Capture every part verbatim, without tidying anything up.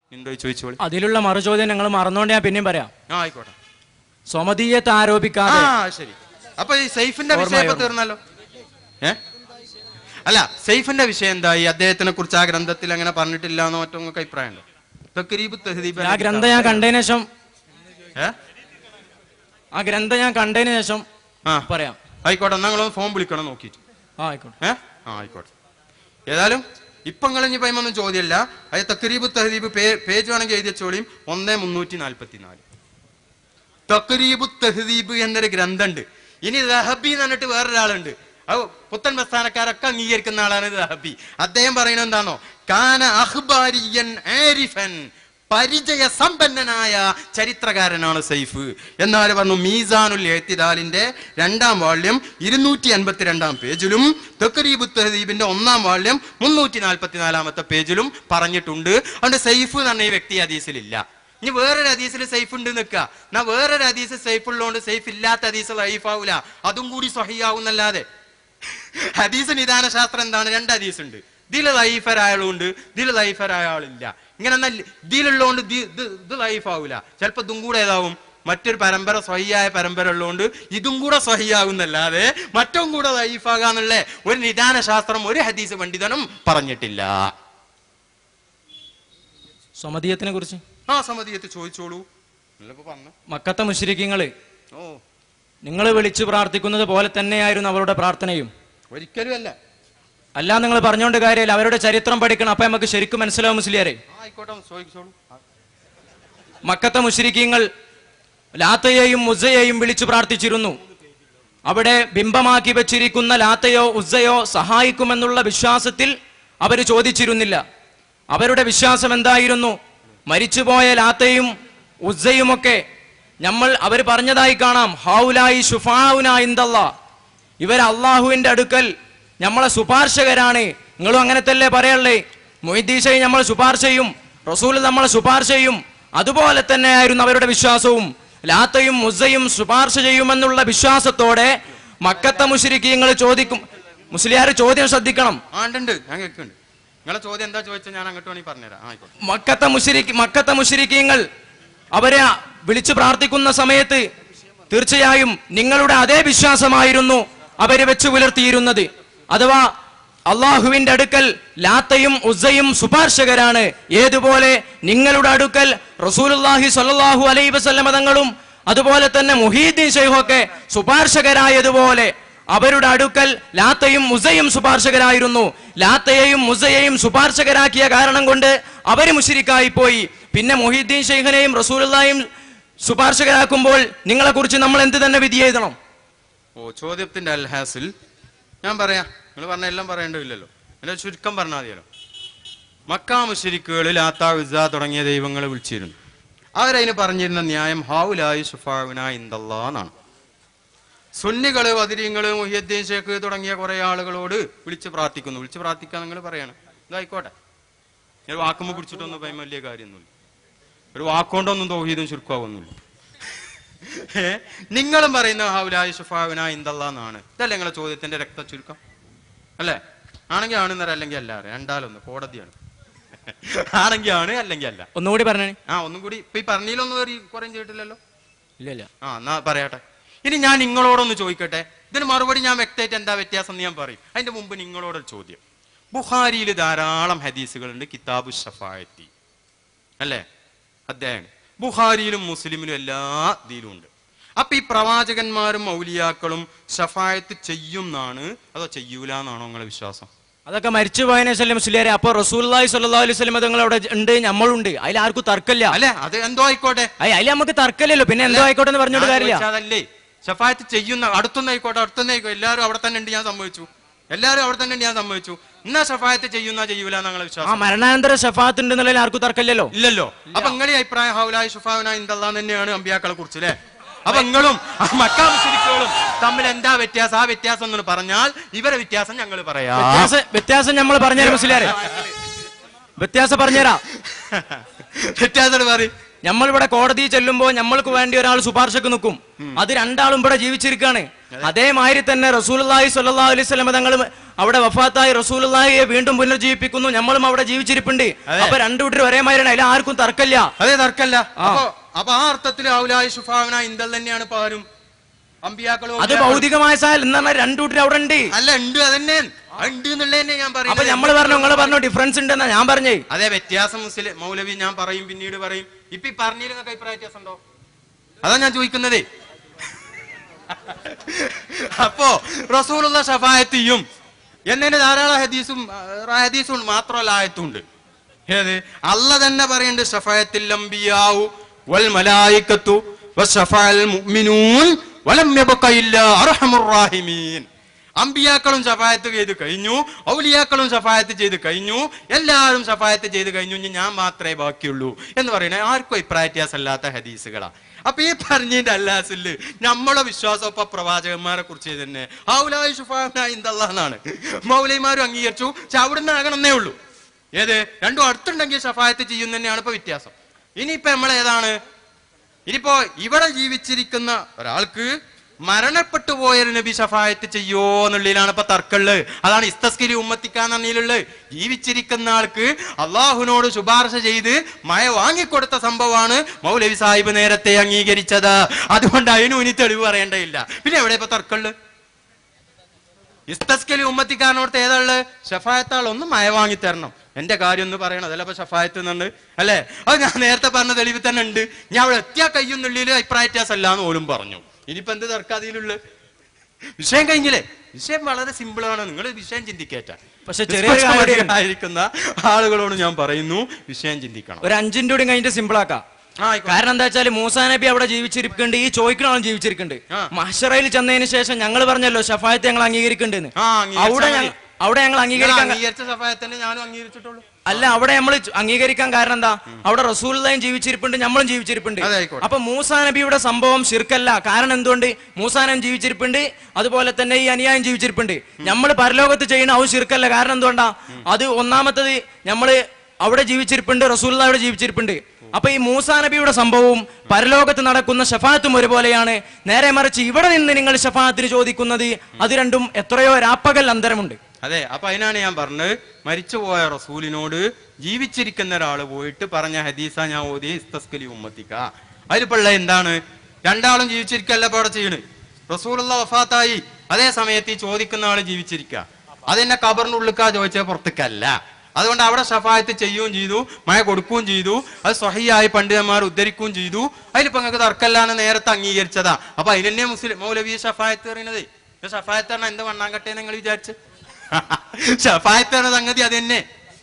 ഉണ്ടോ ചോദിച്ചോളി. അതിലുള്ള മറുചോദ്യം ഞങ്ങൾ മറന്നോണ്ട് ഞാൻ പിന്നെയും പറയാം. ആ ആയിക്കോട്ടെ. സ്വമതീയത്തെ ആരോപിക്കാതെ. ആ ശരി. അപ്പൊ ഈ സൈഫിന്റെ വിഷയം ഇപ്പൊ തീർന്നല്ലോ. ഏ അല്ല, സൈഫിന്റെ വിഷയം എന്തായി? അദ്ദേഹത്തിനെ കുറിച്ച് ആ ഗ്രന്ഥത്തിൽ അങ്ങനെ പറഞ്ഞിട്ടില്ല എന്നോ മറ്റോ നിങ്ങൾക്ക് അഭിപ്രായമുണ്ടോ? തഖ്രീബ് തഹ്ദീബ് ആ ഗ്രന്ഥം ഞാൻ കണ്ടതിന് ശേഷം ഏ ആ ഗ്രന്ഥം ഞാൻ കണ്ടതിന് ശേഷം ആ പറയാം. ആയിക്കോട്ടെ. എന്നാ നിങ്ങളൊന്ന് ഫോൺ വിളിക്കണം നോക്കിയിട്ട്. ആ ആയിക്കോട്ടെ. ഏ ആ ആയിക്കോട്ടെ. ഏതായാലും ഇപ്പൊ നിങ്ങൾ ഇനി പറയുമ്പൊന്നും ചോദ്യമല്ല. അത് തഖ്രീബ് തഹ്ദീബ് പേജ് വേണമെങ്കിൽ എഴുതി വെച്ചോളിയും. ഒന്നേ മുന്നൂറ്റി നാല്പത്തി നാല് തഖ്രീബ് തഹ്ദീബ് എന്നൊരു ഗ്രന്ഥമുണ്ട്. ഇനി ദഹബി എന്ന് പറഞ്ഞിട്ട് വേറൊരാളുണ്ട്. അത് പുത്തൻ പ്രസ്ഥാനക്കാരൊക്കെ അംഗീകരിക്കുന്ന ആളാണ് ദഹബി. അദ്ദേഹം പറയുന്നത് എന്താണോ? കാന അഖ്ബാരിയൻ ആരിഫൻ, പരിചയ സമ്പന്നനായ ചരിത്രകാരനാണ് സൈഫ്. എന്നാൽ പറഞ്ഞു മീസാനുൽ ഇഅ്തിദാലിന്റെ രണ്ടാം വാള്യം ഇരുന്നൂറ്റി അൻപത്തി രണ്ടാം പേജിലും തഖ്രീബ് തഹ്ദീബിന്റെ ഒന്നാം വാള്യം മുന്നൂറ്റി നാൽപ്പത്തി നാലാമത്തെ പേജിലും പറഞ്ഞിട്ടുണ്ട്. അതുകൊണ്ട് സൈഫ് എന്ന് പറഞ്ഞ ഈ വ്യക്തി ഹദീസിലില്ല. ഇനി വേറൊരു ഹദീസിൽ സൈഫ് ഉണ്ട് നിൽക്കുക. എന്നാ വേറൊരു ഹദീസ് സൈഫ് ഉള്ളതുകൊണ്ട് സൈഫ് ഇല്ലാത്ത ഹദീസ് ലൈഫാവൂല, അതും കൂടി സ്വഹിയാവുന്നല്ലാതെ. ഹദീസ് നിദാന ശാസ്ത്രം എന്താണ്? രണ്ട് ഹദീസ് ഉണ്ട്. ഇതിൽ ലൈഫരായ ആളുണ്ട്, ഇതിൽ ലൈഫരായ ആളില്ല. ഇങ്ങനെ എന്നാൽ ഇതിലുള്ളതുകൊണ്ട് ഇത് ലൈഫാവൂല. ചിലപ്പോൾ ഇതും കൂടെ ഏതാവും മറ്റൊരു പരമ്പര സ്വഹിയായ പരമ്പര ഉള്ളതുകൊണ്ട് ഇതും കൂടെ സ്വഹിയാവുന്നല്ലാതെ മറ്റും കൂടെ ലൈഫാകാന്നുള്ള ഒരു നിദാന ശാസ്ത്രം ഒരു ഹദീസ് പണ്ഡിതനും പറഞ്ഞിട്ടില്ല. സ്വമതീയത്തിനെ കുറിച്ച് ആ സമതിയത്ത് ചോദിച്ചോളൂ. മക്കത്തെ മുശ്രിക്കീങ്ങള് ഓ നിങ്ങൾ വിളിച്ചു പ്രാർത്ഥിക്കുന്നത് പോലെ തന്നെയായിരുന്നു അവരുടെ പ്രാർത്ഥനയും. ഒരിക്കലും അല്ല. അല്ല, നിങ്ങൾ പറഞ്ഞോണ്ട് കാര്യമില്ല. അവരുടെ ചരിത്രം പഠിക്കണം. അപ്പൊ നമുക്ക് ശരിക്കും മനസ്സിലാവും മുസ്ലിയാരെ. മക്കത്തെ മുശ്രിക്കീങ്ങൾ ലാത്തയെയും ഉസ്സയെയും വിളിച്ചു പ്രാർത്ഥിച്ചിരുന്നു. അവിടെ ബിംബമാക്കി വെച്ചിരിക്കുന്ന ലാത്തയോ ഉസ്സയോ സഹായിക്കുമെന്നുള്ള വിശ്വാസത്തിൽ അവർ ചോദിച്ചിരുന്നില്ല. അവരുടെ വിശ്വാസം എന്തായിരുന്നു? മരിച്ചുപോയ ലാത്തയും ഉസ്സയുമൊക്കെ നമ്മൾ അവർ പറഞ്ഞതായി കാണാം. ഹൗലായി ശുഫാഉനാ ഇൻദല്ലാഹ്, ഇവർ അള്ളാഹുവിന്റെ അടുക്കൽ നമ്മളെ ശുപാർശകരാണ്. നിങ്ങളും അങ്ങനെ തന്നെ പറയല്ലേ? മൊയ്തീശയും നമ്മൾ ശുപാർശ ചെയ്യും, റസൂൽ നമ്മളെ ശുപാർശ ചെയ്യും. അതുപോലെ തന്നെയായിരുന്നു അവരുടെ വിശ്വാസവും. ലാത്തയും ഉസ്സയും ശുപാർശ ചെയ്യുമെന്നുള്ള വിശ്വാസത്തോടെ മക്കത്തെ മുശ്രിക്കീങ്ങൾ ചോദിക്കും. മുസ്ലിയാർ ചോദ്യം ശ്രദ്ധിക്കണം. നിങ്ങളെ ചോദ്യം എന്താ ചോദിച്ചാൽ ഞാൻ അങ്ങോട്ട് വേണമെങ്കിൽ പറഞ്ഞുതരാം. മക്കത്തെ മുശ്രിക്ക് മക്കത്തെ മുശ്രിക്കീങ്ങൾ അവരെ വിളിച്ചു പ്രാർത്ഥിക്കുന്ന സമയത്ത് തീർച്ചയായും നിങ്ങളുടെ അതേ വിശ്വാസമായിരുന്നു അവരെ വെച്ച് പുലർത്തിയിരുന്നത്. അഥവാ അള്ളാഹുവിന്റെ അടുക്കൽ ലാത്തയും ഉസ്സയും ശുപാർശകരാണ്. ഏതുപോലെ നിങ്ങളുടെ അടുക്കൽ റസൂലുള്ളാഹി സ്വല്ലല്ലാഹു അലൈഹി വസല്ലമ തങ്ങളും അതുപോലെ തന്നെ മുഹീദ്ദീൻ ശൈഖൊക്കെ ശുപാർശകരായതുപോലെ അവരുടെ അടുക്കൽ ലാത്തയും ഉസ്സയും ശുപാർശകരായിരുന്നു. ലാത്തയെയും ഉസ്സയെയും ശുപാർശകരാക്കിയ കാരണം കൊണ്ട് അവര് മുശ്രിക്കായി പോയി. പിന്നെ മുഹീദ്ദീൻ ശൈഖിനെയും റസൂലുള്ളാഹിയും ശുപാർശകരാക്കുമ്പോൾ നിങ്ങളെ കുറിച്ച് നമ്മൾ എന്ത് തന്നെ വിധി എഴുതണം? ഓ ചോദ്യത്തിന്റെ അൽഹാസിൽ ഞാൻ പറയാം. നിങ്ങൾ പറഞ്ഞ എല്ലാം പറയേണ്ടതില്ലല്ലോ, എന്റെ ചുരുക്കം പറഞ്ഞാൽ മതിയല്ലോ. മക്കാ മുശ്രിക്കുകൾ ലാത്ത ഉസ്സ തുടങ്ങിയ ദൈവങ്ങളെ വിളിച്ചിരുന്നു. അവരതിന് പറഞ്ഞിരുന്ന ന്യായം ഹൗലായി ശുഫാഉനാ ഇൻദല്ലാഹ് എന്നാണ്. സുന്നികള് വദിരീങ്ങള് മുഹിയുദ്ദീൻ ശൈഖ് തുടങ്ങിയ കുറെ ആളുകളോട് വിളിച്ച് പ്രാർത്ഥിക്കുന്നു. വിളിച്ച് പ്രാർത്ഥിക്കാൻ നിങ്ങൾ പറയണം. ഇതായിക്കോട്ടെ, ഒരു വാക്കുമ്പോ പിടിച്ചിട്ടൊന്നും ഭയം വലിയ കാര്യമൊന്നുമില്ല. ഒരു വാക്കുകൊണ്ടൊന്നും തൗഹീദും ശുരുക്കാവൊന്നുമില്ല. നിങ്ങളും പറയുന്ന ഹൗലായി ശുഫാഉനാ ഇൻദല്ലാഹ് എന്നാണ്. ഇതല്ലേ നിങ്ങളെ ചോദ്യത്തിന്റെ രക്ത ചുരുക്കം അല്ലേ? ആണെങ്കിൽ ആണെന്നര അല്ലെങ്കിൽ അല്ല. രണ്ടാലൊന്ന് കോടതിയാണ്. ആണെങ്കിൽ ആണ് അല്ലെങ്കിൽ അല്ല. ഒന്നുകൂടി പറഞ്ഞേ. ആ ഒന്നും കൂടി. ഇപ്പൊ ഈ പറഞ്ഞതിലൊന്നും കുറെ ചെയ്തിട്ടില്ലല്ലോ. ഇല്ല ഇല്ല. ആ എന്നാ പറയട്ടെ. ഇനി ഞാൻ നിങ്ങളോടൊന്ന് ചോദിക്കട്ടെ. ഇതിന് മറുപടി ഞാൻ വ്യക്തമായിട്ട് എന്താ വ്യത്യാസം എന്ന് ഞാൻ പറയും. അതിന്റെ മുമ്പ് നിങ്ങളോടൊരു ചോദ്യം. ബുഖാരിയിൽ ധാരാളം ഹദീസുകളുണ്ട് കിതാബു ഷഫാഅത്തി അല്ലേ? അധ്യായം ബുഖാരിയിലും മുസ്ലിമിലും എല്ലാ ഇതിലും ഉണ്ട്. അപ്പൊ ഈ പ്രവാചകന്മാരും ഔലിയാക്കളും ഷഫായത്ത് ചെയ്യുന്നാണ് അതോ ചെയ്യൂല എന്നാണോ നിങ്ങളെ വിശ്വാസം? അതൊക്കെ മരിച്ചു പോയതിനു ശേഷം മുസ്ലിയാരെ. അപ്പൊ റസൂലുള്ളാഹി സ്വല്ലല്ലാഹു അലൈഹി വസല്ലം തങ്ങൾ അവിടെ ഉണ്ട്, നമ്മളുണ്ട്. അതിൽ ആർക്കും തർക്കമില്ല അല്ലെ? അത് എന്തോ ആയിക്കോട്ടെ, അതിൽ നമുക്ക് തർക്കമില്ലല്ലോ. പിന്നെ എന്തോ ആയിക്കോട്ടെ എന്ന് പറഞ്ഞോണ്ട് കാര്യമില്ല. അതല്ലേ ഷഫായത്ത് ചെയ്യുന്ന അടുത്തുനിന്ന് ആയിക്കോട്ടെ, അടുത്തുനിന്ന് ആയിക്കോട്ടെ, എല്ലാവരും അവിടെ തന്നെ ഉണ്ട് ഞാൻ സമ്മതിച്ചു. എല്ലാവരും അവിടെ തന്നെ ഉണ്ട് ഞാൻ സമ്മതിച്ചു. എന്നാ ഷഫായത്ത് ചെയ്യുന്ന ചെയ്യൂല ഞങ്ങളെ വിശ്വാസം. ആ മരണാനന്തര ഷഫാത്ത് ഉണ്ടെന്നുള്ളതിൽ ആർക്കും തർക്കമില്ലല്ലോ. ഇല്ലല്ലോ. അപ്പൊ നിങ്ങളെ അഭിപ്രായം ഹൗലായി ശുഫാഉനാ ഇൻദല്ലാഹ് തന്നെയാണ് അമ്പിയാക്കളെ കുറിച്ച് അല്ലേ? അപ്പൊ നിങ്ങളും മക്കാ മുശ്രിക്കുകളും തമ്മിൽ എന്താ വ്യത്യാസം? ആ വ്യത്യാസം എന്ന് പറഞ്ഞാൽ ഇവരെ വ്യത്യാസം ഞങ്ങൾ പറയാം. വ്യത്യാസം നമ്മൾ പറഞ്ഞുതരാം മുസ്ലിയാരെ. വ്യത്യാസം പറഞ്ഞുതരാം. വ്യത്യാസം പറയും. നമ്മളിവിടെ കോടതി ചെല്ലുമ്പോ നമ്മൾക്ക് വേണ്ടി ഒരാൾ ശുപാർശക്ക് നിൽക്കും. അത് രണ്ടാളും ഇവിടെ ജീവിച്ചിരിക്കാണ്. അതേമാതിരി തന്നെ റസൂലുള്ളാഹി സ്വല്ലല്ലാഹു അലൈഹി വസല്ലം തങ്ങൾ അവിടെ വഫാത്തായി റസൂലുള്ളാഹിയെ വീണ്ടും പുനർജീവിപ്പിക്കുന്നു, നമ്മളും അവിടെ ജീവിച്ചിരിപ്പുണ്ട്. അപ്പൊ രണ്ടു കൂട്ടർ ഒരേമാതിരിയാണ്, അതിൽ ആർക്കും തർക്കമില്ല. അതെ, തർക്കമില്ല. അപ്പൊ അപ്പൊ ആ അർത്ഥത്തിൽ ഔലായി ശുഫാഅന ഇൻദൽ തന്നെയാണ് പാരും അമ്പിയാക്കളും. അത് ഭൗതികമായ സാഹചര്യം എന്ന് പറഞ്ഞാൽ രണ്ടു കൂട്ടർ അവിടെ ഉണ്ട്. അല്ല, ഉണ്ട്, അതന്നെ ഉണ്ട് എന്നുള്ളതന്നെ ഞാൻ അപ്പൊ പറയുന്നത്. നമ്മൾ പറഞ്ഞു, നിങ്ങൾ പറഞ്ഞു ഡിഫറൻസ് ഉണ്ടെന്നാ ഞാൻ പറഞ്ഞേ. അതെ, വ്യത്യാസം മുസ്ലിം മൗലവി ഞാൻ പറയും, പിന്നീട് പറയും. ഇപ്പൊ ഈ പറഞ്ഞതിൽ നിങ്ങൾക്ക് അഭിപ്രായ വ്യത്യാസം ഉണ്ടോ? അതാ ഞാൻ ചോദിക്കുന്നതേ. അപ്പോ റസൂലുള്ള ശഫാഅത്ത് ചെയ്യും എന്നതിന് ധാരാളം ഹദീസും ഹദീസും മാത്രമല്ല ആയത്തുണ്ട്. ഏത്? അല്ല തന്നെ പറയുന്നുണ്ട്, ശഫാഅത്തുൽ അംബിയാഉ വൽ മലായികത്തു വശഫഅൽ മുഅ്മിനൂൻ വലം യബ്ഖ ഇല്ലാ അർഹമുർ റഹീമീൻ. അമ്പിയാക്കളും ശഫാഅത്ത് ചെയ്ത് കഴിഞ്ഞു, ഔലിയാക്കളും ശഫാഅത്ത് ചെയ്ത് കഴിഞ്ഞു, എല്ലാവരും ശഫാഅത്ത് ചെയ്ത് കഴിഞ്ഞു, ഇനി ഞാൻ മാത്രമേ ബാക്കിയുള്ളൂ എന്ന് പറയുന്നത് ആർക്കും അഭിപ്രായ വ്യത്യാസമല്ലാത്ത ഹദീസുകളാ. അപ്പൊ ഈ പറഞ്ഞതിന്റെ അല്ലാസില് നമ്മളെ വിശ്വാസം ഇപ്പൊ പ്രവാചകന്മാരെ കുറിച്ച് തന്നെ ഔലായി ശുഫാഅന ഇൻദല്ലാഹ് എന്നാണ്. മൗലവിമാരും അംഗീകരിച്ചു, പക്ഷെ അവിടുന്ന് ആകണമെന്നേ ഉള്ളൂ. ഏത്? രണ്ടും അടുത്തുണ്ടെങ്കിൽ ശഫാഅത്ത് ചെയ്യും തന്നെയാണ് ഇപ്പൊ വ്യത്യാസം. ഇനിയിപ്പോ നമ്മളേതാണ്? ഇനിയിപ്പോ ഇവിടെ ജീവിച്ചിരിക്കുന്ന ഒരാൾക്ക് മരണപ്പെട്ടു പോയൊരു നബി ശഫാഅത്ത് ചെയ്യോ എന്നുള്ളതിലാണ് ഇപ്പൊ തർക്കമുള്ളത്. അതാണ് ഇസ്തസ്കിലി ഉമ്മത്തിക്കാന്നുള്ളത്. ജീവിച്ചിരിക്കുന്ന ആൾക്ക് അള്ളാഹുവിനോട് ശുപാർശ ചെയ്ത് മഴ വാങ്ങിക്കൊടുത്ത സംഭവമാണ് മൗലവി സാഹിബ് നേരത്തെ അംഗീകരിച്ചത്. അതുകൊണ്ട് അതിനും ഇനി തെളിവ് പറയേണ്ടതില്ല. പിന്നെ എവിടെ ഇപ്പൊ തർക്കമുള്ളത്? ഇസ്തസ്കിലി ഉമ്മത്തിക്കാരനോടത്ത് ഏതാള്? ഷഫായത്താൾ ഒന്ന് മഴ വാങ്ങി തരണം, എന്റെ കാര്യം ഒന്ന് പറയണം. അതല്ല ഇപ്പൊ ഷഫായത്ത് എന്നുണ്ട് അല്ലെ? അത് ഞാൻ നേരത്തെ പറഞ്ഞ തെളിവ് തന്നെ ഉണ്ട്. ഞാൻ അവിടെ എത്തിയാ കയ്യുന്നുള്ളിൽ അഭിപ്രായ വ്യത്യാസമല്ലാന്ന് പോലും പറഞ്ഞു. ഇനിയിപ്പോ എന്ത് തർക്കാതിയിലുള്ള വിഷയം കഴിഞ്ഞില്ലേ? വിഷയം വളരെ സിമ്പിളാണ്, നിങ്ങൾ വിഷയം ചിന്തിക്കേറ്റ. പക്ഷെ ചെറിയ ആയിരിക്കുന്ന ആളുകളോട് ഞാൻ പറയുന്നു, വിഷയം ചിന്തിക്കണം. ഒരു അഞ്ചിന്റെ കൂടി കഴിഞ്ഞിട്ട് സിമ്പിൾ ആക്കാം. കാരണം എന്താ വെച്ചാല് മൂസാ നബി അവിടെ ജീവിച്ചിരിക്കുന്നുണ്ട്, ഈ ചോദിക്കുന്ന ആളും ജീവിച്ചിരിക്കുന്നുണ്ട്. മഹ്ശറയിൽ ചെന്നതിന് ശേഷം ഞങ്ങൾ പറഞ്ഞല്ലോ ഷഫായത്ത് ഞങ്ങൾ അംഗീകരിക്കുന്നുണ്ട്. അവിടെ അവിടെ ഞങ്ങൾ അംഗീകരിക്കാൻ അല്ല, അവിടെ നമ്മൾ അംഗീകരിക്കാൻ കാരണം എന്താ? അവിടെ റസൂലുള്ളാഹിയും ജീവിച്ചിരിപ്പുണ്ട്, നമ്മളും ജീവിച്ചിരിപ്പുണ്ട്. അപ്പൊ മൂസാ നബിയുടെ സംഭവം ശിർക്കല്ല. കാരണം എന്തുകൊണ്ട്? മൂസാ നബി ജീവിച്ചിരിപ്പുണ്ട്, അതുപോലെ തന്നെ ഈ അനുയായും ജീവിച്ചിരിപ്പുണ്ട്. നമ്മൾ പരലോകത്ത് ചെയ്യുന്ന അത് ശിർക്കല്ല. കാരണം എന്തുകൊണ്ടാ? അത് ഒന്നാമത്തത് നമ്മള് അവിടെ ജീവിച്ചിരിപ്പുണ്ട്, റസൂലുള്ളാഹി അവിടെ ജീവിച്ചിരിപ്പുണ്ട്. അപ്പൊ ഈ മൂസാ നബിയുടെ സംഭവവും പരലോകത്ത് നടക്കുന്ന ഷഫാഅത്തും ഒരുപോലെയാണ്. നേരെ മറിച്ച് ഇവിടെ നിന്ന് നിങ്ങൾ ഷഫാഅത്തിന് ചോദിക്കുന്നത്, അത് രണ്ടും എത്രയോ രാപ്പകൽ അന്തരമുണ്ട്. അതെ, അപ്പൊ അതിനാണ് ഞാൻ പറഞ്ഞത്, മരിച്ചുപോയ റസൂലിനോട് ജീവിച്ചിരിക്കുന്ന ഒരാൾ പോയിട്ട് പറഞ്ഞ ഹദീസ ഞാൻ ഓതി ഇസ്തസ്കലി ഉമ്മത്തിക്ക. അതിലിപ്പുള്ള എന്താണ്? രണ്ടാളും ജീവിച്ചിരിക്കല്ല ഇപ്പൊ അവിടെ ചെയ്യണ്. റസൂലുള്ള വഫാത്തായി, അതേ സമയത്ത് ഈ ചോദിക്കുന്ന ആള് ജീവിച്ചിരിക്കുക. അതെന്നെ കബറിനുള്ളിക്കാ ചോദിച്ചത്, പുറത്തേക്കല്ല. അതുകൊണ്ട് അവിടെ ഷഫായത്ത് ചെയ്യുകയും ചെയ്തു, മഴ കൊടുക്കുകയും ചെയ്തു, അത് സ്വഹിയായി പണ്ഡിതന്മാർ ഉദ്ധരിക്കുകയും ചെയ്തു. അതിലിപ്പോ നിങ്ങൾക്ക് തർക്കല്ലാന്ന് നേരത്തെ അംഗീകരിച്ചതാ. അപ്പൊ അതിലെന്നെ മുസ്ലിം മൗലവി ഷഫായത്ത് പറയുന്നത്. ഷഫായത്ത് പറഞ്ഞാൽ എന്ത് വണ്ണാങ്കട്ടെ നിങ്ങൾ വിചാരിച്ച്? ഷഫായത്ത് പറഞ്ഞ സംഗതി അതെന്നെ.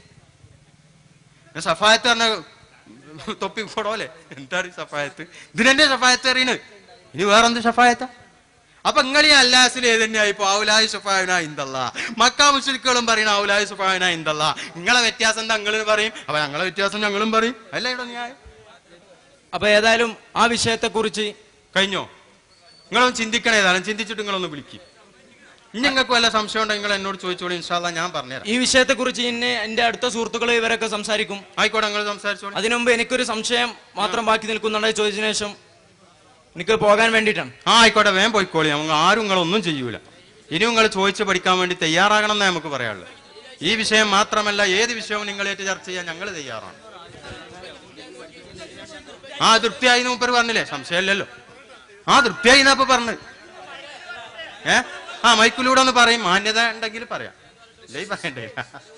ഷഫായത്ത് പറഞ്ഞ തൊപ്പി പോടോലെ എന്താണ് ഷഫായത്ത്? ഇതിനെന്നെ ഷഫായത്ത് അറിയണ്. ഇനി വേറെന്ത് ഷഫായത്താ? അപ്പൊ നിങ്ങൾ ഈ അല്ലാസിൽ ഏതന്നെയായി ഇപ്പൊ ഔലായി ശുഫാഅന ഇൻദല്ലാഹ്. മക്കാ മുശ്രിക്കുകളും പറയണ ഔലായി ശുഫാഅന ഇൻദല്ലാഹ്. നിങ്ങളെ വ്യത്യാസം എന്താ? നിങ്ങൾ പറയും, അപ്പൊ ഞങ്ങളെ വ്യത്യാസം ഞങ്ങളും പറയും. അല്ല ഇവിടെ ന്യായം. അപ്പൊ ഏതായാലും ആ വിഷയത്തെ കുറിച്ച് കഴിഞ്ഞോ? നിങ്ങളൊന്ന് ചിന്തിക്കണേ. ഏതായാലും ചിന്തിച്ചിട്ട് നിങ്ങളൊന്ന് വിളിക്കും. ഇനി നിങ്ങൾക്ക് വല്ല സംശയം ഉണ്ടെങ്കിൽ നിങ്ങൾ എന്നോട് ചോദിച്ചോളൂ, ഇൻഷാ അല്ലാഹ് ഞാൻ പറഞ്ഞുതരാം. ഈ വിഷയത്തെ കുറിച്ച് ഇന്നെ എന്റെ അടുത്ത സുഹൃത്തുക്കൾ ഇവരൊക്കെ സംസാരിക്കും. ആയിക്കോട്ടെ, നിങ്ങൾ സംസാരിച്ചോളൂ. അതിനുമുമ്പ് എനിക്കൊരു സംശയം മാത്രം ബാക്കി നിൽക്കുന്നുണ്ട്. ചോദിച്ചതിനു ശേഷം എനിക്ക് പോകാൻ വേണ്ടിയിട്ടാണ്. ആ ആയിക്കോട്ടെ, വേഗം പോയിക്കോളി. നമുക്ക് ആരും നിങ്ങളൊന്നും ചെയ്യൂല. ഇനിയും നിങ്ങൾ ചോദിച്ച് പഠിക്കാൻ വേണ്ടി തയ്യാറാകണം എന്നേ നമുക്ക് പറയാനുള്ളത്. ഈ വിഷയം മാത്രമല്ല, ഏത് വിഷയവും നിങ്ങളേറ്റ് ചർച്ച ചെയ്യാൻ ഞങ്ങൾ തയ്യാറാണ്. ആ തൃപ്തിയായി മൂപ്പര് പറഞ്ഞില്ലേ? സംശയമില്ലല്ലോ. ആ തൃപ്തിയായി എന്നപ്പോ പറഞ്ഞത്. ഏ ആ മൈക്കിലൂടെ ഒന്ന് പറയും, മാന്യത ഉണ്ടെങ്കിൽ പറയാം. ഇല്ലേ പറയണ്ടേ?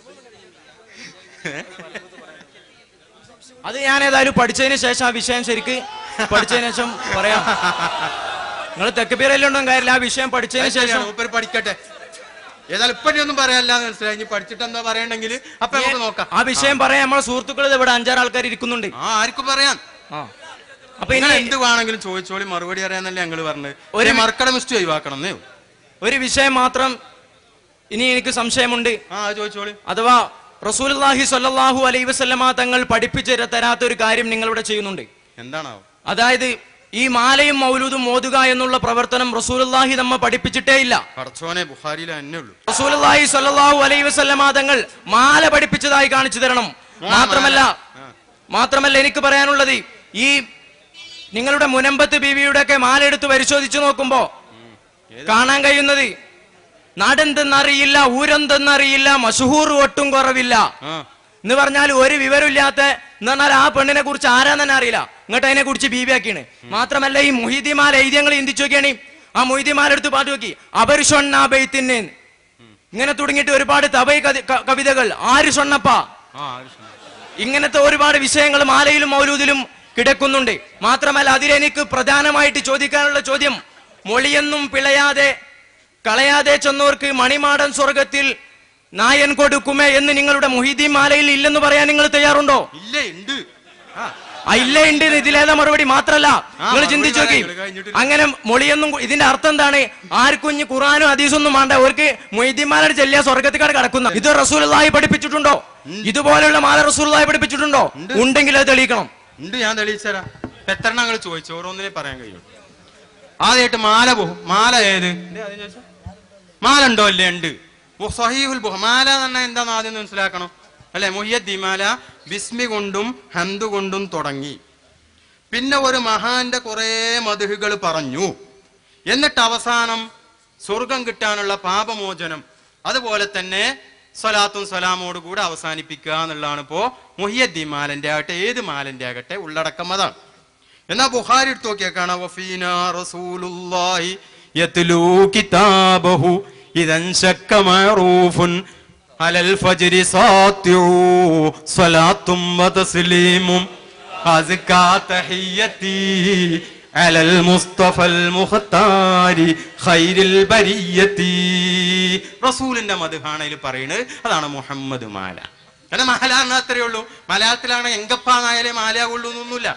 അത് ഞാൻ ഏതായാലും പഠിച്ചതിന് ശേഷം ആ വിഷയം ശരിക്ക് പഠിച്ചതിന് ശേഷം പറയാം. നിങ്ങൾ തെക്കുപേരല്ലോണ്ടും കാര്യമില്ല, ആ വിഷയം പഠിച്ചതിന് ശേഷം മൂപ്പര് പഠിക്കട്ടെ. ഏതായാലും ഇപ്പഴൊന്നും പറയാനില്ലാന്ന് മനസ്സിലായി. ഇനി പഠിച്ചിട്ട് എന്താ പറയണ്ടെങ്കിൽ അപ്പൊ നമുക്ക് നോക്കാം. ആ വിഷയം പറയാൻ നമ്മളെ സുഹൃത്തുക്കൾ ഇവിടെ അഞ്ചാറ് ആൾക്കാർ ഇരിക്കുന്നുണ്ട്. ആ ആർക്കും പറയാൻ. ആ അപ്പൊ ഇനി എന്ത് വേണമെങ്കിലും ചോദിച്ചോളി, മറുപടി അറിയാന്നല്ലേ ഞങ്ങൾ പറഞ്ഞത്. ഒരു മർക്കട മിസ്റ്റേക്ക് ഒഴിവാക്കണം. ഒരു വിഷയം മാത്രം ഇനി എനിക്ക് സംശയമുണ്ട്. ആ ചോദിച്ചോളി. അഥവാ റസൂലുള്ളാഹി സ്വല്ലല്ലാഹു അലൈഹി വസല്ലമ തങ്ങൾ പഠിപ്പിച്ചു തരാത്ത ഒരു കാര്യം നിങ്ങളിവിടെ ചെയ്യുന്നുണ്ട്. എന്താണാവോ? അതായത് ഈ മാലയും മൗലൂദും ഓതുക എന്നുള്ള പ്രവർത്തനം റസൂലുള്ളാഹി നമ്മെ പഠിപ്പിച്ചിട്ടേ ഇല്ല. പടച്ചോനെ, ബുഖാരിയിലെ തന്നെ ഉള്ളൂ. റസൂലുള്ളാഹി സ്വല്ലല്ലാഹു അലൈഹി വസല്ലമ തങ്ങൾ മാല പഠിപ്പിച്ചതായി കാണിച്ചു തരണം. മാത്രമല്ല മാത്രമല്ല എനിക്ക് പറയാനുള്ളത്, ഈ നിങ്ങളുടെ മുനമ്പത്ത് ബീവിയുടെ ഒക്കെ മാല എടുത്ത് പരിശോധിച്ചു നോക്കുമ്പോ കാണാൻ കഴിയുന്നത്. നാടെന്തെന്നറിയില്ല, ഊരെന്തെന്നറിയില്ല, മഷഹൂർ ഒട്ടും കുറവില്ല എന്ന് പറഞ്ഞാൽ ഒരു വിവരമില്ലാത്ത എന്ന് പറഞ്ഞാൽ ആ പെണ്ണിനെ കുറിച്ച് ആരാന്ന് തന്നെ അറിയില്ല. ഇങ്ങോട്ട് അതിനെ കുറിച്ച് ബീബിയാക്കിയാണ്. മാത്രമല്ല ഈ മൊഹീദിമാല എഴുതിയങ്ങൾ ചിന്തിച്ചു നോക്കിയാണ്. ആ മൊഹീദിമാലെടുത്ത് പാട്ട് നോക്കി, അപരിഷൊണ്ണാബൈത്തിന്നെ ഇങ്ങനെ തുടങ്ങിയിട്ട് ഒരുപാട് തബൈ കവിതകൾ. ആര് ഷൊണ്ണപ്പ, ഇങ്ങനത്തെ ഒരുപാട് വിഷയങ്ങൾ മാലയിലും മൗലൂദിലും കിടക്കുന്നുണ്ട്. മാത്രമല്ല അതിലെനിക്ക് പ്രധാനമായിട്ട് ചോദിക്കാനുള്ള ചോദ്യം, മൊളിയൊന്നും പിളയാതെ കളയാതെ ചെന്നവർക്ക് മണിമാടൻ സ്വർഗത്തിൽ നായൻ കൊടുക്കുമേ എന്ന് നിങ്ങളുടെ മുഹീദ്ദീൻ മാലയിൽ ഇല്ലെന്ന് പറയാൻ നിങ്ങൾ തയ്യാറുണ്ടോ? ഇല്ല, ഉണ്ട്. ആ ഇല്ല ഉണ്ട് ഇതിലേതാ മറുപടി? മാത്രല്ല നിങ്ങൾ ചിന്തിച്ചു നോക്കി, അങ്ങനെ മൊളിയൊന്നും ഇതിന്റെ അർത്ഥം എന്താണ്? ആർക്കും ഇനി ഖുർആനും ഹദീസൊന്നും വേണ്ട, അവർക്ക് മുഹീദ്ദീൻ മാലയുടെ ചെല്ലിയ സ്വർഗത്തിക്കാട് കിടക്കുന്ന. ഇത് റസൂലുള്ളാഹി പഠിപ്പിച്ചിട്ടുണ്ടോ? ഇതുപോലെയുള്ള മാല റസൂലുള്ളാഹി പഠിപ്പിച്ചിട്ടുണ്ടോ? ഉണ്ടെങ്കിൽ അത് തെളിയിക്കണം. ഉണ്ട്, ഞാൻ തെളിയിച്ചരാ. എത്ര ഞങ്ങൾ ചോദിച്ചു, ഓരോന്നിനെ പറയാൻ കഴിയും. ആദ്യമായിട്ട് മാല പോകും. മാല ഏത് മാല ഉണ്ടോ? അല്ലേ, ഉണ്ട്. സഹീഹുൽ ബുഖാരി മാല തന്നെ എന്താന്ന് ആദ്യം മനസ്സിലാക്കണം അല്ലെ? മുഹ്യിദ്ദീൻ മാല ബിസ്മി കൊണ്ടും ഹംദ് കൊണ്ടും തുടങ്ങി. പിന്നെ ഒരു മഹാന്റെ കുറെ മദ്ഹുകൾ പറഞ്ഞു. എന്നിട്ട് അവസാനം സ്വർഗം കിട്ടാനുള്ള പാപമോചനം, അതുപോലെ തന്നെ സ്വലാത്തും സലാമോട് കൂടെ അവസാനിപ്പിക്കുക എന്നുള്ളതാണ് ഇപ്പോ മുഹ്യിദ്ദീൻ മാലന്റെ ആകട്ടെ ഏത് മാലന്റെ ആകട്ടെ ഉള്ളടക്കം അതാണ്. എന്നാ ബുഖാരി എടുത്ത് നോക്കിയാൽ കാണാം, വഫീനാ റസൂലുള്ളാഹി യത്ലൂ കിതാബഹു ഇദൻ ശക്ക മഅറൂഫുൻ അലൽ ഫജ്രി സാത്തിഉ സ്വലാത്തും വതസ്ലീമും അസ്കാ തഹിയ്യതി അലൽ മുസ്തഫൽ മുഖ്താരി ഖൈരിൽ ബരിയതി. റസൂലിന്റെ മദ്ഹാണ് ഇതിൽ പറയുന്നത്. അതാണ് മുഹമ്മദ് മാല. കാരണം മാല എന്നാൽ അത്രയേ ഉള്ളൂ. മലയാളത്തിലാണ് എങ്കപ്പാന്നായാലേ മാലയാവുള്ളൂ എന്നൊന്നുമില്ല.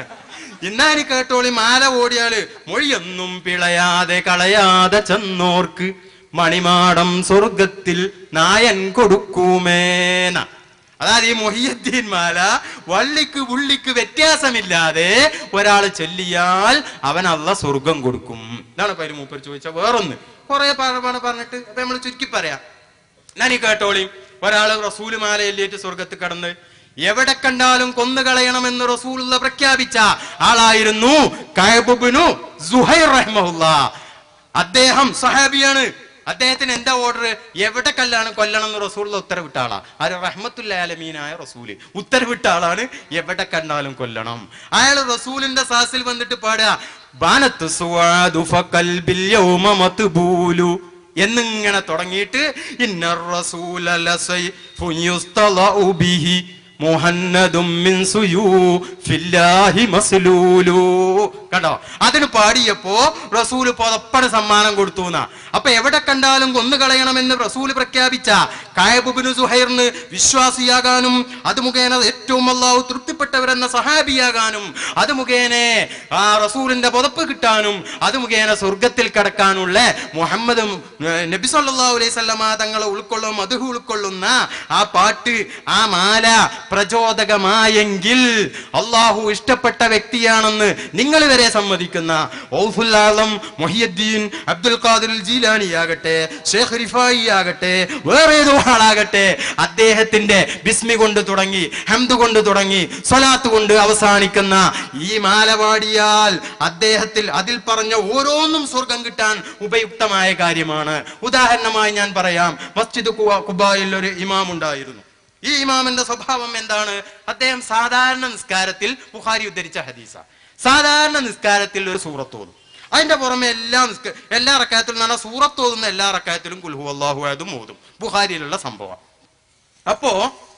ഇന്നാനി കേട്ടോളി, മാല ഓടിയാല് മൊഴിയൊന്നും പിളയാതെ കളയാതെ ചെന്നോർക്ക് മണിമാടം സ്വർഗത്തിൽ നായൻ കൊടുക്കൂമേന. അതായത് ഈ മുഹ്യിദ്ദീൻ മാല വള്ളിക്ക് പുള്ളിക്ക് വ്യത്യാസമില്ലാതെ ഒരാൾ ചൊല്ലിയാൽ അവൻ അല്ലാഹ് സ്വർഗം കൊടുക്കും. ഇതാണ് പേര് മൂപ്പർ ചോദിച്ച. വേറൊന്ന് കുറെ പറഞ്ഞിട്ട് അപ്പൊ നമ്മൾ ചുരുക്കി പറയാം. ഞാൻ ഈ കേട്ടോളി, ഒരാള് റസൂല് മാല ചൊല്ലിയിട്ട് സ്വർഗത്ത് കടന്ന് എവിടെ കണ്ടാലും കൊന്നുകളയണമെന്ന് റസൂലുള്ള പ്രഖ്യാപിച്ച ആളായിരുന്നു കഅബ് ഇബ്നു സുഹൈർ റഹിമഹുല്ലാഹ്. അദ്ദേഹം സഹാബിയാണ്. അദ്ദേഹത്തിന് എന്താ ഓർഡർ? എവിടെ കല്ലാണ് കൊല്ലണം എന്ന് റസൂലുള്ള ഉത്തരവിട്ട ആളാ. ആര്? റഹ്മത്തുൽ ആലമീനായ റസൂല് ഉത്തരവിട്ട ആളാണ്. എവിടെ കണ്ടാലും കൊല്ലണം. അയാൾ റസൂലിന്റെ സാസിൽ വന്നിട്ട് പാടുക, ബാനത്തു സുവാദു ഫഖൽബിൽ യൗമ മത്ബൂലു എന്നിങ്ങനെ തുടങ്ങിയിട്ട് ഇന്നർ റസൂല ലസൈഫുൻ യുസ്തളഉ ബിഹി മുഹന്നദും മിൻ സുയൂഫില്ലാഹി മസ്ലൂലു. കണ്ടോ? അതിന് പാടിയപ്പോ റസൂല് പതപ്പട് സമ്മാനം കൊടുത്തു എന്നാ. അപ്പൊ എവിടെ കണ്ടാലും കൊന്നു കളയണമെന്ന് റസൂല് പ്രഖ്യാപിച്ച കഅബ് ഇബ്നു സുഹൈറിന് വിശ്വാസിയാകാനും അത് മുഖേന ഏറ്റവും അല്ലാഹു തൃപ്തിപ്പെട്ടവരെന്ന സഹാബിയാകാനും അത് മുഖേന ആ റസൂലിന്റെ പുതപ്പ് കിട്ടാനും അത് മുഖേന സ്വർഗത്തിൽ കടക്കാനുള്ള മുഹമ്മദ് നബി സല്ലല്ലാഹു അലൈഹി വസല്ലമ തങ്ങളെ ഉൾക്കൊള്ളും മദ്ഹ് ഉൾക്കൊള്ളുന്ന ആ പാട്ട്, ആ മാല പ്രചോദകമായെങ്കിൽ അള്ളാഹു ഇഷ്ടപ്പെട്ട വ്യക്തിയാണെന്ന് നിങ്ങൾ വരെ സമ്മതിക്കുന്ന ഔഫുൽ ആലം മുഹ്യിദ്ദീൻ അബ്ദുൽ ഖാദിർ ജീലാനി ആകട്ടെ, ഷേഖ് റിഫായി ആകട്ടെ, വേറെ ഏതോ ആളാകട്ടെ, അദ്ദേഹത്തിന്റെ ബിസ്മി കൊണ്ട് തുടങ്ങി ഹംദ് കൊണ്ട് തുടങ്ങി സ്വലാത്ത് കൊണ്ട് അവസാനിക്കുന്ന ഈ മാല പാടിയാൽ അദ്ദേഹത്തിൽ അതിൽ പറഞ്ഞ ഓരോന്നും സ്വർഗം കിട്ടാൻ ഉപയുക്തമായ കാര്യമാണ്. ഉദാഹരണമായി ഞാൻ പറയാം, മസ്ജിദ് ഖുബായിൽ ഒരു ഇമാം ഉണ്ടായിരുന്നു. ഈ ഇമാമിന്റെ സ്വഭാവം എന്താണ്? അദ്ദേഹം സാധാരണ നിസ്കാരത്തിൽ, ബുഖാരി ഉദ്ധരിച്ച ഹദീസ, സാധാരണ നിസ്കാരത്തിൽ ഒരു സൂറത്ത് ഓതും. അതിന്റെ പുറമെ എല്ലാ നിസ്ക എല്ലാ റക്കായത്തിലും എന്ന് പറഞ്ഞാൽ സൂറത്ത് ഓതുന്ന എല്ലാ റക്കായത്തിലും ഖുൽ ഹുവല്ലാഹു അഹദും ഓതും. ബുഖാരിയിലുള്ള സംഭവം. അപ്പോ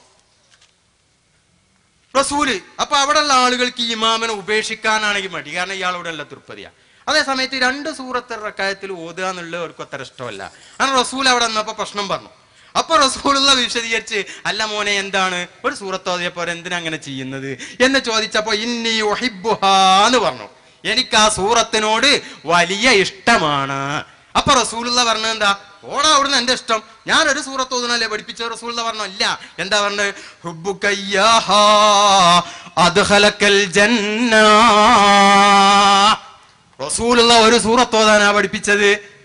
റസൂല് അപ്പൊ അവിടെയുള്ള ആളുകൾക്ക് ഈ ഇമാമിനെ ഉപേക്ഷിക്കാനാണെങ്കിൽ മടി, കാരണം ഇയാളോട് നല്ല തൃപ്തിയാ. അതേ സമയത്ത് രണ്ട് സൂറത്ത് റക്കായത്തിൽ ഓതുക എന്നുള്ളത് അവർക്ക് അത്ര ഇഷ്ടമല്ല. അങ്ങനെ റസൂൽ അവിടെ നിന്നപ്പോ പ്രശ്നം പറഞ്ഞു. അപ്പൊ റസൂലുള്ള വിശദീകരിച്ച്, അല്ല മോനെ, എന്താണ് ഒരു സൂറത്ത് ഓതിയപ്പോ എന്തിനാ അങ്ങനെ ചെയ്യുന്നത് എന്ന് ചോദിച്ചപ്പോ ഇന്നി ഉഹിബ്ബുഹാ എന്ന് പറഞ്ഞു. എനിക്ക് ആ സൂറത്തിനോട് വലിയ ഇഷ്ടമാണ്. അപ്പൊ റസൂലുള്ള പറഞ്ഞത് എന്താ? ഓടാ അവിടുന്ന് എന്റെ ഇഷ്ടം, ഞാനൊരു സൂറത്ത് ഓതുന്നല്ലേ പഠിപ്പിച്ച. റസൂലുള്ള പറഞ്ഞു, ഇല്ല. എന്താ പറഞ്ഞത്? ഹുബ്ബുകയ്യാഹാ അദ്ഖലക്കൽ ജന്ന. റസൂലുള്ള ഒരു സൂറത്ത് ഓതാനാ പഠിപ്പിച്ചത്.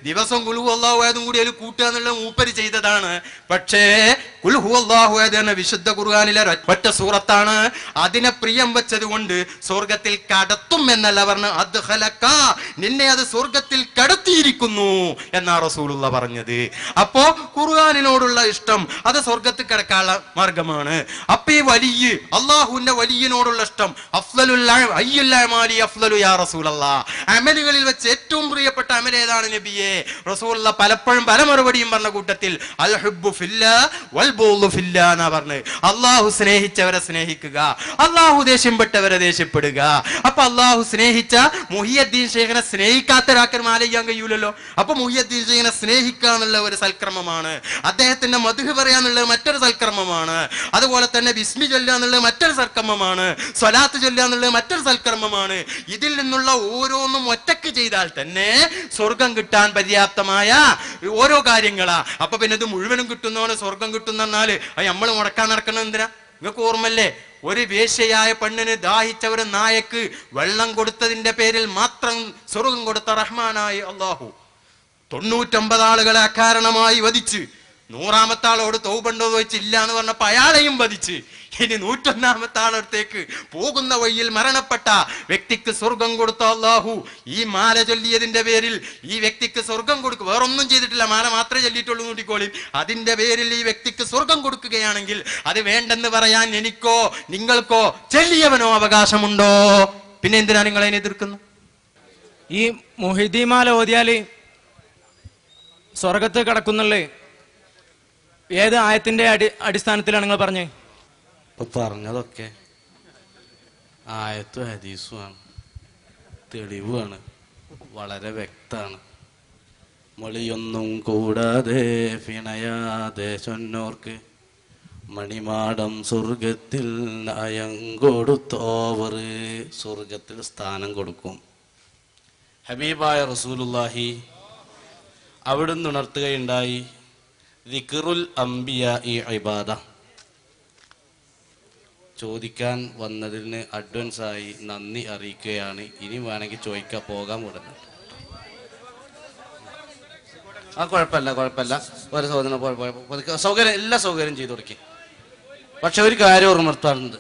ദിവസം കുൽഹു അല്ലാഹു അഹദും കൂടി അതിൽ കൂട്ടുക എന്നുള്ള മൂപ്പര് ചെയ്തതാണ്. പക്ഷേ കുൽഹു അല്ലാഹു അഹദ് എന്ന വിശുദ്ധ ഖുർആനിലെ ഒറ്റ സൂറത്താണ്. അതിനെ പ്രിയം വെച്ചത് കൊണ്ട് സ്വർഗത്തിൽ കടത്തും എന്നല്ല പറഞ്ഞു, അദ്ഖലക, നിന്നെ അത് സ്വർഗത്തിൽ കടത്തിയിരിക്കുന്നു എന്നാ റസൂലുള്ള പറഞ്ഞത്. അപ്പോ ഖുർആനിനോടുള്ള ഇഷ്ടം അത് സ്വർഗത്തിൽ കിടക്കാനുള്ള മാർഗമാണ്. അപ്പൊ ഈ വലിയ അള്ളാഹുവിന്റെ വലിയനോടുള്ള ഇഷ്ടം അഫ്ളലുൽ അയ്യുൽ അമാലി അഫ്ളലു യാ റസൂലല്ലാഹ്, അമലുകളിൽ വെച്ച് ഏറ്റവും പ്രിയപ്പെട്ട അമൽ ഏതാണ് നബിയെ? റസൂലുള്ള പലപ്പോഴും പല മറുപടിയും പറഞ്ഞ കൂട്ടത്തിൽ അൽ ഹുബ്ബു ഫില്ലാ വൽ ബുഗ്ളു ഫില്ലാ എന്നാ പറഞ്ഞത്. അള്ളാഹു സ്നേഹിച്ചവരെ സ്നേഹിക്കുക, അള്ളാഹു ദേഷ്യപ്പെട്ടവരെ ദേഷ്യപ്പെടുക. അപ്പൊ അള്ളാഹു സ്നേഹിച്ച മുഹിയുദ്ദീൻ ശൈഖിനെ സ്നേഹിക്കാത്ത ഒരാൾക്ക് മാല ചെയ്യാൻ കഴിയൂലല്ലോ. അപ്പൊ മുഹിയുദ്ദീൻ ശൈഖിനെ സ്നേഹിക്കുക എന്നുള്ള ഒരു സൽക്രമമാണ്, അദ്ദേഹത്തിന്റെ മദ്ഹ് പറയാന്നുള്ളത് മറ്റൊരു സൽക്രമമാണ്, അതുപോലെ തന്നെ ബിസ്മി ചൊല്ലുക എന്നുള്ളത് മറ്റൊരു സൽക്രമമാണ്, സ്വലാത്ത് ചൊല്ലുക എന്നുള്ളത് മറ്റൊരു സൽക്രമമാണ്. ഇതിൽ നിന്നുള്ള ഓരോന്നും ഒറ്റക്ക് ചെയ്താൽ തന്നെ സ്വർഗം കിട്ടാൻ പര്യാപ്തമായ ഓരോ കാര്യങ്ങളാ. അപ്പൊ പിന്നെ ഇത് മുഴുവനും കിട്ടുന്നോന്ന് സ്വർഗം കിട്ടുന്നാല് അത് നമ്മൾ മുടക്കാൻ നടക്കണം എന്തിനാ? നിങ്ങൾക്ക് ഓർമ്മല്ലേ, ഒരു വേശ്യയായ പെണ്ണിന് ദാഹിച്ച ഒരു നായക്ക് വെള്ളം കൊടുത്തതിന്റെ പേരിൽ മാത്രം സ്വർഗം കൊടുത്ത റഹ്മാനായ അള്ളാഹു തൊണ്ണൂറ്റൊമ്പത് ആളുകളെ അകാരണമായി വധിച്ച് നൂറാമത്തെ ആളോട് തൗബണ്ടോ ചോദിച്ചില്ല എന്ന് പറഞ്ഞപ്പോ അയാളെയും വധിച്ച് ഇനി നൂറ്റൊന്നാമത്തെ ആളടുത്തേക്ക് പോകുന്ന വഴിയിൽ മരണപ്പെട്ട വ്യക്തിക്ക് സ്വർഗം കൊടുത്ത അള്ളാഹു ഈ മാല ചൊല്ലിയതിന്റെ പേരിൽ ഈ വ്യക്തിക്ക് സ്വർഗം കൊടുക്കും. വേറൊന്നും ചെയ്തിട്ടില്ല, മാല മാത്രമേ ചൊല്ലിയിട്ടുള്ളൂ കൂട്ടിക്കോളി. അതിന്റെ പേരിൽ ഈ വ്യക്തിക്ക് സ്വർഗം കൊടുക്കുകയാണെങ്കിൽ അത് വേണ്ടെന്ന് പറയാൻ എനിക്കോ നിങ്ങൾക്കോ ചൊല്ലിയവനോ അവകാശമുണ്ടോ? പിന്നെ എന്തിനാ നിങ്ങൾ അതിനെ എതിർക്കുന്നു? ഈ മുഹിദ്ദീമാല ഓതിയാല് സ്വർഗത്ത് കിടക്കുന്നുള്ളേ ഏത് ആയത്തിന്റെ അടി അടിസ്ഥാനത്തിലാണ് നിങ്ങൾ പറഞ്ഞത്? ഇപ്പൊ പറഞ്ഞതൊക്കെ ആയത്തും ഹദീസുമാണ്, തെളിവാണ്, വളരെ വ്യക്തമാണ്. മൊളിയൊന്നും കൂടാതെ ഫിണയാതെ ചൊന്നോർക്ക് മണിമാടം സ്വർഗത്തിൽ നയം കൊടുത്തോവർ, സ്വർഗത്തിൽ സ്ഥാനം കൊടുക്കും. ഹബീബായ റസൂലുള്ളാഹി അവിടുന്ന് ഉണർത്തുകയുണ്ടായി, ദിക്റുൽ അംബിയാഇ ഇബാദ. ചോദിക്കാൻ വന്നതിന് അഡ്വാൻസായി നന്ദി അറിയിക്കുകയാണ്. ഇനി വേണമെങ്കിൽ ചോദിക്കാൻ പോകാൻ ഉടനെ. ആ കുഴപ്പമില്ല കുഴപ്പമില്ല ഒരു സൗകര്യം സൗകര്യം എല്ലാ സൗകര്യം ചെയ്തു കൊടുക്കി. പക്ഷെ ഒരു കാര്യം ഓർമ്മർത്താറുണ്ട്,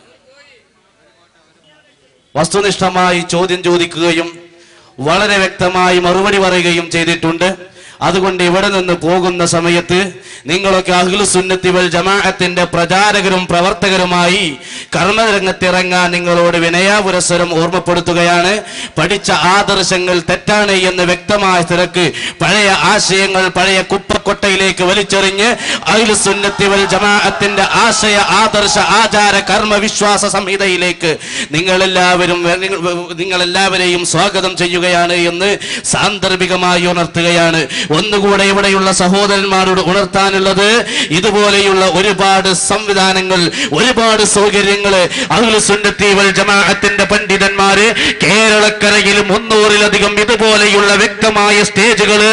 വസ്തുനിഷ്ഠമായി ചോദ്യം ചോദിക്കുകയും വളരെ വ്യക്തമായി മറുപടി പറയുകയും ചെയ്തിട്ടുണ്ട്. അതുകൊണ്ട് ഇവിടെ നിന്ന് പോകുന്ന സമയത്ത് നിങ്ങളൊക്കെ അഹ്ലുസുന്നത്തി വൽ ജമാഅത്തിന്റെ പ്രചാരകരും പ്രവർത്തകരുമായി കർമ്മരംഗത്തിറങ്ങാൻ നിങ്ങളോട് വിനയാപുരസ്സരം ഓർമ്മപ്പെടുത്തുകയാണ്. പഠിച്ച ആദർശങ്ങൾ തെറ്റാണ് എന്ന് വ്യക്തമായ തിരക്ക് പഴയ ആശയങ്ങൾ പഴയ കുപ്പക്കൊട്ടയിലേക്ക് വലിച്ചെറിഞ്ഞ് അഹ്ലുസുന്നത്തി വൽ ജമാഅത്തിന്റെ ആശയ ആദർശ ആചാര കർമ്മ വിശ്വാസ സംഹിതയിലേക്ക് നിങ്ങളെല്ലാവരും നിങ്ങളെല്ലാവരെയും സ്വാഗതം ചെയ്യുകയാണ് എന്ന് സാന്ദർഭികമായി ഉണർത്തുകയാണ്. ഒന്നുകൂടെ ഇവിടെയുള്ള സഹോദരന്മാരോട് ഉണർത്താനുള്ളത്, ഇതുപോലെയുള്ള ഒരുപാട് സംവിധാനങ്ങൾ ഒരുപാട് സൗകര്യങ്ങൾ അഹ്ലുസുന്നത്തി വൽ ജമാഅത്തിന്റെ പണ്ഡിതന്മാര് കേരളക്കരയിൽ മുന്നൂറിലധികം ഇതുപോലെയുള്ള വ്യക്തമായ സ്റ്റേജുകള്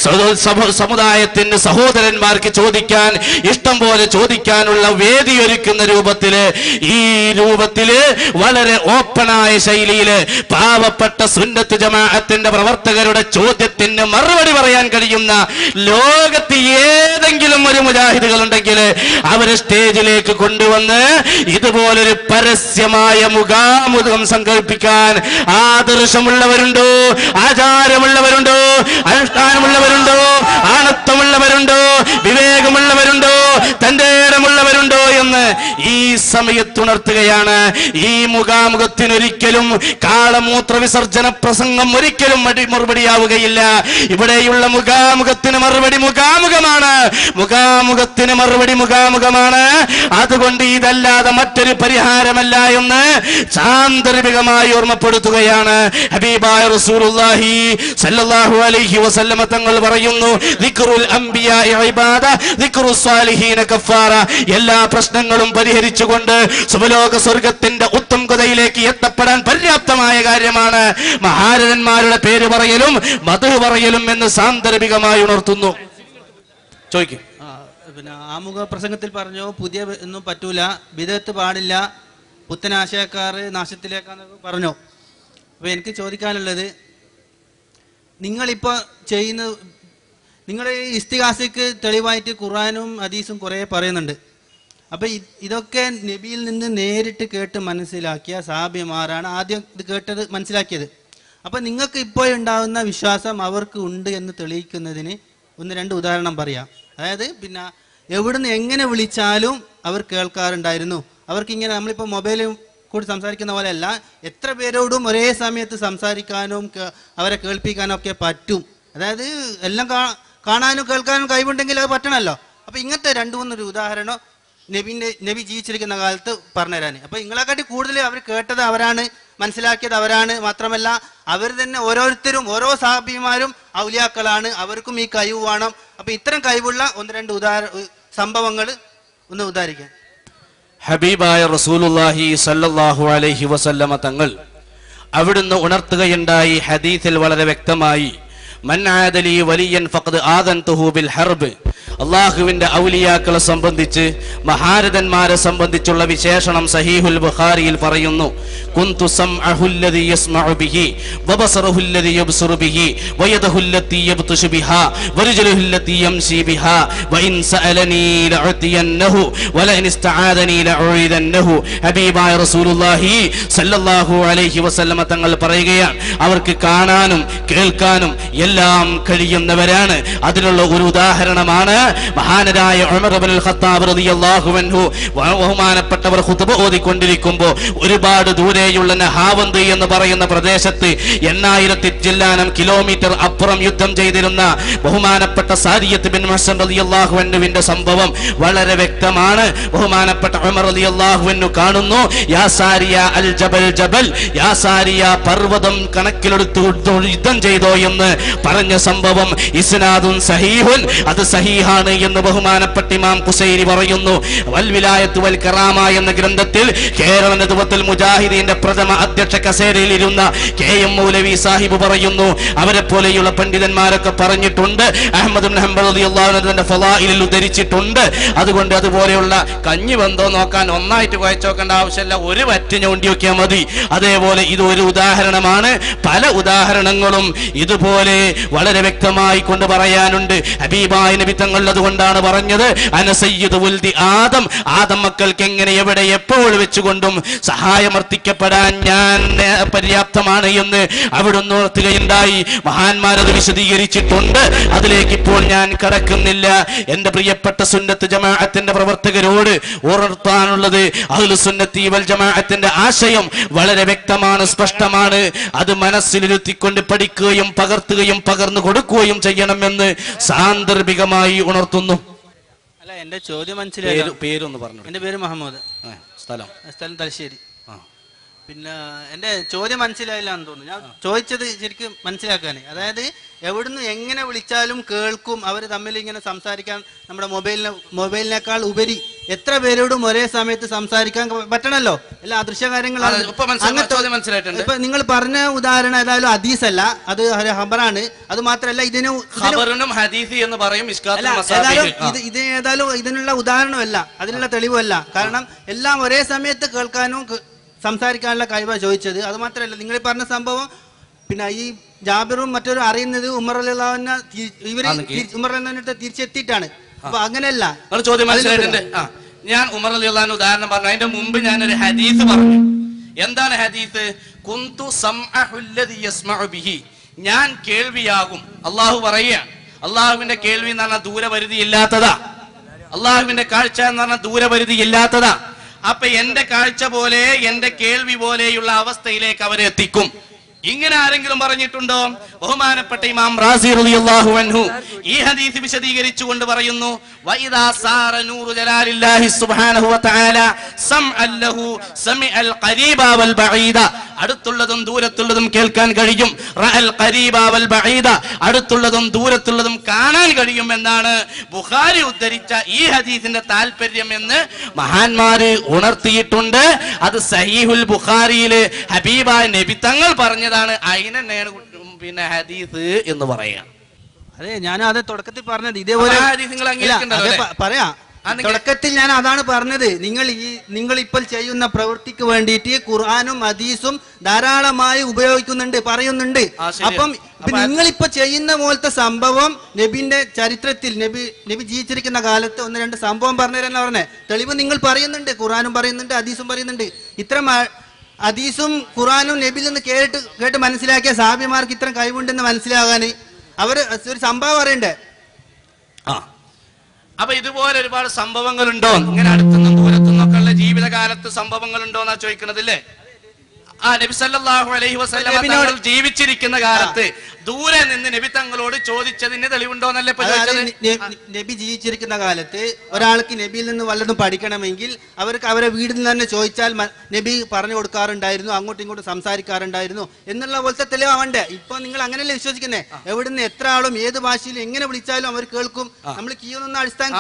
സമുദായത്തിന് സഹോദരന്മാർക്ക് ചോദിക്കാൻ ഇഷ്ടം പോലെ ചോദിക്കാനുള്ള വേദി ഒരുക്കുന്ന രൂപത്തില് ഈ രൂപത്തില് വളരെ ഓപ്പണായ ശൈലിയില് പാവപ്പെട്ട സുന്നത്ത് ജമാഅത്തിന്റെ പ്രവർത്തകരുടെ ചോദ്യത്തിന് മറുപടി പറയാൻ കഴിയുന്ന ലോകത്ത് ഏതെങ്കിലും ഒരു മുജാഹിദുകൾ ഉണ്ടെങ്കിൽ അവരെ സ്റ്റേജിലേക്ക് കൊണ്ടുവന്ന് ഇതുപോലൊരു പരസ്യമായ മുഖാമുഖം സങ്കല്പിക്കാൻ ആദർശമുള്ളവരുണ്ടോ, ആചാരമുള്ളവരുണ്ടോ, അനുഷ്ഠാനമുള്ളവരുണ്ടോ, ആണത്വമുള്ളവരുണ്ടോ, വിവേകമുള്ളവരുണ്ടോ, തന്റെ ഇടമുള്ളവരുണ്ടോ എന്ന് ഈ സമയത്തുണർത്തുകയാണ്. ഈ മുഖാമുഖത്തിനൊരിക്കലും കാളമൂത്ര വിസർജന പ്രസംഗം ഒരിക്കലും മറുപടിയാവുകയില്ല. ഇവിടെയുള്ള മുഖാമുഖത്തിന് മറുപടി മുഖാമുഖമാണ്, മുഖാമുഖത്തിന് മറുപടി മുഖാമുഖമാണ്. അതുകൊണ്ട് ഇതല്ലാതെ മറ്റൊരു പരിഹാരമല്ല എന്ന് സാന്ദർഭികമായി ഓർമ്മപ്പെടുത്തുകയാണ്. ഹബീബായ റസൂലുള്ളാഹി സല്ലല്ലാഹു അലൈഹി വസല്ലമ തങ്ങൾ പറയുന്നു, ദിക്റുൽ അംബിയാഇ ഇബാദ ദിക്റുസ് സാലിഹീന കഫാറ. എല്ലാ പ്രശ്നങ്ങളും പരിഹരിച്ചുകൊണ്ട് സുബലോക സ്വർഗത്തിന്റെ ഉത്തംകതയിലേക്ക് എത്തപ്പെടാൻ പര്യാപ്തമായ കാര്യമാണ് മഹാരഥന്മാരുടെ പേര് പറയലും മദ്ഹ് പറയലും എന്ന് സാന്ദർഭികമായി ഉണർത്തുന്നു. ചോദിക്കും. പിന്നെ ആമുഖ പ്രസംഗത്തിൽ പറഞ്ഞു പുതിയ ഒന്നും പറ്റൂല, ബിദഅത്ത് പാടില്ല, പുത്തനാശയക്കാർ നാശത്തിലേക്കാന്നൊക്കെ പറഞ്ഞു. അപ്പൊ എനിക്ക് ചോദിക്കാനുള്ളത്, നിങ്ങളിപ്പോൾ ചെയ്യുന്ന നിങ്ങൾ ഈ ഇസ്തിഹാസയ്ക്ക് തെളിവായിട്ട് ഖുർആനും ഹദീസും കുറേ പറയുന്നുണ്ട്. അപ്പം ഇതൊക്കെ നബിയിൽ നിന്ന് നേരിട്ട് കേട്ട് മനസ്സിലാക്കിയ സാബിമാരാണ് ആദ്യം ഇത് കേട്ടത് മനസ്സിലാക്കിയത്. അപ്പം നിങ്ങൾക്ക് ഇപ്പോൾ ഉണ്ടാകുന്ന വിശ്വാസം അവർക്ക് ഉണ്ട് എന്ന് തെളിയിക്കുന്നതിന് ഒന്ന് രണ്ട് ഉദാഹരണം പറയാം. അതായത് പിന്നെ എവിടുന്ന് എങ്ങനെ വിളിച്ചാലും അവർ കേൾക്കാറുണ്ടായിരുന്നു. അവർക്കിങ്ങനെ നമ്മളിപ്പോൾ മൊബൈലിൽ കൂടി സംസാരിക്കുന്ന പോലെയല്ല, എത്ര പേരോടും ഒരേ സമയത്ത് സംസാരിക്കാനും അവരെ കേൾപ്പിക്കാനും ഒക്കെ പറ്റും. അതായത് എല്ലാം കാണാനും കേൾക്കാനും കഴിവുണ്ടെങ്കിൽ അത് പറ്റണമല്ലോ. അപ്പം ഇങ്ങനത്തെ രണ്ട് മൂന്നൊരു ഉദാഹരണം നബിൻ്റെ നബി ജീവിച്ചിരിക്കുന്ന കാലത്ത് പറഞ്ഞുതരാൻ. അപ്പം നിങ്ങളെക്കാട്ടി കൂടുതൽ അവർ കേട്ടത് അവരാണ്, മനസ്സിലാക്കിയത് അവരാണ്. മാത്രമല്ല അവർ തന്നെ ഓരോരുത്തരും ഓരോ സാബിമാരും ഔലിയാക്കളാണ്, അവർക്കും ഈ കഴിവ് വേണം. അപ്പം ഇത്തരം കഴിവുള്ള ഒന്ന് രണ്ട് ഉദാഹരണ സംഭവങ്ങൾ ഒന്ന് ഉദാഹരിക്കാൻ. ഹബീബായ റസൂലുള്ളാഹി സല്ലല്ലാഹു അലൈഹി വസല്ലമ തങ്ങൾ അവിടുന്ന് ഉണർത്തുകയുണ്ടായി ഹദീസിൽ വളരെ വ്യക്തമായി, മൻ ആദലി വലിയൻ ഫഖദ് ആദൻതുഹു ബിൽ ഹർബ്. അള്ളാഹുവിന്റെ ഔലിയാക്കളെ സംബന്ധിച്ച് മഹാരഥന്മാരെ സംബന്ധിച്ചുള്ള വിശേഷണം സഹീഹുൽ ബുഖാരിയിൽ പറയുന്നു, കുന്തു സംഅഹുല്ലദി യസ്മഉ ബിഹി വബസറുഹുല്ലദി യബ്സുറു ബിഹി വയദഹുല്ലതി യബ്തുശു ബിഹാ വരിജലുഹുല്ലതി യംശി ബിഹാ വഇൻ സഅലനി ലഅതിയന്നഹു വലഇൻ ഇസ്തആദനി ലഉഇദന്നഹു. ഹബീബായ റസൂലുള്ളാഹി സല്ലല്ലാഹു അലൈഹി വസല്ലമ തങ്ങൾ പറയുകയാണ്, അവർക്ക് കാണാനും കേൾക്കാനും എല്ലാം കഴിയുന്നവരാണ്. അതിനുള്ള ഒരു ഉദാഹരണമാണ് മഹാനരായ ഉമർ ഇബ്നുൽ ഖത്താബ് റളിയല്ലാഹു അൻഹു ബഹുമാനപ്പെട്ടവർ ഖുതുബ ഓതിക്കൊണ്ടിരിക്കുമ്പോൾ ഒരുപാട് ദൂരെയുള്ള നഹാവന്ത് എന്ന് പറയുന്ന പ്രദേശത്ത് എണ്ണായിരത്തി ചില്ലാനം കിലോമീറ്റർ അപ്പുറം യുദ്ധം ചെയ്തിരുന്ന ബഹുമാനപ്പെട്ട സാരിയത്ത് ബിൻ മുഹ്സൻ റളിയല്ലാഹു അൻഹുവിന്റെ സംഭവം വളരെ വ്യക്തമാണ്. ബഹുമാനപ്പെട്ട ഉമർ റളിയല്ലാഹു അൻഹു കാണുന്നു, യാ സാരിയ അൽ ജബൽ ജബൽ, യാ സാരിയ പർവ്വതം കണക്കിലെടുത്ത് യുദ്ധം ചെയ്തോ എന്ന് പറഞ്ഞ സംഭവം ഇസ്നാദുൻ സഹീഹുൻ, അത് സഹീഹാണ് എന്ന് ബഹുമാനപ്പെട്ട ഇമാം ഖുസൈരി പറയുന്നു. വൽ വിലായത്ത് വൽ കറാമ എന്ന ഗ്രന്ഥത്തിൽ കേരള നേതൃത്വത്തിൽ മുജാഹിദീന്റെ പ്രഥമ അധ്യക്ഷ കസേരയിൽ ഇരുന്ന കെ എം മൗലവി സാഹിബ് പറയുന്നു, അവരെ പോലെയുള്ള പണ്ഡിതന്മാരൊക്കെ പറഞ്ഞിട്ടുണ്ട്, അഹ്മദ് ഇബ്നു ഹംബൽ റളിയല്ലാഹു അൻഹു തന്റെ ഫളായിലിൽ ഉദ്ധരിച്ചിട്ടുണ്ട്. അതുകൊണ്ട് അതുപോലെയുള്ള കഞ്ഞി ബന്ധോ നോക്കാൻ ഒന്നായിട്ട് കുഴച്ച് നോക്കേണ്ട ആവശ്യമില്ല, ഒരു വറ്റ് ഞോണ്ടി നോക്കിയാൽ മതി. അതേപോലെ ഇത് ഒരു ഉദാഹരണമാണ്. പല ഉദാഹരണങ്ങളും ഇതുപോലെ വളരെ വ്യക്തമായി കൊണ്ട് പറയാനുണ്ട്. ഹബീബായ നബി തങ്ങൾ അതുകൊണ്ടാണ് പറഞ്ഞത്, അന സയ്യിദു വൽദി ആദം, ആദം മക്കൾക്ക് എങ്ങനെ എവിടെ എപ്പോൾ വെച്ചുകൊണ്ടും സഹായമർത്ഥിക്കപ്പെടാൻ ഞാൻ പര്യാപ്തമാണ് എന്ന് അവിടുന്ന് ഓർത്തുകയുണ്ടായി. മഹാന്മാരത് വിശദീകരിച്ചിട്ടുണ്ട്, അതിലേക്ക് ഇപ്പോൾ ഞാൻ കടക്കുന്നില്ല. എന്റെ പ്രിയപ്പെട്ട സുന്നത്ത് ജമാഅത്തിന്റെ പ്രവർത്തകരോട് ഓർത്താനുള്ളത്, അഹ്ലു സുന്നത്തി വൽ ജമാഅത്തിന്റെ ആശയം വളരെ വ്യക്തമാണ്, സ്പഷ്ടമാണ്. അത് മനസ്സിലിരുത്തിക്കൊണ്ട് പഠിക്കുകയും പകർത്തുകയും പകർന്നു കൊടുക്കുകയും ചെയ്യണമെന്ന് സാന്ദർഭികമായി ഉണർത്തുന്നു. അല്ല, എന്റെ ചോദ്യം മനസ്സിലായി. പേരൊന്ന് പറഞ്ഞു. എന്റെ പേര് മുഹമ്മദ്, സ്ഥലം സ്ഥലം തലശ്ശേരി. പിന്നെ എന്റെ ചോദ്യം മനസ്സിലായില്ല എന്ന് തോന്നുന്നു. ഞാൻ ചോദിച്ചത് ശരിക്കും മനസ്സിലാക്കാനേ, അതായത് എവിടുന്ന് എങ്ങനെ വിളിച്ചാലും കേൾക്കും, അവർ തമ്മിൽ ഇങ്ങനെ സംസാരിക്കാൻ നമ്മുടെ മൊബൈലിനെ മൊബൈലിനേക്കാൾ ഉപരി എത്ര പേരോടും ഒരേ സമയത്ത് സംസാരിക്കാൻ പറ്റണല്ലോ. എല്ലാ അദൃശ്യ കാര്യങ്ങളാണ്. ഇപ്പൊ നിങ്ങൾ പറഞ്ഞ ഉദാഹരണം ഏതായാലും ഹദീസല്ല, അത് ഹബറാണ്. അത് മാത്രമല്ല ഇതിന് ഇത് ഇത് ഏതായാലും ഇതിനുള്ള ഉദാഹരണമല്ല, അതിനുള്ള തെളിവല്ല. കാരണം എല്ലാം ഒരേ സമയത്ത് കേൾക്കാനും സംസാരിക്കാനുള്ള കഴിവാണ് ചോദിച്ചത്. അത് മാത്രമല്ല നിങ്ങൾ പറഞ്ഞ സംഭവം, പിന്നെ ഈ ജാബിറും മറ്റൊരു അറിയുന്നത് ഉമർ റളിയല്ലാഹു ഇവര് ഉമർ റളിയല്ലാഹു തിരിച്ചെത്തിയിട്ടാണ്. അപ്പൊ അങ്ങനെയല്ല. ചോദ്യം മനസ്സിലായിട്ടുണ്ട്. ഞാൻ ഉമർ റളിയല്ലാഹു ഉദാഹരണം പറഞ്ഞു, അതിന്റെ മുമ്പ് ഞാനൊരു ഹദീസ് പറഞ്ഞു. എന്താണ് ഹദീസ്? കുന്തു സംഅഹുല്ലദി യസ്മഉ ബിഹി, ഞാൻ കേൾവിയാകും. അള്ളാഹു പറയുകയാണ്, അള്ളാഹുവിന്റെ കേൾവി എന്ന് പറഞ്ഞാൽ ദൂരപരിധി ഇല്ലാത്തതാ, അള്ളാഹുവിന്റെ കാഴ്ച എന്ന് പറഞ്ഞാൽ ദൂരപരിധി ഇല്ലാത്തതാ. അപ്പൊ എന്റെ കാഴ്ച പോലെ എന്റെ കേൾവി പോലെയുള്ള അവസ്ഥയിലേക്ക് അവരെ എത്തിക്കും. ഇങ്ങനെ ആരെങ്കിലും പറഞ്ഞിട്ടുണ്ടോ? ബഹുമാനപ്പെട്ട ഇമാം റാസി റളിയല്ലാഹു അൻഹു ഈ ഹദീസ് വിശദീകരിച്ചുകൊണ്ട് പറയുന്നു, വഇദാ സാറ നൂറു ജലാലില്ലാഹി സുബ്ഹാനഹു വ തആല സംഅൻ ലഹു സമിഅൽ ഖരീബ വൽ ബഈദ, അടുത്തുള്ളതും ദൂരത്തുള്ളതും കേൾക്കാൻ കഴിയും. റഅൽ ഖരീബ വൽ ബഈദ, അടുത്തുള്ളതും ദൂരത്തുള്ളതും കാണാൻ കഴിയും എന്നാണ് ബുഖാരി ഉദ്ധരിച്ച ഈ ഹദീസിന്റെ താല്പര്യം എന്ന് മഹാന്മാര് ഉണർത്തിയിട്ടുണ്ട്. അത് സഹീഹുൽ ബുഖാരിയിൽ ഹബീബായ നബി തങ്ങൾ പറഞ്ഞ അതിനെയാണ് പിന്നെ ഹദീസ് എന്ന് പറയാം. അതെ, ഞാനും അതെ തുടക്കത്തിൽ പറഞ്ഞത് ഇതേപോലെ പറയാ. തുടക്കത്തിൽ ഞാൻ അതാണ് പറഞ്ഞത്. നിങ്ങൾ ഈ നിങ്ങൾ ഇപ്പോൾ ചെയ്യുന്ന പ്രവൃത്തിക്ക് വേണ്ടിയിട്ട് ഖുർആനും ഹദീസും ധാരാളമായി ഉപയോഗിക്കുന്നുണ്ട്, പറയുന്നുണ്ട്. അപ്പം നിങ്ങളിപ്പോ ചെയ്യുന്ന പോലത്തെ സംഭവം നബിന്റെ ചരിത്രത്തിൽ നബി നബി ജീവിച്ചിരിക്കുന്ന കാലത്ത് ഒന്ന് രണ്ട് സംഭവം പറഞ്ഞുതരാൻ പറഞ്ഞേ. തെളിവ് നിങ്ങൾ പറയുന്നുണ്ട്, ഖുർആനും പറയുന്നുണ്ട്, ഹദീസും പറയുന്നുണ്ട്. ഇത്തരം ഹദീസും ഖുർആനും നബിയിൽ നിന്ന് കേട്ട് കേട്ട് മനസ്സിലാക്കിയ സാബിമാർക്ക് ഇത്തരം കഴിവുണ്ടെന്ന് മനസ്സിലാകാൻ അവർ ഒരു സംഭവം പറയണ്ടേ. ആ അപ്പൊ ഇതുപോലെ ഒരുപാട് സംഭവങ്ങളുണ്ടോ, ഇങ്ങനെ അടുത്തുനിന്നും ദൂരത്തുനിന്നൊക്കെ ഉള്ള ജീവിതകാലത്ത് സംഭവങ്ങളുണ്ടോ എന്നാ ചോദിക്കണതില്ലേ? ആ നബി സല്ലല്ലാഹു അലൈഹി വസല്ലം തങ്ങൾ ജീവിച്ചിരിക്കുന്ന കാലത്ത് ദൂരെ നിന്ന് നബി തങ്ങളോട് ചോദിച്ചതിന് തെളിവുണ്ടോ എന്നല്ലേ ഇപ്പൊ ചോദിച്ചത്? നബി ജീവിച്ചിരിക്കുന്ന കാലത്ത് ഒരാൾക്ക് നബിയിൽ നിന്ന് വല്ലതും പഠിക്കണമെങ്കിൽ അവർക്ക് അവരെ വീട്ടിൽ നിന്ന് തന്നെ ചോദിച്ചാൽ നബി പറഞ്ഞു കൊടുക്കാറുണ്ടായിരുന്നു, അങ്ങോട്ടും ഇങ്ങോട്ടും സംസാരിക്കാറുണ്ടായിരുന്നു എന്നുള്ള പോലത്തെ തെളിവാവണ്ടേ. ഇപ്പൊ നിങ്ങൾ അങ്ങനെയല്ലേ വിശ്വസിക്കുന്നേ? എവിടുന്ന് എത്ര ആളും ഏത് ഭാഷയിലും എങ്ങനെ വിളിച്ചാലും അവർ കേൾക്കും. നമ്മൾ കീഴുന്ന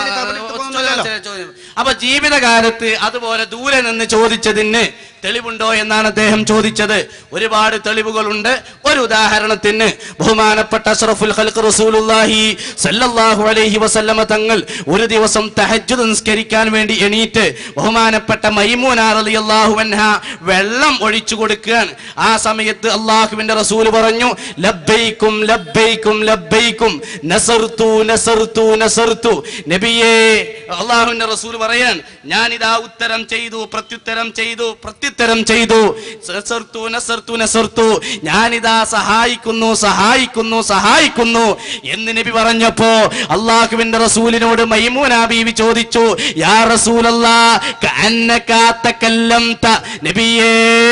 അടിസ്ഥാനത്തിൽ അപ്പൊ ജീവിതകാലത്ത് അതുപോലെ ദൂരെ നിന്ന് ചോദിച്ചതിന് തെളിവുണ്ടോ എന്നാണ് അദ്ദേഹം ചോദിച്ചത്. ഒരുപാട് തെളിവുകളുണ്ട്. ഒരു ഉദാഹരണത്തിന് ബഹുമാനപ്പെട്ട അഷ്റഫുൽ ഖൽഖ് റസൂലുള്ളാഹി സല്ലല്ലാഹു അലൈഹി വസല്ലമ തങ്ങൾ ഒരു ദിവസം തഹജ്ജുദ് നിസ്കരിക്കാൻ വേണ്ടി എണീറ്റ് ബഹുമാനപ്പെട്ട മൈമൂന റളിയല്ലാഹു അൻഹ വെള്ളം ഒഴിച്ചു കൊടുക്കുകയാണ്. ആ സമയത്ത് അല്ലാഹുവിന്റെ റസൂൽ പറഞ്ഞു, ലബ്ബൈക്കും ലബ്ബൈക്കും ലബ്ബൈക്കും നസർതു നസർതു നസർതു. നബിയേ, അല്ലാഹുവിന്റെ റസൂൽ പറയാൻ, ഞാൻ ഇതാ ഉത്തരം ചെയ്തു, പ്രത്യുത്തരം ചെയ്തു, പ്രത്യുത്തരം ചെയ്തു. നസർതു നസർതു നസർതു, ഞാനിതാ സഹായിക്കുന്നു സഹായിക്കുന്നു സഹായിക്കുന്നു എന്ന് നബി പറഞ്ഞപ്പോ അല്ലാഹുവിന്റെ റസൂലിനോട് മൈമൂന ബീവി ചോദിച്ചു, യാ റസൂലല്ലാഹ് കഅന്നക തകല്ലംത. നബിയേ,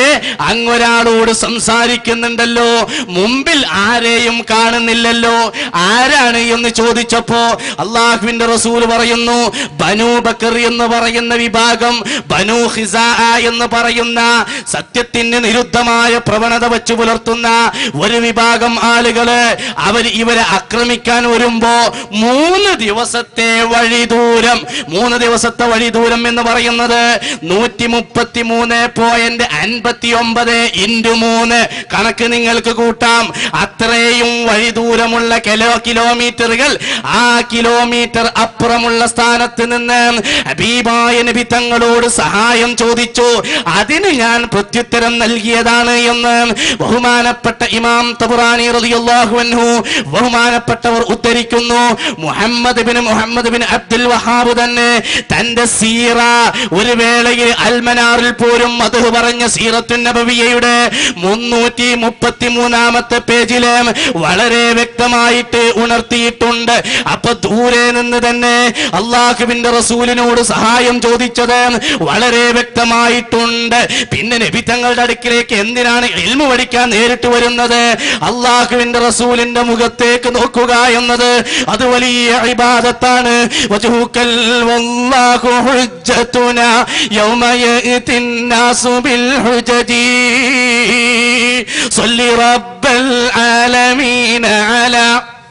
അങ്ങൊരാളോട് സംസാരിക്കുന്നുണ്ടല്ലോ, മുമ്പിൽ ആരെയും കാണുന്നില്ലല്ലോ, ആരാണ് എന്ന് ചോദിച്ചപ്പോ അല്ലാഹുവിന്റെ റസൂൽ പറയുന്നു, ബനൂ ബക്കർ എന്ന് പറയുന്ന വിഭാഗം, ബനൂ ഖിസാ എന്ന് പറയുന്ന സത്യത്തിന് വിരുദ്ധമായ പ്രവണത വെച്ച് പുലർത്തുന്ന ഒരു വിഭാഗം ആളുകള് അവർ ഇവരെ ആക്രമിക്കാൻ വരുമ്പോ മൂന്ന് ദിവസത്തെ വഴി ദൂരം, മൂന്ന് ദിവസത്തെ വഴി ദൂരം എന്ന് പറയുന്നത് നൂറ്റി മുപ്പത്തി മൂന്ന് പോയിന്റ് അൻപത്തി ഒമ്പത് ഇൻറ്റു മൂന്ന് കണക്ക് നിങ്ങൾക്ക് കൂട്ടാം. അത്രയും വഴി ദൂരമുള്ള കിലോ കിലോമീറ്ററുകൾ ആ കിലോമീറ്റർ അപ്പുറമുള്ള സ്ഥാനത്ത് നിന്ന് ഹബീബായ നബി തങ്ങളോട് സഹായം ചോദിച്ചു. അതിന് ഞാൻ പ്രത്യുത്തരം നൽകിയതാണ് എന്ന് ബഹുമാനപ്പെട്ട ഇമാം തബറാനി റളിയല്ലാഹു അൻഹു ബഹുമാനപ്പെട്ടവർ ഉദ്ധരിക്കുന്നു. Muhammad bin Muhammad bin Abdul Wahab തന്നെ തന്റെ സീറ ഒരു വേളയിൽ അൽമനാറിൽ പോലും അത് പറഞ്ഞ സീറത്തുൻ നബവിയ്യയുടെ മുന്നൂറ്റി മുപ്പത്തി മൂന്നാമത്തെ പേജില് വളരെ വ്യക്തമായിട്ട് ഉണർത്തിയിട്ടുണ്ട്. അപ്പൊ ദൂരെ നിന്ന് തന്നെ അള്ളാഹുവിന്റെ റസൂലിനോട് സഹായം ചോദിച്ചത് വളരെ വ്യക്തമായിട്ടുണ്ട്. പിന്നെ നബി തങ്ങളുടെ അടുക്കിലേക്ക് എന്തിനാണ് ഇൽമു പഠിക്കാൻ നേരിട്ട് വരുന്നത്? അള്ളാഹുവിന്റെ റസൂലിന്റെ മുഖത്തേക്ക് നോക്കുക എന്നത് അത് വലിയ ഇബാദത്താണ്. വജൂകൽ വല്ലാഹു ഹുജ്ജതുനാ യൗമ യഅതിൻ നാസു ബിൽ ഹുജജി സല്ലി റബ്ബൽ ആലമീന അലാ.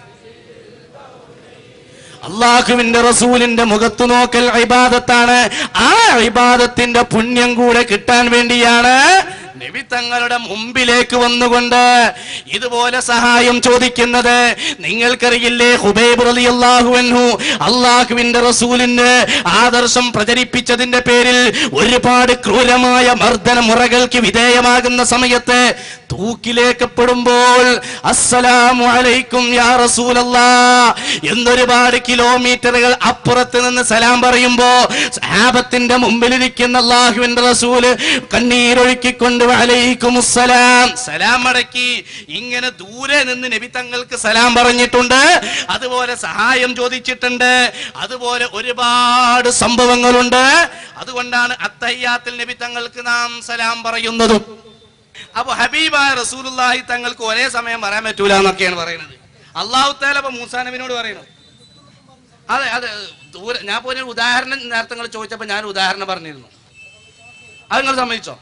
അള്ളാഹുവിന്റെ റസൂലിന്റെ മുഖത്ത് നോക്കൽ ഇബാദത്താണ്. ആ ഇബാദത്തിന്റെ പുണ്യം കൂടെ കിട്ടാൻ വേണ്ടിയാണ് നബി തങ്ങളുടെ മുമ്പിലേക്ക് വന്നുകൊണ്ട് ഇതുപോലെ സഹായം ചോദിക്കുന്നത്. നിങ്ങൾക്കറിയില്ലേ, ഹുബൈബ് റളിയല്ലാഹു അൻഹു അള്ളാഹുവിന്റെ റസൂലിന്റെ ആദർശം പ്രചരിപ്പിച്ചതിന്റെ പേരിൽ ഒരുപാട് ക്രൂരമായ മർദ്ദന മുറകൾക്ക് വിധേയമാകുന്ന സമയത്ത് തൂക്കിലേക്കപ്പെടുമ്പോൾ അസ്സലാമു അലൈക്കും യാ റസൂലല്ലാഹ് എന്നൊരുപാട് കിലോമീറ്ററുകൾ അപ്പുറത്ത് നിന്ന് സലാം പറയുമ്പോ സഹാബത്തിന്റെ മുമ്പിലിരിക്കുന്ന അള്ളാഹുവിന്റെ റസൂല് കണ്ണീരൊഴുക്കിക്കൊണ്ട് വഅലൈക്കുമുസ്സലാം സലാം മടക്കി. ഇങ്ങനെ ദൂരെ നിന്ന് നബി തങ്ങൾക്ക് സലാം പറഞ്ഞിട്ടുണ്ട്, അതുപോലെ സഹായം ചോദിച്ചിട്ടുണ്ട്, അതുപോലെ ഒരുപാട് സംഭവങ്ങളുണ്ട്. അതുകൊണ്ടാണ് അത്തഹിയ്യാത്തിൽ നബി തങ്ങൾക്ക് നാം സലാം പറയുന്നതും. അപ്പൊ ഹബീബായ റസൂലുള്ളാഹി തങ്ങൾക്ക് ഒരേ സമയം പറയാൻ പറ്റൂല എന്നൊക്കെയാണ് പറയുന്നത്. അല്ലാഹു തആല അപ്പൊ മൂസാ നബിയോട് പറയുന്നത്. അതെ അതെ ദൂരെ ഞാൻ പോലെ ഉദാഹരണം നേരത്തെ നിങ്ങൾ ചോദിച്ചപ്പോ ഞാൻ ഉദാഹരണം പറഞ്ഞിരുന്നു. അത് നിങ്ങൾ സമ്മതിച്ചോ?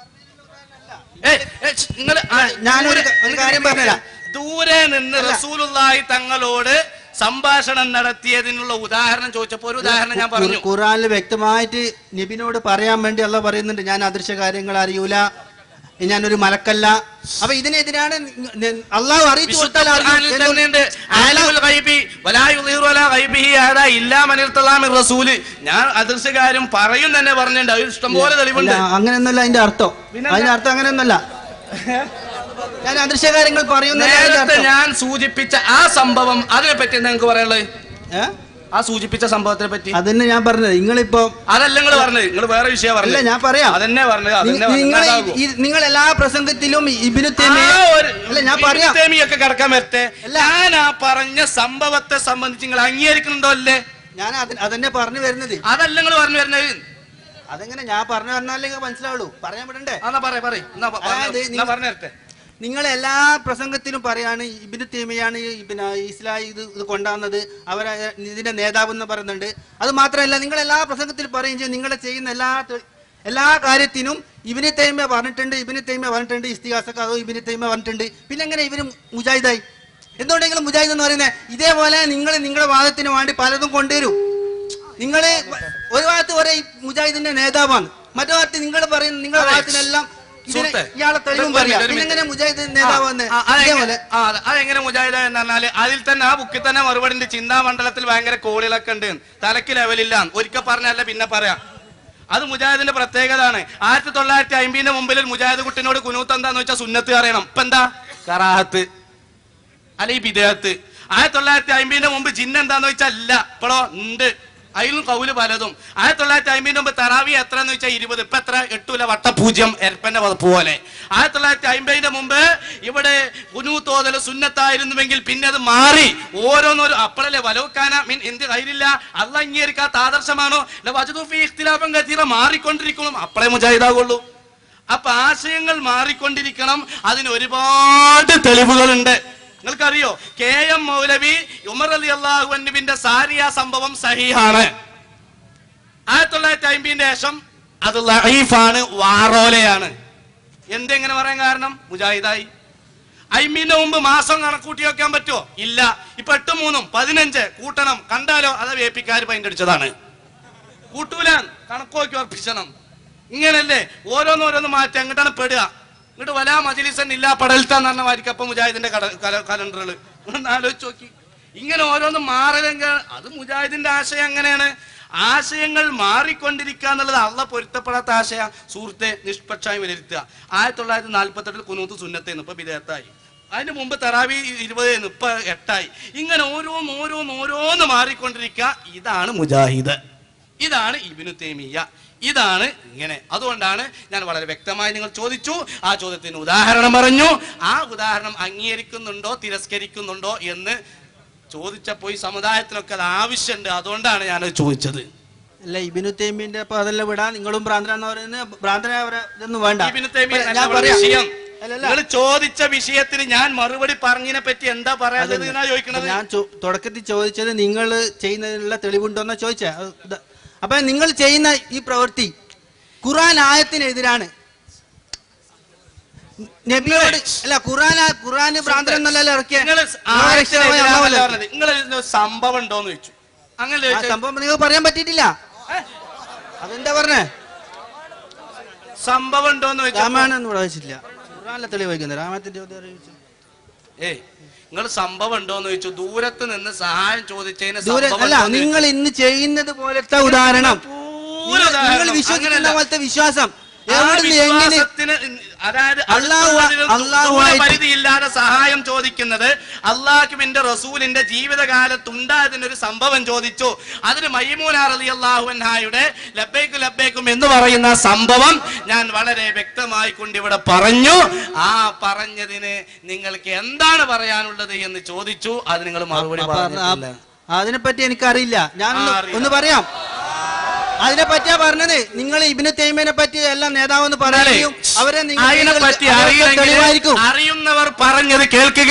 ഞാനൊരു കാര്യം പറഞ്ഞുതരാം. ദൂരെ നിന്ന് റസൂലുള്ളാഹി തങ്ങളോട് സംഭാഷണം നടത്തിയതിനുള്ള ഉദാഹരണം ചോദിച്ചപ്പോ ഒരു ഉദാഹരണം ഞാൻ പറഞ്ഞു. ഖുർആനിൽ വ്യക്തമായിട്ട് നബിനോട് പറയാൻ വേണ്ടി അല്ലാഹു പറയുന്നുണ്ട്, ഞാൻ അദൃശ്യ കാര്യങ്ങൾ അറിയൂല, ഞാനൊരു മലക്കല്ല. അപ്പൊ ഇതിനെതിരാണ് അള്ളാഹു അറിയിച്ചു കൊടുത്താൽ ഞാൻ അദൃശ്യകാര്യം പറയും തന്നെ പറഞ്ഞിട്ടുണ്ട്. അത് ഇഷ്ടംപോലെ തെളിവുണ്ട്. അങ്ങനെയൊന്നുമല്ല അതിന്റെ അർത്ഥം. അതിന്റെ അർത്ഥം അങ്ങനെയൊന്നുമല്ല. ഞാൻ അദൃശ്യകാര്യങ്ങൾ പറയുന്ന ഞാൻ സൂചിപ്പിച്ച ആ സംഭവം അതിനെ പറ്റി എന്താ നിങ്ങൾക്ക് പറയാനുള്ളത്? ആ സൂചിപ്പിച്ച സംഭവത്തെ പറ്റി അതന്നെ ഞാൻ പറഞ്ഞത്. നിങ്ങളിപ്പോ അതല്ല നിങ്ങൾ പറഞ്ഞത്, നിങ്ങൾ വേറെ വിഷയം പറഞ്ഞില്ല. ഞാൻ പറയാം അതന്നെ പറഞ്ഞത്. നിങ്ങൾ എല്ലാ പ്രസംഗത്തിലും ഇബ്നു തൈമിയ അല്ല ഞാൻ പറയാം തൈമിയൊക്കെ കിടക്കാൻ വരട്ടെ. ഞാൻ ആ പറഞ്ഞ സംഭവത്തെ സംബന്ധിച്ച് നിങ്ങൾ അംഗീകരിക്കുന്നുണ്ടോ അല്ലേ? ഞാൻ അതന്നെ പറഞ്ഞു വരുന്നത്. അതല്ല നിങ്ങൾ പറഞ്ഞു വരുന്നത്. അതെങ്ങനെ ഞാൻ പറഞ്ഞു പറഞ്ഞാലേ മനസ്സിലാവുള്ളൂ. പറയാൻ വിടണ്ടേ? പറഞ്ഞു തരട്ടെ. നിങ്ങൾ എല്ലാ പ്രസംഗത്തിലും പറയാണ് ഇബ്നു തൈമിയാണ് പിന്നെ ഇസ്ലാം ഇത് ഇത് കൊണ്ടുവന്നത്, അവരെ ഇതിന്റെ നേതാവ് എന്ന് പറയുന്നുണ്ട്. അത് മാത്രമല്ല നിങ്ങൾ എല്ലാ പ്രസംഗത്തിലും പറയുകയും ചെയ്യും നിങ്ങൾ ചെയ്യുന്ന എല്ലാ എല്ലാ കാര്യത്തിനും ഇബ്നു തൈമിയ പറഞ്ഞിട്ടുണ്ട്, ഇബ്നു തൈമിയ പറഞ്ഞിട്ടുണ്ട്, ഇസ്തിഹാസക്ക് അതോ ഇബ്നു തൈമിയ പറഞ്ഞിട്ടുണ്ട്. പിന്നെ എങ്ങനെ ഇവര് മുജാഹിദായി? എന്തുകൊണ്ടെങ്കിലും മുജാഹിദ് എന്ന് പറയുന്നത് ഇതേപോലെ നിങ്ങൾ നിങ്ങളുടെ വാദത്തിന് വേണ്ടി പലതും കൊണ്ടുവരും. നിങ്ങൾ ഒരു ഭാഗത്ത് ഒരേ മുജാഹിദിന്റെ നേതാവാണ്, മറ്റു ഭാഗത്ത് നിങ്ങൾ പറയുന്ന നിങ്ങളുടെ വാദത്തിനെല്ലാം ഇയാളെ തെളിവും പറയാം. പിന്നെങ്ങനെ മുജാഹിദ് നേതാവെന്ന് അതെങ്ങനെ മുജാഹിദ് എന്ന് പറഞ്ഞാല് അതിൽ തന്നെ ആ ബുക്കിൽ തന്നെ മറുപടി ചിന്താമണ്ഡലത്തിൽ ഭയങ്കര കോളികളൊക്കെ ഉണ്ട്, തലക്ക് ലെവലില്ല. ഒരിക്കൽ പറഞ്ഞല്ല പിന്നെ പറയാം. അത് മുജാഹിദിന്റെ പ്രത്യേകത ആണ്. ആയിരത്തി തൊള്ളായിരത്തി അമ്പതിന്റെ മുമ്പിൽ മുജാഹിദ് കുട്ടിനോട് കുനൂത്ത് എന്താന്ന് വെച്ചാൽ സുന്നത്ത് അറിയണം. ഇപ്പൊ എന്താ കറാഹത്ത് അല്ലെങ്കിൽ ബിദഅത്ത്. ആയിരത്തി തൊള്ളായിരത്തി അമ്പതിന്റെ മുമ്പ് ജിന്ന എന്താന്ന് വെച്ചാൽ ഇല്ല, ഇപ്പോഴോ ഉണ്ട്. അതിലും കൗല് പലതും. ആയിരത്തി തൊള്ളായിരത്തി അമ്പതിന്റെ മുമ്പ് തറാവി എത്ര എന്ന് വെച്ചാൽ ഇരുപത്, ഇപ്പൊ എത്ര? എട്ടൂല വട്ടപൂജ്യം എരപ്പന്റെ പോലെ. ആയിരത്തി തൊള്ളായിരത്തി അമ്പതിന്റെ മുമ്പ് ഇവിടെ കുനൂത്തോതൽ സുന്നത്തായിരുന്നുവെങ്കിൽ പിന്നെ അത് മാറി ഓരോന്നോരോ അപ്പളല്ലേ വലവുക്കാന മീൻ എന്ത് കയ്യിലില്ല അല്ല അംഗീകരിക്കാത്ത ആദർശമാണോ ഇഖ്തിലാഫൻ കതീറ മാറിക്കൊണ്ടിരിക്കണം, അപ്പളേ മുജാഹിദാകുള്ളൂ. അപ്പൊ ആശയങ്ങൾ മാറിക്കൊണ്ടിരിക്കണം. അതിന് ഒരുപാട് തെളിവുകളുണ്ട്. നിങ്ങൾക്കറിയോ കെ എം മൗലവി ഉമർ റളിയല്ലാഹു അൻഹുവിന്റെ സാരിയ സംഭവം സഹീഹാണ്. ആയിരത്തി തൊള്ളായിരത്തി അമ്പതിന്റെ ശേഷം അത് ലഈഫാണ്, വാറോലയാണ്. എന്തെങ്ങനെ പറയാൻ കാരണം? മുജാഹിദായി. അമ്പതിന്റെ മുമ്പ് മാസം കണക്കൂട്ടി വെക്കാൻ പറ്റുമോ? ഇല്ല. ഇപ്പൊ എട്ടും മൂന്നും പതിനഞ്ച് കൂട്ടണം. കണ്ടാലോ അത് വേപ്പിക്കാർ പൈൻ്റടിച്ചതാണ്. കൂട്ടൂല, കണക്കോക്കി ഉറപ്പിച്ചണം. ഇങ്ങനല്ലേ ഓരോന്നോരോന്ന് മാറ്റി അങ്ങോട്ടാണ് പെടുക. ഇങ്ങോട്ട് വലാ മജ്ലിസൻ ഇല്ല പടൽത്താന്ന് പറഞ്ഞ മാതിരിക്കും അപ്പൊ മുജാഹിദിന്റെ കലണ്ടറുകൾ ഒന്ന് ആലോചിച്ച് നോക്കി. ഇങ്ങനെ ഓരോന്നും മാറലെങ്കിൽ അത് മുജാഹിദിന്റെ ആശയം അങ്ങനെയാണ്. ആശയങ്ങൾ മാറിക്കൊണ്ടിരിക്കുക എന്നുള്ളത് അള്ള പൊരുത്തപ്പെടാത്ത ആശയ. സുഹൃത്തെ നിഷ്പക്ഷമായി വിലയിരുത്തുക. ആയിരത്തി തൊള്ളായിരത്തി നാൽപ്പത്തി എട്ടിൽ കുനൂത്ത് സുന്നത്തേന്ന് ഇപ്പൊ ബിദഅത്തായി. അതിന് മുമ്പ് തറാവി ഇരുപത് ഇപ്പൊ എട്ടായി. ഇങ്ങനെ ഓരോന്ന് ഓരോന്ന് ഓരോന്ന് മാറിക്കൊണ്ടിരിക്കുക. ഇതാണ് മുജാഹിദ്, ഇതാണ് ഇബ്നു തൈമിയ്യ, ഇതാണ് ഇങ്ങനെ. അതുകൊണ്ടാണ് ഞാൻ വളരെ വ്യക്തമായി നിങ്ങൾ ചോദിച്ചു, ആ ചോദ്യത്തിന് ഉദാഹരണം പറഞ്ഞു. ആ ഉദാഹരണം അംഗീകരിക്കുന്നുണ്ടോ തിരസ്കരിക്കുന്നുണ്ടോ എന്ന് ചോദിച്ചപ്പോൾ ഈ സമുദായത്തിനൊക്കെ അത് ആവശ്യമുണ്ട്. അതുകൊണ്ടാണ് ഞാനത് ചോദിച്ചത്. അല്ല ഇബ്നു തൈമിയുടെ അപ്പൊ അതെല്ലാം വിടാ. നിങ്ങളും ഭ്രാന്തരാന്ന് പറയുന്നത് ഭ്രാന്തരാവരെ ഇതൊന്നും വേണ്ട. ഇബ്നു തൈമിയ വിഷയം നിങ്ങൾ ചോദിച്ച വിഷയത്തിന് ഞാൻ മറുപടി പറഞ്ഞതിനെ പറ്റി എന്താ പറയാനുള്ളത് എന്നാ ചോദിക്കണത്. ഞാൻ തുടക്കത്തിൽ ചോദിച്ചത് നിങ്ങൾ ചെയ്യുന്നതിനുള്ള തെളിവുണ്ടോന്നാ ചോദിച്ചേ. അപ്പൊ നിങ്ങൾ ചെയ്യുന്ന ഈ പ്രവൃത്തി ഖുർആൻ ആയത്തിനെതിരാണ്. നബിയോട് അല്ല ഖുർആൻ ഖുർആന് ഭ്രാന്തരെന്നല്ലല്ലോ ഇറക്കിയ സംഭവം ഉണ്ടോന്ന് ചോദിച്ചു. അങ്ങനെ സംഭവം നിങ്ങൾ പറയാൻ പറ്റിയിട്ടില്ല. അതെന്താ പറഞ്ഞേ? സംഭവം ഉണ്ടോന്ന് ചോദിച്ചു. രാമായണം ഇവിടെ വെച്ചിട്ടില്ല, ഖുർആനിലെ തെളിവ് വയ്ക്കുന്നത്. രാമായണത്തിന്റെ ഏയ് നിങ്ങൾ സംഭവം ഉണ്ടോന്ന് ചോദിച്ചു. ദൂരത്ത് നിന്ന് സഹായം ചോദിച്ചതിന് അല്ല, നിങ്ങൾ ഇന്ന് ചെയ്യുന്നത് പോലത്തെ ഉദാഹരണം, നിങ്ങൾ വിശ്വസിക്കുന്ന പോലത്തെ വിശ്വാസം അതായത് പരിധിയില്ലാതെ സഹായം ചോദിക്കുന്നത് അള്ളാഹുവിന്റെ റസൂലിന്റെ ജീവിതകാലത്തുണ്ടായതിനൊരു സംഭവം ചോദിച്ചു. അതിന് മൈമൂന റളിയല്ലാഹു അൻഹായുടെ ലബ്ബൈക്കും ലബ്ബൈക്കും എന്ന് പറയുന്ന സംഭവം ഞാൻ വളരെ വ്യക്തമായി കൊണ്ട് ഇവിടെ പറഞ്ഞു. ആ പറഞ്ഞതിന് നിങ്ങൾക്ക് എന്താണ് പറയാനുള്ളത് എന്ന് ചോദിച്ചു. അത് നിങ്ങൾ മറുപടി പറഞ്ഞില്ല. അതിനെപ്പറ്റി എനിക്കറിയില്ല. ഞാൻ ഒന്ന് പറയാം. അതിനെ പറ്റിയാ പറഞ്ഞത്. നിങ്ങൾ ഇബ്നു തൈമിയനെ പറ്റി എല്ലാം നേതാവെന്ന് പറയുകയും അവരെ അറിയുന്നവർ പറഞ്ഞത് കേൾക്കുക.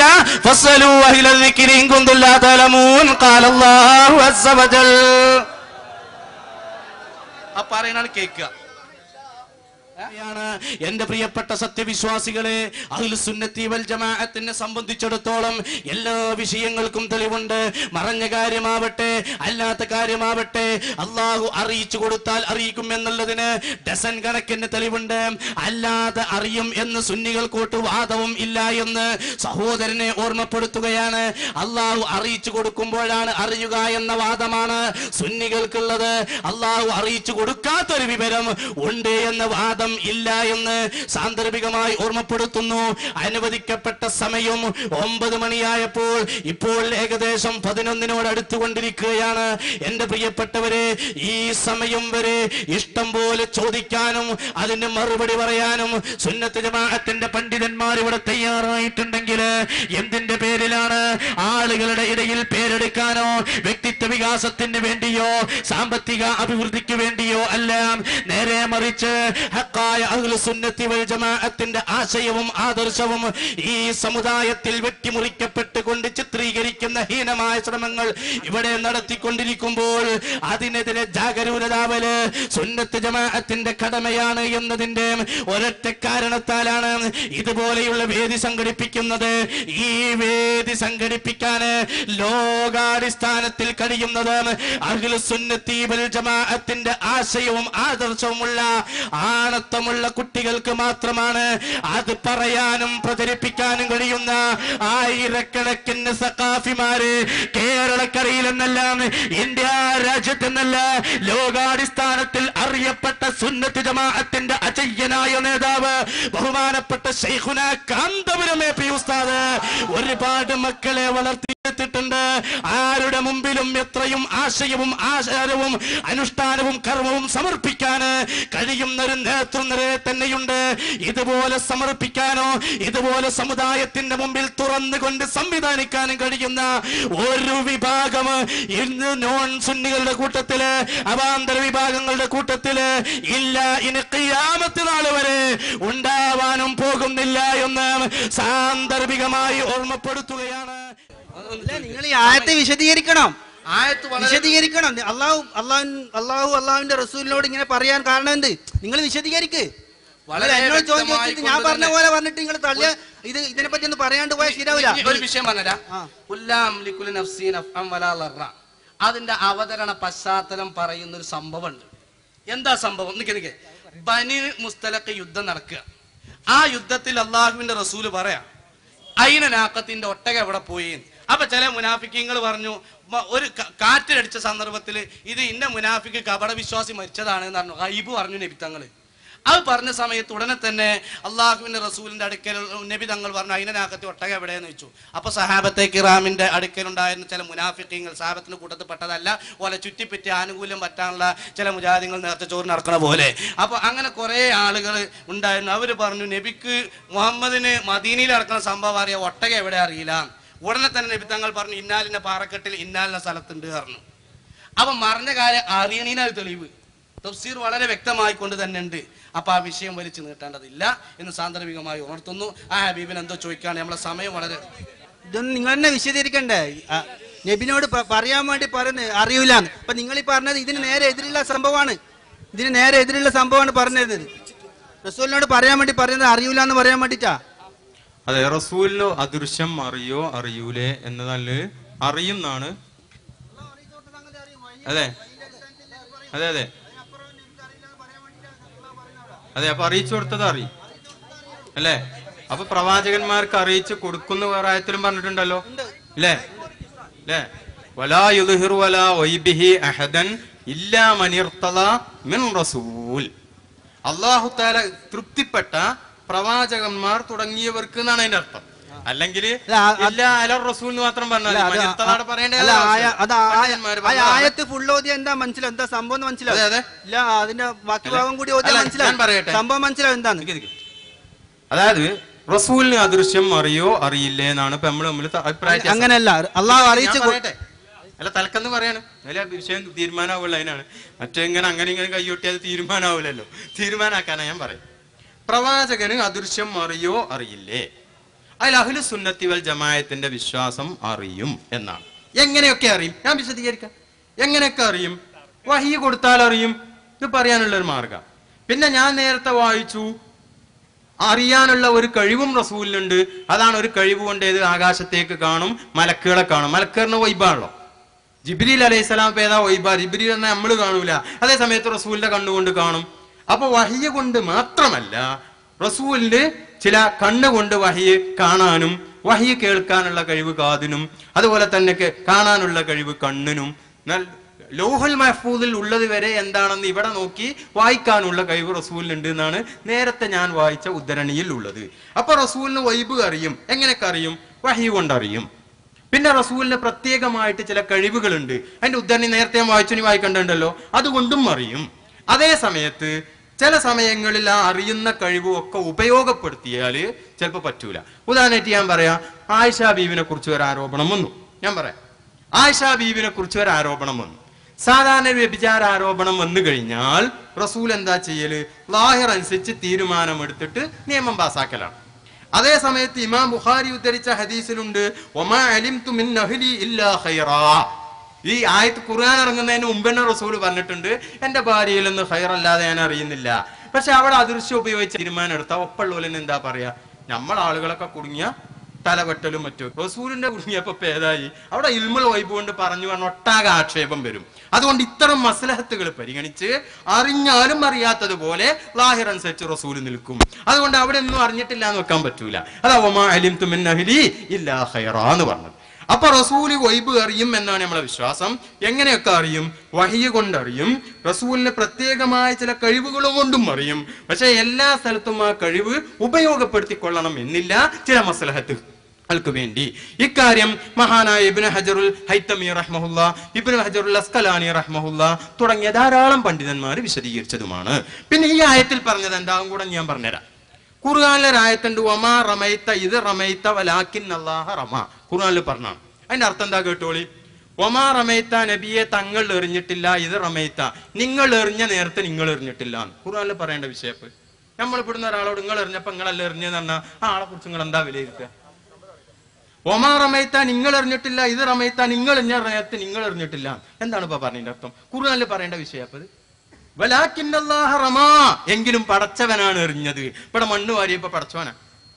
പറയുന്നതാണ് കേൾക്കുക. എന്റെ പ്രിയപ്പെട്ട സത്യവിശ്വാസികളെ, അഹ്ലുസ് സുന്നത്തി വൽ ജമാഅത്തിനെ സംബന്ധിച്ചിടത്തോളം എല്ലാ വിഷയങ്ങൾക്കും തെളിവുണ്ട്. മറഞ്ഞ കാര്യമാവട്ടെ അല്ലാത്ത കാര്യമാവട്ടെ അള്ളാഹു അറിയിച്ചു കൊടുത്താൽ അറിയിക്കും എന്നുള്ളതിന് ഡസൻ കണക്കിന് തെളിവുണ്ട്. അല്ലാതെ അറിയും എന്ന് സുന്നികൾക്കോട്ട് വാദവും ഇല്ല എന്ന് സഹോദരനെ ഓർമ്മപ്പെടുത്തുകയാണ്. അള്ളാഹു അറിയിച്ചു കൊടുക്കുമ്പോഴാണ് അറിയുക എന്ന വാദമാണ് സുന്നികൾക്കുള്ളത്. അള്ളാഹു അറിയിച്ചു കൊടുക്കാത്തൊരു വിവരം ഉണ്ട് എന്ന വാദം ഇല്ല എന്ന് സാന്ദർഭികമായി ഓർമ്മപ്പെടുത്തുന്നു. അനുവദിക്കപ്പെട്ട സമയം ഒമ്പത് മണിയായപ്പോൾ ഇപ്പോൾ ഏകദേശം പതിനൊന്നിനോട് അടുത്തുകൊണ്ടിരിക്കുകയാണ്. എന്റെ പ്രിയപ്പെട്ടവരെ, ഈ സമയം വരെ ഇഷ്ടം പോലെ ചോദിക്കാനും അതിന് മറുപടി പറയാനും സുന്നത്ത് ജമാഅത്തിന്റെ പണ്ഡിതന്മാർ ഇവിടെ തയ്യാറായിട്ടുണ്ടെങ്കിൽ എന്തിന്റെ പേരിലാണ്? ആളുകളുടെ ഇടയിൽ പേരെടുക്കാനോ വ്യക്തിത്വ വികാസത്തിന് വേണ്ടിയോ സാമ്പത്തിക അഭിവൃദ്ധിക്ക് വേണ്ടിയോ അല്ല. നേരെ മറിച്ച് ഹഖായ അഹ്ലുസ് സുന്നത്തി വൽ ജമാഅത്തിന്റെ ആശയവും ആദർശവും ഈ സമുദായത്തിൽ വെട്ടിമുറിക്കപ്പെട്ടുകൊണ്ട് ചിത്രീകരിക്കുന്ന ഹീനമായ ശ്രമങ്ങൾ ഇവിടെ നടത്തിക്കൊണ്ടിരിക്കുമ്പോൾ അതിനെതിരെ ജാഗരൂകരാവല് സുന്നത്ത് ജമാഅത്തിന്റെ കടമയാണ് എന്നതിന്റെ ഒരൊറ്റ കാരണത്താലാണ് ഇതുപോലെയുള്ള വേദി സംഘടിപ്പിക്കുന്നത്. ഈ വേദി സംഘടിപ്പിക്കാന് ലോകാടിസ്ഥാനത്തിൽ കഴിയുന്നത് അഹ്ലുസ് സുന്നത്തി വൽ ജമാഅത്തിന്റെ ആശയവും ആദർശവുമുള്ള ആണത്വമുള്ള കുട്ടികൾക്ക് മാത്രമാണ്. അത് പറയാനും പ്രചരിപ്പിക്കാനും കഴിയുന്ന ആയിരക്കണക്കിന് സഖാഫിമാര് കേരളക്കരയിലെന്നല്ല ഇന്ത്യ രാജ്യത്തെന്നല്ല ലോകാടിസ്ഥാനത്തിൽ അറിയപ്പെട്ട സുന്നത്ത് ജമാഅത്തിന്റെ അജയ്യനായ നേതാവ് ബഹുമാനപ്പെട്ട ശൈഖുന കാന്തപുരം എ പി ഉസ്താദ് ഒരുപാട് മക്കളെ വളർത്തിയെടുത്തിട്ടുണ്ട്. ആരുടെ മുമ്പിലും എത്രയും ആശയവും ആചാരവും അനുഷ്ഠാനവും കർമ്മവും സമർപ്പിക്കാന് കഴിയുന്ന ഒരു നേതൃനിര തന്നെയുണ്ട്. ഇതുപോലെ സമർപ്പിക്കാനോ ഇതുപോലെ സമുദായത്തിന്റെ മുമ്പിൽ തുറന്നുകൊണ്ട് സംവിധാനിക്കാനും കഴിയുന്ന ഒരു വിഭാഗം ഇന്ന് നോൺ സുന്നികളുടെ കൂട്ടത്തില് അവാന്തര വിഭാഗങ്ങളുടെ കൂട്ടത്തില് ഇല്ല. ഇനി ഖിയാമത്ത് നാൾ വരെ ഉണ്ടാവാനും പോകുന്നില്ല എന്ന് സാന്ദർഭികമായി ഓർമ്മപ്പെടുത്തുകയാണ്. നിങ്ങൾ ഈ ആയത്തെ വിശദീകരിക്കണം, ആയത്ത് വളരെ വിശദീകരിക്കണം. അള്ളാഹു അള്ളാഹു അള്ളാഹു അള്ളാഹുവിന്റെ റസൂലിനോട് ഇങ്ങനെ പറയാൻ കാരണം എന്ത്? നിങ്ങൾ വിശദീകരിക്ക്. വളരെ എന്നോട് ചോദിച്ചിട്ട് വ്യക്തമായി ഞാൻ പറഞ്ഞ പോലെ പറഞ്ഞിട്ട് നിങ്ങൾ തള്ളിയ ഇത് ഇതിനെ പറ്റി ഒന്ന് പറയാണ്ട് പോയാൽ ശരിയാവില്ല. ഒരു വിഷയം പറഞ്ഞുതരാം. അതിന്റെ അവതരണ പശ്ചാത്തലം പറയുന്ന ഒരു സംഭവം ഉണ്ട്. എന്താ സംഭവം? നിക്ക് നിക്ക് ബനി മുസ്തലഖ് യുദ്ധം നടക്കുക. ആ യുദ്ധത്തിൽ അള്ളാഹുവിന്റെ റസൂല് പറയാ അയിന നാക്കത്തിന്റെ ഒട്ടക എവിടെ പോയി. അപ്പൊ ചില മുനാഫിക്കങ്ങൾ പറഞ്ഞു, ഒരു കാറ്റിലടിച്ച സന്ദർഭത്തിൽ ഇത് ഇന്ന മുനാഫിക്ക് കപട വിശ്വാസി മരിച്ചതാണ് എന്ന് പറഞ്ഞു. ഗൈബ് പറഞ്ഞു നബി തങ്ങള്. അത് പറഞ്ഞ സമയത്ത് ഉടനെ തന്നെ അള്ളാഹുവിന്റെ റസൂലിന്റെ അടുക്കൽ നബി തങ്ങൾ പറഞ്ഞു അയിനാക്കത്തി ഒട്ടക എവിടെയെന്ന് വെച്ചു. അപ്പൊ സഹാബത്തെ കിറാമിന്റെ അടുക്കലുണ്ടായിരുന്ന ചില മുനാഫിക്കങ്ങൾ സഹാബത്തിന്റെ കൂട്ടത്തിൽ പെട്ടതല്ല, ഓലെ ചുറ്റിപ്പറ്റി ആനുകൂല്യം പറ്റാനുള്ള ചില മുജാഹിദീങ്ങൾ നേരത്തെ ചോറ് നടക്കണ പോലെ. അപ്പൊ അങ്ങനെ കുറെ ആളുകൾ ഉണ്ടായിരുന്നു. അവര് പറഞ്ഞു നബിക്ക് മുഹമ്മദിന് മദീനയിൽ നടക്കുന്ന സംഭവം അറിയാം, ഒട്ടക എവിടെ അറിയില്ല. ഉടനെ തന്നെ നബി തങ്ങൾ പറഞ്ഞു ഇന്നാലിന്റെ പാറക്കെട്ടിൽ ഇന്നാലിന്റെ സ്ഥലത്തുണ്ട് പറഞ്ഞു. അപ്പൊ മറിഞ്ഞ കാര്യം അറിയണീനാൽ തെളിവ് തഫ്സീർ വളരെ വ്യക്തമായിക്കൊണ്ട് തന്നെ ഉണ്ട്. അപ്പൊ ആ വിഷയം വലിച്ചു നീട്ടേണ്ടതില്ല എന്ന് സാന്ദർഭികമായി ഉണർത്തുന്നു. ആ ഹബീബിന് എന്തോ ചോദിക്കാണ്, നമ്മളെ സമയം വളരെ ഇതൊന്നും നിങ്ങൾ തന്നെ വിശദീകരിക്കണ്ടേ? നബിനോട് പറയാൻ വേണ്ടി പറയുന്നത് അറിയൂലാന്ന്. അപ്പൊ നിങ്ങൾ ഈ പറഞ്ഞത് ഇതിന് നേരെ എതിരുള്ള സംഭവമാണ്. ഇതിന് നേരെ എതിരുള്ള സംഭവമാണ് പറഞ്ഞിരുന്നത്. റസൂലിനോട് പറയാൻ വേണ്ടി പറയുന്നത് അറിയൂല എന്ന് പറയാൻ വേണ്ടിട്ടാ. അതെ, റസൂലിനോ അദൃശ്യം അറിയോ അറിയൂലേ എന്നതല്ല അറിയുന്നാണ്. അതെ അതെ അതെ അതെ അപ്പൊ അറിയിച്ചു കൊടുത്തത് അറിയും അല്ലേ? അപ്പൊ പ്രവാചകന്മാർക്ക് അറിയിച്ചു കൊടുക്കുന്ന വേറെ ആയത്തിലും പറഞ്ഞിട്ടുണ്ടല്ലോ അല്ലേ? അല്ലേ? വലാ യുദ്ഹിറു വലാ വൈബിഹി അഹദൻ ഇല്ലാ മൻ ഇർതള മിൻ റസൂൽ. അല്ലാഹു തആല തൃപ്തിപ്പെട്ട പ്രവാചകന്മാർ തുടങ്ങിയവർക്ക് എന്നാണ് അതിന്റെ അർത്ഥം. അല്ലെങ്കിൽ റസൂൽ എന്ന് മാത്രം പറഞ്ഞാൽ ആയത്ത് ഫുൾ ഓതിയ എന്താ മനസ്സിലാവും? എന്താ സംഭവം മനസ്സിലാവും? ഇല്ല അതിന്റെ ബാക്കി ഭാഗം കൂടി ഓതിയാൽ മനസ്സിലാവും. പറയട്ടെ, സംഭവം മനസ്സിലാവും എന്താണ്? അതായത് റസൂലിന് അദൃശ്യം അറിയോ അറിയില്ലേ എന്നാണ് ഇപ്പൊ നമ്മൾ തമ്മിൽ അഭിപ്രായം. അങ്ങനെയല്ല, അള്ളാഹു അറിയിച്ചു അല്ല തലക്കെന്ന് പറയാണ്. അതിൽ വിഷയം തീരുമാനമാവുള്ള അതിനാണ്. മറ്റേ ഇങ്ങനെ അങ്ങനെ ഇങ്ങനെ കൈയൊട്ടിയത് തീരുമാനമാവില്ലല്ലോ. തീരുമാനാക്കാനാ ഞാൻ പറയും. പ്രവാചകന് അദൃശ്യം അറിയോ അറിയില്ലേ? അതിൽ അഹ്ലു സുന്നത്തി വൽ ജമാഅത്തിന്റെ വിശ്വാസം അറിയും എന്നാണ്. എങ്ങനെയൊക്കെ അറിയും? ഞാൻ വിശദീകരിക്കാം. എങ്ങനെയൊക്കെ അറിയും? വഹി കൊടുത്താൽ അറിയും. ഇത് പറയാനുള്ള ഒരു മാർഗം. പിന്നെ ഞാൻ നേരത്തെ വായിച്ചു അറിയാനുള്ള ഒരു കഴിവും റസൂലിനുണ്ട്. അതാണ് ഒരു കഴിവ് കൊണ്ട് ഏത് ആകാശത്തേക്ക് കാണും, മലക്കുകളെ കാണും. മലക്കുകളിന് വൈബാണല്ലോ. ജിബ്രീൽ അലൈഹിസ്സലാം പേതാ വൈബ, ജിബ്രീൽ എന്നെ നമ്മൾ കാണൂല, അതേ സമയത്ത് റസൂലിന്റെ കണ്ണുകൊണ്ട് കാണും. അപ്പൊ വഹിയ കൊണ്ട് മാത്രമല്ല, റസൂലിന് ചില കണ്ണുകൊണ്ട് വഹിയ കാണാനും വഹിയ കേൾക്കാനുള്ള കഴിവ് കാതിനും, അതുപോലെ തന്നെ കാണാനുള്ള കഴിവ് കണ്ണിനും, ലൗഹുൽ മഹ്ഫൂദിൽ ഉള്ളത് വരെ എന്താണെന്ന് ഇവിടെ നോക്കി വായിക്കാനുള്ള കഴിവ് റസൂലിനുണ്ട് എന്നാണ് നേരത്തെ ഞാൻ വായിച്ച ഉദ്ധരണിയിൽ ഉള്ളത്. അപ്പൊ റസൂലിന് വൈബ് അറിയും. എങ്ങനെയൊക്കെ അറിയും? വഹി കൊണ്ടറിയും. പിന്നെ റസൂലിന് പ്രത്യേകമായിട്ട് ചില കഴിവുകളുണ്ട്. അതിന്റെ ഉദ്ധരണി നേരത്തെ ഞാൻ വായിച്ചു, നീ വായിക്കണ്ടുണ്ടല്ലോ, അതുകൊണ്ടും അറിയും. അതേ സമയത്ത് ചില സമയങ്ങളിൽ ആ അറിയുന്ന കഴിവും ഒക്കെ ഉപയോഗപ്പെടുത്തിയാൽ ചിലപ്പോൾ പറ്റൂല. ഉദാഹരണമായിട്ട് ഞാൻ പറയാം, ആയിഷ ബീവിനെ കുറിച്ച് ഒരു ആരോപണം വന്നു. ഞാൻ പറയാം, ആയിഷ ബീവിനെ കുറിച്ച് ഒരു ആരോപണം വന്നു. സാധാരണ വ്യഭിചാര ആരോപണം വന്നു കഴിഞ്ഞാൽ റസൂൽ എന്താ ചെയ്യല്? ലാഹിർ അനുസരിച്ച് തീരുമാനമെടുത്തിട്ട് നിയമം പാസാക്കലാണ്. അതേ സമയത്ത് ഇമാം ബുഖാരി ഉദ്ധരിച്ച ഹദീസിലുണ്ട്, വമാ അലിംതു മിൻ അഹ്ലി ഇല്ലാ ഖൈറാ. ഈ ആയത്ത് ഖുർആൻ ഇറങ്ങുന്നതിന് മുമ്പ് തന്നെ റസൂൽ പറഞ്ഞിട്ടുണ്ട്, എന്റെ ഭാര്യയിൽ നിന്ന് ഖൈറല്ലാതെ ഞാൻ അറിയുന്നില്ല. പക്ഷെ അവിടെ അദൃശ്യം ഉപയോഗിച്ച് തീരുമാനം എടുത്താൽ ഒപ്പുള്ളവരെന്ന് എന്താ പറയാ? നമ്മൾ ആളുകളൊക്കെ കുടുങ്ങിയ തലവെട്ടലും മറ്റും. റസൂലിന്റെ കുടുങ്ങിയപ്പോ പേതായി അവിടെ ഇൽമുൽ വൈബ് കൊണ്ട് പറഞ്ഞു പറഞ്ഞ ഒട്ടാകെ ആക്ഷേപം വരും. അതുകൊണ്ട് ഇത്തരം മസ്ലഹത്തുകൾ പരിഗണിച്ച് അറിഞ്ഞാലും അറിയാത്തതുപോലെ ലാഹിർ അനുസരിച്ച് റസൂൽ നിൽക്കും. അതുകൊണ്ട് അവിടെ ഒന്നും അറിഞ്ഞിട്ടില്ല എന്ന് വെക്കാൻ പറ്റൂല. അതാ വമാ അലിംതു മിൻ അഹ്ലി ഇല്ലാ ഖൈറാ എന്ന് പറഞ്ഞത്. അപ്പൊ റസൂല് വൈബ് അറിയും എന്നാണ് നമ്മളെ വിശ്വാസം. എങ്ങനെയൊക്കെ അറിയും? വഹിയ കൊണ്ടറിയും. റസൂലിന് പ്രത്യേകമായ ചില കഴിവുകളും കൊണ്ടും അറിയും. പക്ഷെ എല്ലാ സ്ഥലത്തും ആ കഴിവ് ഉപയോഗപ്പെടുത്തിക്കൊള്ളണം എന്നില്ല, ചില മസ്ലഹത്ത് ൾക്ക് വേണ്ടി. ഇക്കാര്യം മഹാനായ ഇബ്നു ഹജറുൽ ഹൈതമി റഹ്മഹുല്ലാ, ഇബ്നു ഹജറുൽ അസ്കലാനി റഹ്മഹുല്ലാ തുടങ്ങിയ ധാരാളം പണ്ഡിതന്മാർ വിശദീകരിച്ചതുമാണ്. പിന്നെ ഈ ആയത്തിൽ പറഞ്ഞത് എന്താകും കൂടെ ഞാൻ പറഞ്ഞുതരാം. ഖുർആനിലെ ആയത്തുണ്ട്, വമാ റമൈത ഇത് റമൈത വലാകിൻ അല്ലാഹ റമ. ഖുർആനിൽ പറഞ്ഞാണ്. അതിന്റെ അർത്ഥം എന്താ കേട്ടോളി. വമാ റമൈത നബിയെ തങ്ങൾ എറിഞ്ഞിട്ടില്ല, ഇത് റമൈത നിങ്ങൾ എറിഞ്ഞ നേരത്തെ നിങ്ങൾ എറിഞ്ഞിട്ടില്ല. ഖുർആനിൽ പറയേണ്ട വിഷയപ്പ്. നമ്മൾ ഇവിടുന്ന ഒരാളോട് നിങ്ങൾ എറിഞ്ഞപ്പോ നിങ്ങളല്ല എറിഞ്ഞെന്ന് പറഞ്ഞാൽ ആ ആളെ കുറിച്ച് നിങ്ങൾ എന്താ വിലയിരുത്തുക? ഒമാ റമൈത്ത നിങ്ങൾ എറിഞ്ഞിട്ടില്ല, ഇത് റമൈത്ത നിങ്ങൾ എറിഞ്ഞ നേരത്തെ നിങ്ങൾ എറിഞ്ഞിട്ടില്ല. എന്താണ് ഇപ്പൊ പറഞ്ഞതിന്റെ അർത്ഥം? ഖുർആനിൽ പറയേണ്ട വിഷയപ്പത്. വലാകിന്നല്ലാഹ റമാ, എങ്കിലും പടച്ചവനാണ് എറിഞ്ഞത്. ഇവിടെ മണ്ണ് വാരിയപ്പോ പടച്ചവനാ.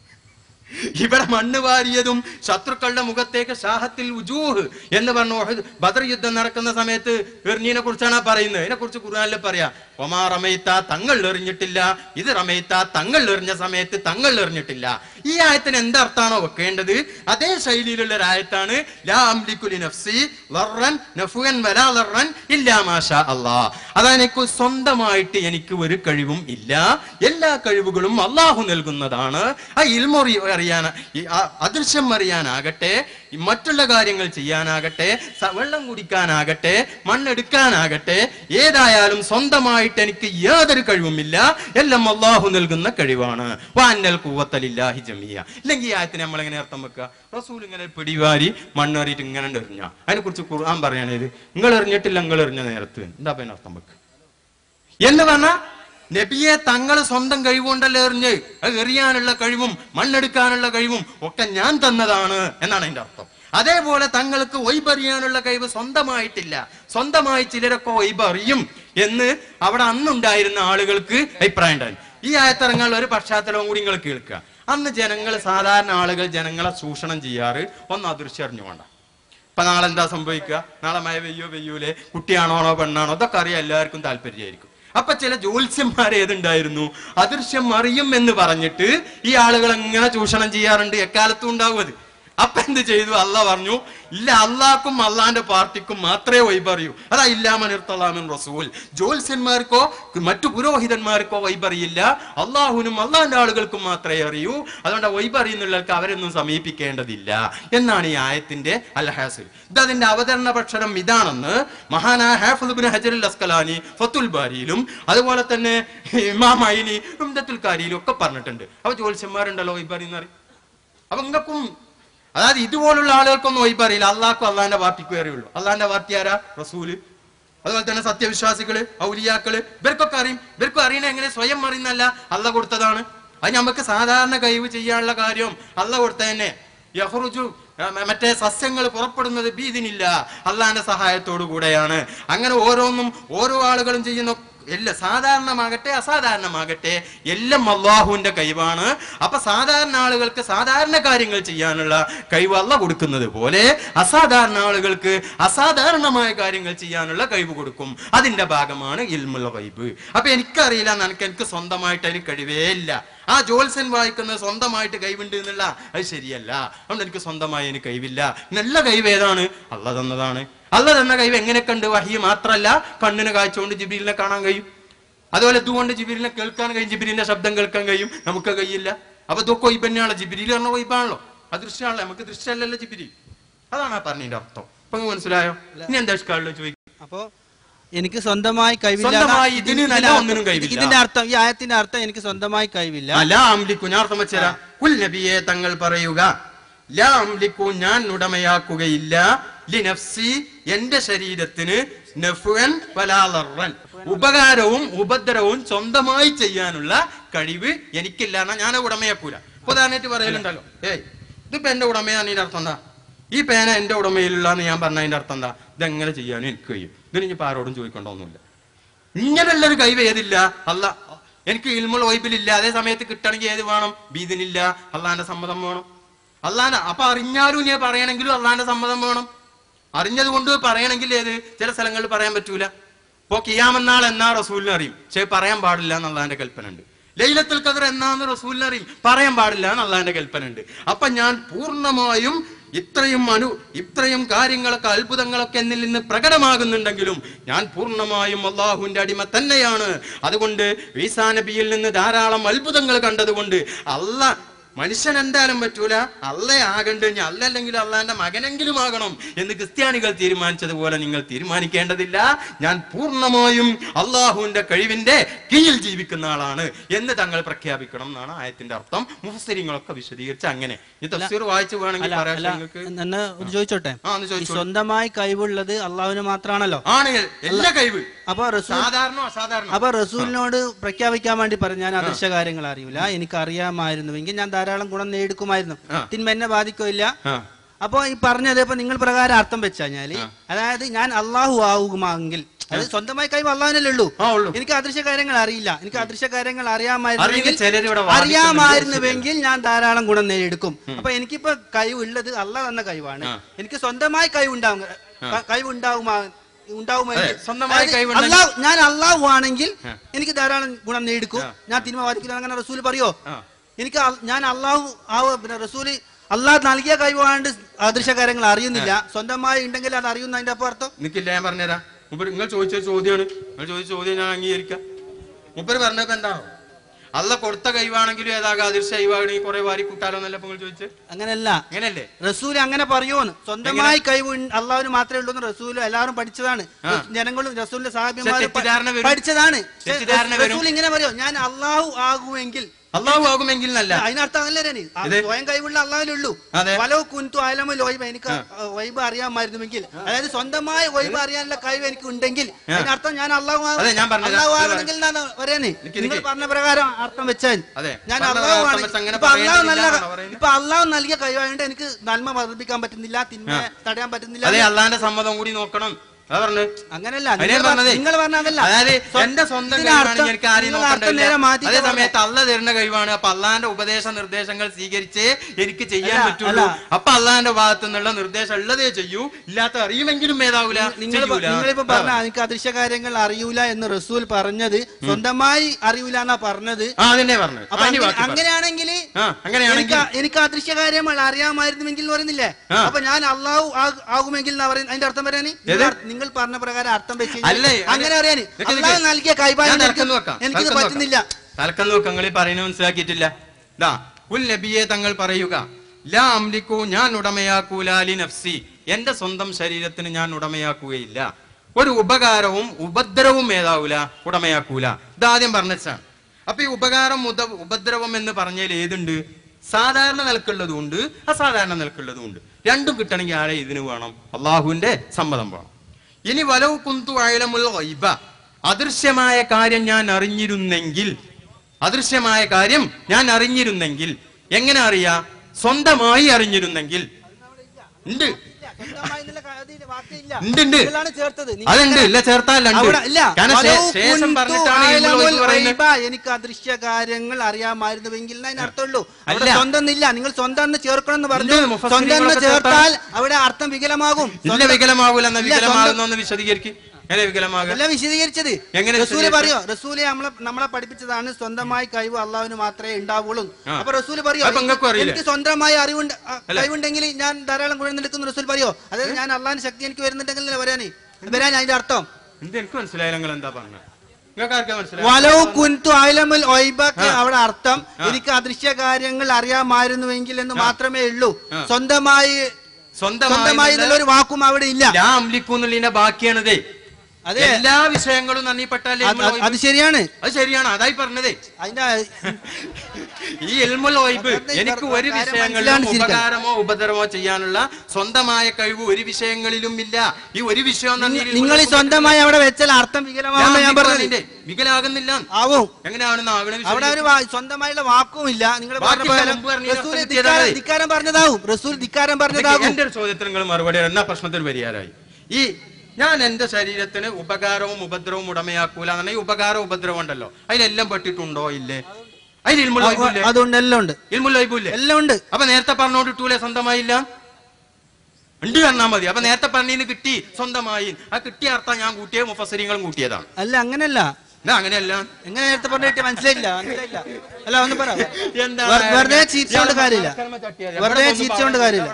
ഇവിടെ മണ്ണ് വാരിയതും ശത്രുക്കളുടെ മുഖത്തേക്ക് ഷാഹത്തിൽ ഉജൂഹ് എന്ന് പറഞ്ഞു ബദർ യുദ്ധം നടക്കുന്ന സമയത്ത് എറിഞ്ഞതിനെ കുറിച്ചാണ് പറയുന്നത്. ഇതിനെ കുറിച്ച് ഖുർആനിൽ പറയാ, ഒമാ റമൈത്ത തങ്ങൾ എറിഞ്ഞിട്ടില്ല, ഇത് റമൈത്ത തങ്ങൾ എറിഞ്ഞ സമയത്ത് തങ്ങൾ എറിഞ്ഞിട്ടില്ല. ഈ ആയത്തിന് എന്തർത്ഥാണോ വെക്കേണ്ടത് അതേ ശൈലിയിലുള്ള ഒരു ആയത്താണ് ലാ അംലികു ലിനഫ്സി ലർറൻ നഫുൻ വലാ ലർറൻ ഇല്ലാ മാഷാ അല്ലാഹ്. അതെനിക്ക് സ്വന്തമായിട്ട് എനിക്ക് ഒരു കഴിവും ഇല്ല, എല്ലാ കഴിവുകളും അള്ളാഹു നൽകുന്നതാണ്. ആ ഇൽമൊറി അറിയാൻ, അദൃശ്യം അറിയാനാകട്ടെ, മറ്റുള്ള കാര്യങ്ങൾ ചെയ്യാനാകട്ടെ, വെള്ളം കുടിക്കാനാകട്ടെ, മണ്ണെടുക്കാനാകട്ടെ, ഏതായാലും സ്വന്തമായിട്ട് എനിക്ക് യാതൊരു കഴിവുമില്ല, എല്ലാം അള്ളാഹു നൽകുന്ന കഴിവാണ്. വാന്നൽ ഖുവ്വത്തലില്ലാഹി ജമിയ. ഇല്ലെങ്കിൽ ഈ ആയത്തിന് നമ്മൾ എങ്ങനെ അർത്ഥം വെക്കുക? റസൂൽ ഇങ്ങനെ പിടിവാരി മണ്ണെറിയിട്ട് ഇങ്ങനെ എറിഞ്ഞ, അതിനെ കുറിച്ച് ഖുർആൻ പറയണത് നിങ്ങൾ എറിഞ്ഞിട്ടില്ല, നിങ്ങൾ എറിഞ്ഞ നേരത്ത്. എന്താ പിന്നെ അർത്ഥം വെക്കുക എന്ന് പറഞ്ഞാൽ നബിയെ തങ്ങൾ സ്വന്തം കഴിവുകൊണ്ടല്ലേ എറിഞ്ഞ്, അത് എറിയാനുള്ള കഴിവും മണ്ണെടുക്കാനുള്ള കഴിവും ഒക്കെ ഞാൻ തന്നതാണ് എന്നാണ് അതിന്റെ അർത്ഥം. അതേപോലെ തങ്ങൾക്ക് ഒയ്ബറിയാനുള്ള കഴിവ് സ്വന്തമായിട്ടില്ല, സ്വന്തമായി ചിലരൊക്കെ ഒയ്ബറിയും എന്ന് അവിടെ അന്നുണ്ടായിരുന്ന ആളുകൾക്ക് അഭിപ്രായം ഉണ്ടായിരുന്നു. ഈ ആയത്തിറങ്ങാനുള്ള ഒരു പശ്ചാത്തലവും കൂടി നിങ്ങൾ കേൾക്കുക. അന്ന് ജനങ്ങൾ, സാധാരണ ആളുകൾ ജനങ്ങളെ ചൂഷണം ചെയ്യാറ് ഒന്ന് അദൃശ്യം അറിഞ്ഞു വേണ്ട. ഇപ്പൊ നാളെ എന്താ സംഭവിക്കുക, നാളെ മഴ പെയ്യോ പെയ്യൂലേ, കുട്ടിയാണോണോ പെണ്ണാണോ ഇതൊക്കെ അറിയാൻ എല്ലാവർക്കും താല്പര്യമായിരിക്കും. അപ്പൊ ചില ജ്യോത്സ്യന്മാർ ഏതുണ്ടായിരുന്നു, അദൃശ്യം അറിയും എന്ന് പറഞ്ഞിട്ട് ഈ ആളുകൾ എങ്ങനെ ചൂഷണം ചെയ്യാറുണ്ട്, എക്കാലത്തും ഉണ്ടാവും അത്. അപ്പൊ എന്ത് ചെയ്തു? അള്ളാഹ് പറഞ്ഞു, ഇല്ല, അള്ളാഹ്ക്കും അള്ളാന്റെ പാർട്ടിക്കും മാത്രമേ വൈബറിയൂ. അതാ ഇല്ലാമനിർത്തലാമിൻ റസൂൽ. ജ്യോത്സ്യന്മാർക്കോ മറ്റു പുരോഹിതന്മാർക്കോ വൈബറിയില്ല, അള്ളാഹുനും അള്ളാന്റെ ആളുകൾക്കും മാത്രമേ അറിയൂ. അതുകൊണ്ട് വൈബറിയുന്നുള്ളവർക്ക് അവരൊന്നും സമീപിക്കേണ്ടതില്ല എന്നാണ് ഈ ആയത്തിന്റെ അൽഹാസിൽ. ഇത് അതിന്റെ അവതരണ പക്ഷരം ഇതാണെന്ന് മഹാനായ ഹാഫിദ് ഇബ്നു ഹജറുൽ അസ്കലാനി ഫത്തുൽ ബാരിയിലും അതുപോലെ തന്നെ ഇമാം ഐനി ഉംദത്തുൽ കാരിയിലും ഒക്കെ പറഞ്ഞിട്ടുണ്ട്. അപ്പൊ ജ്യോത്സ്യന്മാരുണ്ടല്ലോ വൈബറിയെന്ന് പറയും. അപ്പൊ നിങ്ങൾക്കും, അതായത് ഇതുപോലുള്ള ആളുകൾക്കൊന്നും വൈബ് അറിയില്ല, അള്ളാഹ്ക്കും അള്ളാന്റെ പാർട്ടിക്കും അറിയുള്ളൂ. അള്ളാന്റെ പാർട്ടി ആരാ? റസൂല്. അതുപോലെ തന്നെ സത്യവിശ്വാസികള്, ഔലിയാക്കള്, ഇവർക്കൊക്കെ അറിയും. ഇവർക്കും അറിയണ എങ്ങനെ? സ്വയം അറിയുന്നല്ല, അള്ളാഹ് കൊടുത്തതാണ്. അത് നമുക്ക് സാധാരണ കഴിവ് ചെയ്യാനുള്ള കാര്യം അള്ളാഹ് കൊടുത്ത തന്നെ. യഹ്റുജു, മറ്റേ സസ്യങ്ങൾ പുറപ്പെടുന്നത് ബീദിനില്ല, അള്ളാന്റെ സഹായത്തോടു കൂടെയാണ്. അങ്ങനെ ഓരോന്നും ഓരോ ആളുകളും ചെയ്യുന്ന എല്ലാ സാധാരണമാകട്ടെ അസാധാരണമാകട്ടെ എല്ലാം അള്ളാഹുവിന്റെ കഴിവാണ്. അപ്പൊ സാധാരണ ആളുകൾക്ക് സാധാരണ കാര്യങ്ങൾ ചെയ്യാനുള്ള കഴിവ് അല്ല കൊടുക്കുന്നത് പോലെ അസാധാരണ ആളുകൾക്ക് അസാധാരണമായ കാര്യങ്ങൾ ചെയ്യാനുള്ള കഴിവ് കൊടുക്കും. അതിന്റെ ഭാഗമാണ് ഇൽമുൽ ഗൈബ്. അപ്പൊ എനിക്കറിയില്ല, നിനക്ക് എനിക്ക് സ്വന്തമായിട്ട് അതിന് കഴിവേ ഇല്ല. ആ ജോത്സ്യൻ വായിക്കുന്നത് സ്വന്തമായിട്ട് കഴിവുണ്ട് എന്നുള്ള അത് ശരിയല്ല. അതുകൊണ്ട് എനിക്ക് സ്വന്തമായി എനിക്ക് കഴിവില്ല. നല്ല കഴിവ് ഏതാണ്? അല്ല തന്നതാണ്. അല്ല തന്ന കഴിവ് എങ്ങനെ കണ്ട്? വഹി മാത്രല്ല, കണ്ണിന് കാഴ്ചകൊണ്ട് ജിബ്രീലിനെ കാണാൻ കഴിയും. അതുപോലെ ഇതുകൊണ്ട് ജിബ്രീലിനെ കേൾക്കാൻ കഴിയും, ജിബ്രീലിന്റെ ശബ്ദം കേൾക്കാൻ കഴിയും. നമുക്ക് കഴിയില്ല. അപ്പൊ ഇതൊക്കെ കൊയ്ബ് തന്നെയാണല്ലോ. ജിബ്രീൽ പറഞ്ഞ കൊയ്ബാണല്ലോ, അദൃശ്യമാണല്ലോ. നമുക്ക് ദൃശ്യമല്ലല്ലോ ജിബ്രീൽ. അതാണ് ആ പറഞ്ഞതിന്റെ അർത്ഥം. അപ്പൊ മനസ്സിലായോ? ഇനി എന്താ ഇഷ്കാളിലോ ചോദിക്കും. അപ്പൊ എനിക്ക് സ്വന്തമായി കഴിവില്ല, ഇതിന്റെ അർത്ഥം, ഈ ആയത്തിന്റെ അർത്ഥം എനിക്ക് സ്വന്തമായി കഴിവില്ല. ഞാൻ അർത്ഥം വെച്ചരാ. കുൽ നബിയെ തങ്ങൾ പറയുക, ലാ അംലിക്കു ഞാൻ ഉടമയാക്കുകയില്ല, ലിനഫ്സി എന്റെ ശരീരത്തിന്, നഫ്അൻ വലാ ദർറൻ ഉപകാരവും ഉപദ്രവവും സ്വന്തമായി ചെയ്യാനുള്ള കഴിവ് എനിക്കില്ല എന്നാ ഞാൻ ഉടമയാക്കൂല. ഉദാഹരണമായിട്ട് പറയലുണ്ടല്ലോ, ഏയ് ഇതിപ്പോ എന്റെ ഉടമയാണ്. ഇതിന്റെ അർത്ഥം എന്താ? ഈ പേന എന്റെ ഉടമയിലുള്ളതെന്ന് ഞാൻ പറഞ്ഞ അതിന്റെ അർത്ഥം എന്താ? ഇതെങ്ങനെ ചെയ്യാനും എനിക്ക് കഴിയും. ഇതിന് ഇനിയിപ്പോ ആരോടും ചോദിക്കേണ്ടൊന്നുമില്ല. ഇങ്ങനെയുള്ളൊരു കഴിവ് ഏതില്ല? അല്ല, എനിക്ക് ഇൽമുൽ ഗൈബിലില്ല. അതേ സമയത്ത് കിട്ടണമെങ്കിൽ ഏത് വേണം? ബീദിനില്ല, അള്ളാന്റെ സമ്മതം വേണം. അള്ളാന്റെ അപ്പൊ അറിഞ്ഞാലും ഞാൻ പറയണമെങ്കിലും അള്ളാന്റെ സമ്മതം വേണം. അറിഞ്ഞത് കൊണ്ട് പറയണമെങ്കിൽ ഏത്? ചില സ്ഥലങ്ങളിൽ പറയാൻ പറ്റൂല. ഇപ്പൊ ഖിയാമത്ത് എന്നാ റസൂലിനെ അറിയും, പക്ഷെ പറയാൻ പാടില്ല എന്ന് അള്ളാന്റെ കൽപ്പന ഉണ്ട്. ലൈലത്തുൽ ഖദ്ർ എന്നാന്ന് റസൂലിനെ അറിയും, പറയാൻ പാടില്ല എന്ന് അള്ളാന്റെ കൽപ്പന ഉണ്ട്. അപ്പൊ ഞാൻ പൂർണ്ണമായും ഇത്രയും അനു ഇത്രയും കാര്യങ്ങളൊക്കെ അത്ഭുതങ്ങളൊക്കെ എന്നിൽ നിന്ന് പ്രകടമാകുന്നുണ്ടെങ്കിലും ഞാൻ പൂർണ്ണമായും അള്ളാഹുവിന്റെ അടിമ തന്നെയാണ്. അതുകൊണ്ട് ഈസാ നബിയിൽ നിന്ന് ധാരാളം അത്ഭുതങ്ങൾ കണ്ടതുകൊണ്ട് അല്ല മനുഷ്യൻ എന്തായാലും പറ്റൂല, അല്ലേ ആകണ്ട, ഇനി അല്ലല്ലെങ്കിൽ അള്ളാന്റെ മകനെങ്കിലും ആകണം എന്ന് ക്രിസ്ത്യാനികൾ തീരുമാനിച്ചതുപോലെ നിങ്ങൾ തീരുമാനിക്കേണ്ടതില്ല. ഞാൻ പൂർണ്ണമായും അള്ളാഹുവിന്റെ കഴിവിന്റെ കീഴിൽ ജീവിക്കുന്ന ആളാണ് എന്ന് തങ്ങൾ പ്രഖ്യാപിക്കണം എന്നാണ് ആയത്തിന്റെ അർത്ഥം. മുഫസ്സിരിങ്ങളൊക്കെ വിശദീകരിച്ച് അങ്ങനെ. ഈ തഫ്സീർ വായിച്ചു വേണമെങ്കിൽ ചോദിച്ചോട്ടെ, സ്വന്തമായി കഴിവുള്ളത് അള്ളാഹുവിന് മാത്രമാണല്ലോ. ആണ് എല്ലാ കഴിവ്. അപ്പൊ സാധാരണ അസാധാരണ അപ്പൊ റസൂലിനോട് പ്രഖ്യാപിക്കാൻ വേണ്ടി പറഞ്ഞു, ഞാൻ അദൃശ്യ കാര്യങ്ങൾ അറിയില്ല, എനിക്ക് അറിയാമായിരുന്നുവെങ്കിൽ ഞാൻ ധാരാളം ഗുണം നേടിക്കുമായിരുന്നു, തിന്മ എന്നെ ബാധിക്കില്ല. അപ്പൊ ഈ പറഞ്ഞത് ഇപ്പൊ നിങ്ങൾ പ്രകാരം അർത്ഥം വെച്ചാല്, അതായത് ഞാൻ അള്ളാഹു ആവുമെങ്കിൽ, അത് സ്വന്തമായി കഴിവ് അള്ളാഹുവിനല്ലേ ഉള്ളൂ. എനിക്ക് അദൃശ്യ കാര്യങ്ങൾ അറിയില്ല, എനിക്ക് അദൃശ്യ കാര്യങ്ങൾ അറിയാമായിരുന്നെങ്കിൽ അറിയാമായിരുന്നുവെങ്കിൽ ഞാൻ ധാരാളം ഗുണം നേടിയെടുക്കും. അപ്പൊ എനിക്കിപ്പോ കഴിവുള്ളത് അള്ളാഹ് തന്ന കഴിവാണ്. എനിക്ക് സ്വന്തമായി കഴിവുണ്ടാവും കഴിവുണ്ടാവുമാ ഉണ്ടാവുമെങ്കിൽ ഞാൻ അള്ളാഹു ആണെങ്കിൽ എനിക്ക് ധാരാളം ഗുണം നേടിക്കും, ഞാൻ തിന്മ ബാധിക്കില്ല. അങ്ങനെ റസൂൽ പറയോ? എനിക്ക് ഞാൻ അള്ളാഹു ആവോ? പിന്നെ റസൂല് അള്ളാഹ് നൽകിയ കഴിവാണ്ട് അദൃശ്യ കാര്യങ്ങൾ അറിയുന്നില്ല, സ്വന്തമായി ഉണ്ടെങ്കിൽ അത് അറിയുന്ന അതിന്റെ അപ്പൊ അർത്ഥം നിൽക്കില്ല. ഞാൻ പറഞ്ഞുതരാം. മുപ്പര് നിങ്ങൾ ചോദിച്ച ചോദ്യമാണ്, നിങ്ങൾ ചോദിച്ച ചോദ്യം ഞാൻ അംഗീകരിക്കാം. മുപ്പര് പറഞ്ഞപ്പോ എന്താണോ? അല്ല കൊടുത്ത കഴിവാണെങ്കിലും ഏതാകാം അദൃശ്യ കഴിവാണെങ്കിൽ കുറെ വാരി കൂട്ടാലോ എന്നല്ല നിങ്ങൾ ചോദിച്ചു. അങ്ങനെയല്ല, അങ്ങനെയല്ലേ റസൂല് അങ്ങനെ പറയുമോന്ന്? സ്വന്തമായി കഴിവ് അള്ളാഹുവിന് മാത്രമേ ഉള്ളൂ എന്ന് റസൂല് എല്ലാവരും പഠിച്ചതാണ്, ജനങ്ങളും റസൂലിന്റെ സാഹിബിമാരും പഠിച്ചതാണ്. റസൂൽ ഇങ്ങനെ പറയോ, ഞാൻ അള്ളാഹു ആകുമെങ്കിൽ അള്ളാഹു ആകുമെങ്കിൽ നല്ല അതിനർത്ഥം അതല്ലേ, സ്വയം കഴിവുള്ള അള്ളാഹുലുള്ളൂ. വലോ കുന്തു അലമുൽ വൈബ്, എനിക്ക് വൈബ് അറിയാമായിരുന്നുവെങ്കിൽ, അതായത് സ്വന്തമായ വൈബ് അറിയാനുള്ള കഴിവ് എനിക്ക് ഉണ്ടെങ്കിൽ അതിനർത്ഥം ഞാൻ അള്ളാഹു അള്ളാഹു ആകണമെങ്കിൽ എന്നാണ് പറയാനേ. നിങ്ങൾ പറഞ്ഞ പ്രകാരം അർത്ഥം വെച്ചാൽ ഞാൻ അള്ളാഹു ആണ്. ഇപ്പൊ അള്ളാഹു നല്ല ഇപ്പൊ അള്ളാഹു നൽകിയ കഴിവായതുകൊണ്ട് എനിക്ക് നന്മ വർദ്ധിപ്പിക്കാൻ പറ്റുന്നില്ല, തിന്മ തടയാൻ പറ്റുന്നില്ല. അതെ, അള്ളാന്റെ സമ്മതം കൂടി നോക്കണം. അങ്ങനല്ല, നിങ്ങൾ പറഞ്ഞതല്ല. അതായത് എന്റെ സ്വന്തം കഴിവാണെങ്കിൽ എനിക്ക് ആരെയും നോക്കണ്ടില്ല. അതേ സമയത്ത് അള്ള തരുന്ന കഴിവാണ്. അപ്പൊ അള്ളാന്റെ ഉപദേശ നിർദ്ദേശങ്ങൾ സ്വീകരിച്ച് എനിക്ക് ചെയ്യാൻ പറ്റുള്ളൂ. അപ്പൊ അള്ളാന്റെ ഭാഗത്തു നിന്നുള്ള നിർദ്ദേശം ഉള്ളതേ ചെയ്യൂ, ഇല്ലാത്ത അറിയുമെങ്കിലും ഏതാവൂല. നിങ്ങളിപ്പോ പറഞ്ഞ എനിക്ക് അദൃശ്യ കാര്യങ്ങൾ അറിയൂല എന്ന് റസൂൽ പറഞ്ഞത് സ്വന്തമായി അറിയൂല എന്നാ പറഞ്ഞത്. അതിനെ പറഞ്ഞത്. അങ്ങനെയാണെങ്കിൽ എനിക്ക് അദൃശ്യ കാര്യങ്ങൾ അറിയാമായിരുന്നുവെങ്കിൽ പറയുന്നില്ലേ? അപ്പൊ ഞാൻ അള്ളാഹു ആകുമെങ്കിൽ എന്നാ പറയുന്നത്. അതിന്റെ അർത്ഥം പറയാന് നിങ്ങൾ പറഞ്ഞ പ്രകാരം അർത്ഥം വെച്ച് അങ്ങനെ അറിയാന് അള്ളാഹു നൽകിയ കൈവായി എനിക്കിത് പറ്റുന്നില്ല. തലക്കം നോക്കങ്ങൾ പറയുന്നത് മനസ്സിലാക്കിയിട്ടില്ല. നബിയെ തങ്ങൾ പറയുക, ലാ അംലിക്കു ഞാൻ ഉടമയാക്കൂല ലി നഫ്സി എന്റെ സ്വന്തം ശരീരത്തിന് ഞാൻ ഉടമയാക്കുകയില്ല, ഒരു ഉപകാരവും ഉപദ്രവവും ഏതാവൂല, ഉടമയാക്കൂല. ഇതാദ്യം പറഞ്ഞാണ്. അപ്പൊ ഈ ഉപകാരം ഉദ ഉപദ്രവം എന്ന് പറഞ്ഞാൽ ഏതുണ്ട്? സാധാരണ നിലക്കുള്ളതും ഉണ്ട്, അസാധാരണ നിലക്കുള്ളതും ഉണ്ട്. രണ്ടും കിട്ടണമെങ്കിൽ ആരെ ഇതിന് വേണം? അള്ളാഹുവിന്റെ സമ്മതം വേണം. ഇനി വലൗ കുന്തു അഅലമുൽ ഗൈബ അദൃശ്യമായ കാര്യം ഞാൻ അറിഞ്ഞിരുന്നെങ്കിൽ, അദൃശ്യമായ കാര്യം ഞാൻ അറിഞ്ഞിരുന്നെങ്കിൽ, എങ്ങനെ അറിയാ? സ്വന്തമായി അറിഞ്ഞിരുന്നെങ്കിൽ ഉണ്ട്. ഉണ്ട് ഉണ്ട് അതുണ്ട് ഇല്ല ചേർത്താല്ല എനിക്ക് അദൃശ്യ കാര്യങ്ങൾ അറിയാമായിരുന്നുവെങ്കിൽ അതിനർത്ഥമുള്ളൂ. അവിടെ സ്വന്തം ഇല്ല, നിങ്ങൾ സ്വന്തം ചേർക്കണം എന്ന് പറഞ്ഞു. സ്വന്തം ചേർത്താൽ അവിടെ അർത്ഥം വികലമാകും. വികലമാകൂല വികലമാകുന്ന വിശദീകരിക്കും. അല്ല വിശദീകരിച്ചത് റസൂല് പറയോ, റസൂല് നമ്മളെ നമ്മളെ പഠിപ്പിച്ചതാണ് സ്വന്തമായി കഴിവ് അള്ളാഹുവിന് മാത്രമേ ഉണ്ടാവുള്ളൂ. അപ്പൊ റസൂല് പറയോ എനിക്ക് സ്വന്തമായി അറിവുണ്ട് കഴിവുണ്ടെങ്കിൽ ഞാൻ ധാരാളം കുഴന്നെടുക്കുന്ന റസൂൽ പറയോ, അതായത് ഞാൻ അള്ളാഹിന്റെ ശക്തി എനിക്ക് വരുന്നുണ്ടെങ്കിൽ വരാനേ വരാൻ അതിന്റെ അർത്ഥം എനിക്ക് മനസ്സിലായില്ല എന്താ പറഞ്ഞത്. അവിടെ അർത്ഥം എനിക്ക് അദൃശ്യ കാര്യങ്ങൾ അറിയാമായിരുന്നുവെങ്കിൽ എന്ന് മാത്രമേ ഉള്ളൂ. സ്വന്തമായി സ്വന്തമായി ഒരു വാക്കും അവിടെ ഇല്ല. ബാക്കിയാണതേ അതെ എല്ലാ വിഷയങ്ങളും നന്ദിപ്പെട്ടാലേ അത് ശരിയാണ്, അത് ശരിയാണ്. അതായി പറഞ്ഞതേ അതിന്റെ ഈ ഇൽമുൽ ഗൈബ് എനിക്ക് ഒരു വിഷയങ്ങളിലും ഉപകാരമോ ഉപദ്രവമോ ചെയ്യാനുള്ള സ്വന്തമായ കഴിവ് ഒരു വിഷയങ്ങളിലും ഇല്ല. ഈ ഒരു വിഷയം നിങ്ങൾ സ്വന്തമായി അവിടെ വെച്ചാൽ അർത്ഥം വികലമാകുന്ന ഞാൻ പറഞ്ഞത് വികലാകുന്നില്ല ആവും. എങ്ങനെയാണെന്ന് അവിടെ ഒരു സ്വന്തമായുള്ള വാക്കും ഇല്ല. നിങ്ങൾ ധിക്കാരം പറഞ്ഞതാവും, റസൂൽ ധിക്കാരം പറഞ്ഞതാവും. എന്റെ ഒരു ചോദ്യത്തിന് നിങ്ങൾ മറുപടി എന്നാ പ്രശ്നത്തിന് പരിഹാരമായി. ഈ ഞാൻ എന്റെ ശരീരത്തിന് ഉപകാരവും ഉപദ്രവവും ഉടമയാക്കൂല എന്ന ഈ ഉപകാരവും ഉപദ്രവം ഉണ്ടല്ലോ അതിലെല്ലാം പെട്ടിട്ടുണ്ടോ ഇല്ലേ? അതിൽ ഇൽമുൽ ഗൈബ് ഇല്ലേ? അതുകൊണ്ട് എല്ലാം ഉണ്ട്. ഇൽമുൽ ഗൈബ് ഇല്ലേ? എല്ലാം ഉണ്ട്. അപ്പൊ നേരത്തെ പറഞ്ഞോണ്ടിട്ടൂലേ സ്വന്തമായില്ല ഉണ്ട് പറഞ്ഞാൽ മതി. അപ്പൊ നേരത്തെ പറഞ്ഞിന്ന് കിട്ടി സ്വന്തമായി, ആ കിട്ടിയ അർത്ഥം ഞാൻ കൂട്ടിയ മുഫസ്സിരീങ്ങളും കൂട്ടിയതാണ്. അല്ല അങ്ങനല്ല, അങ്ങനെയല്ല. എങ്ങനെ നേരത്തെ പറഞ്ഞിട്ട് മനസ്സിലായില്ല മനസ്സിലായില്ല അല്ല ഒന്ന് പറ. വെറുതെ ചീച്ചോണ്ട് കാര്യമില്ല, വെറുതെ ചീച്ചോണ്ട് കാര്യമില്ല.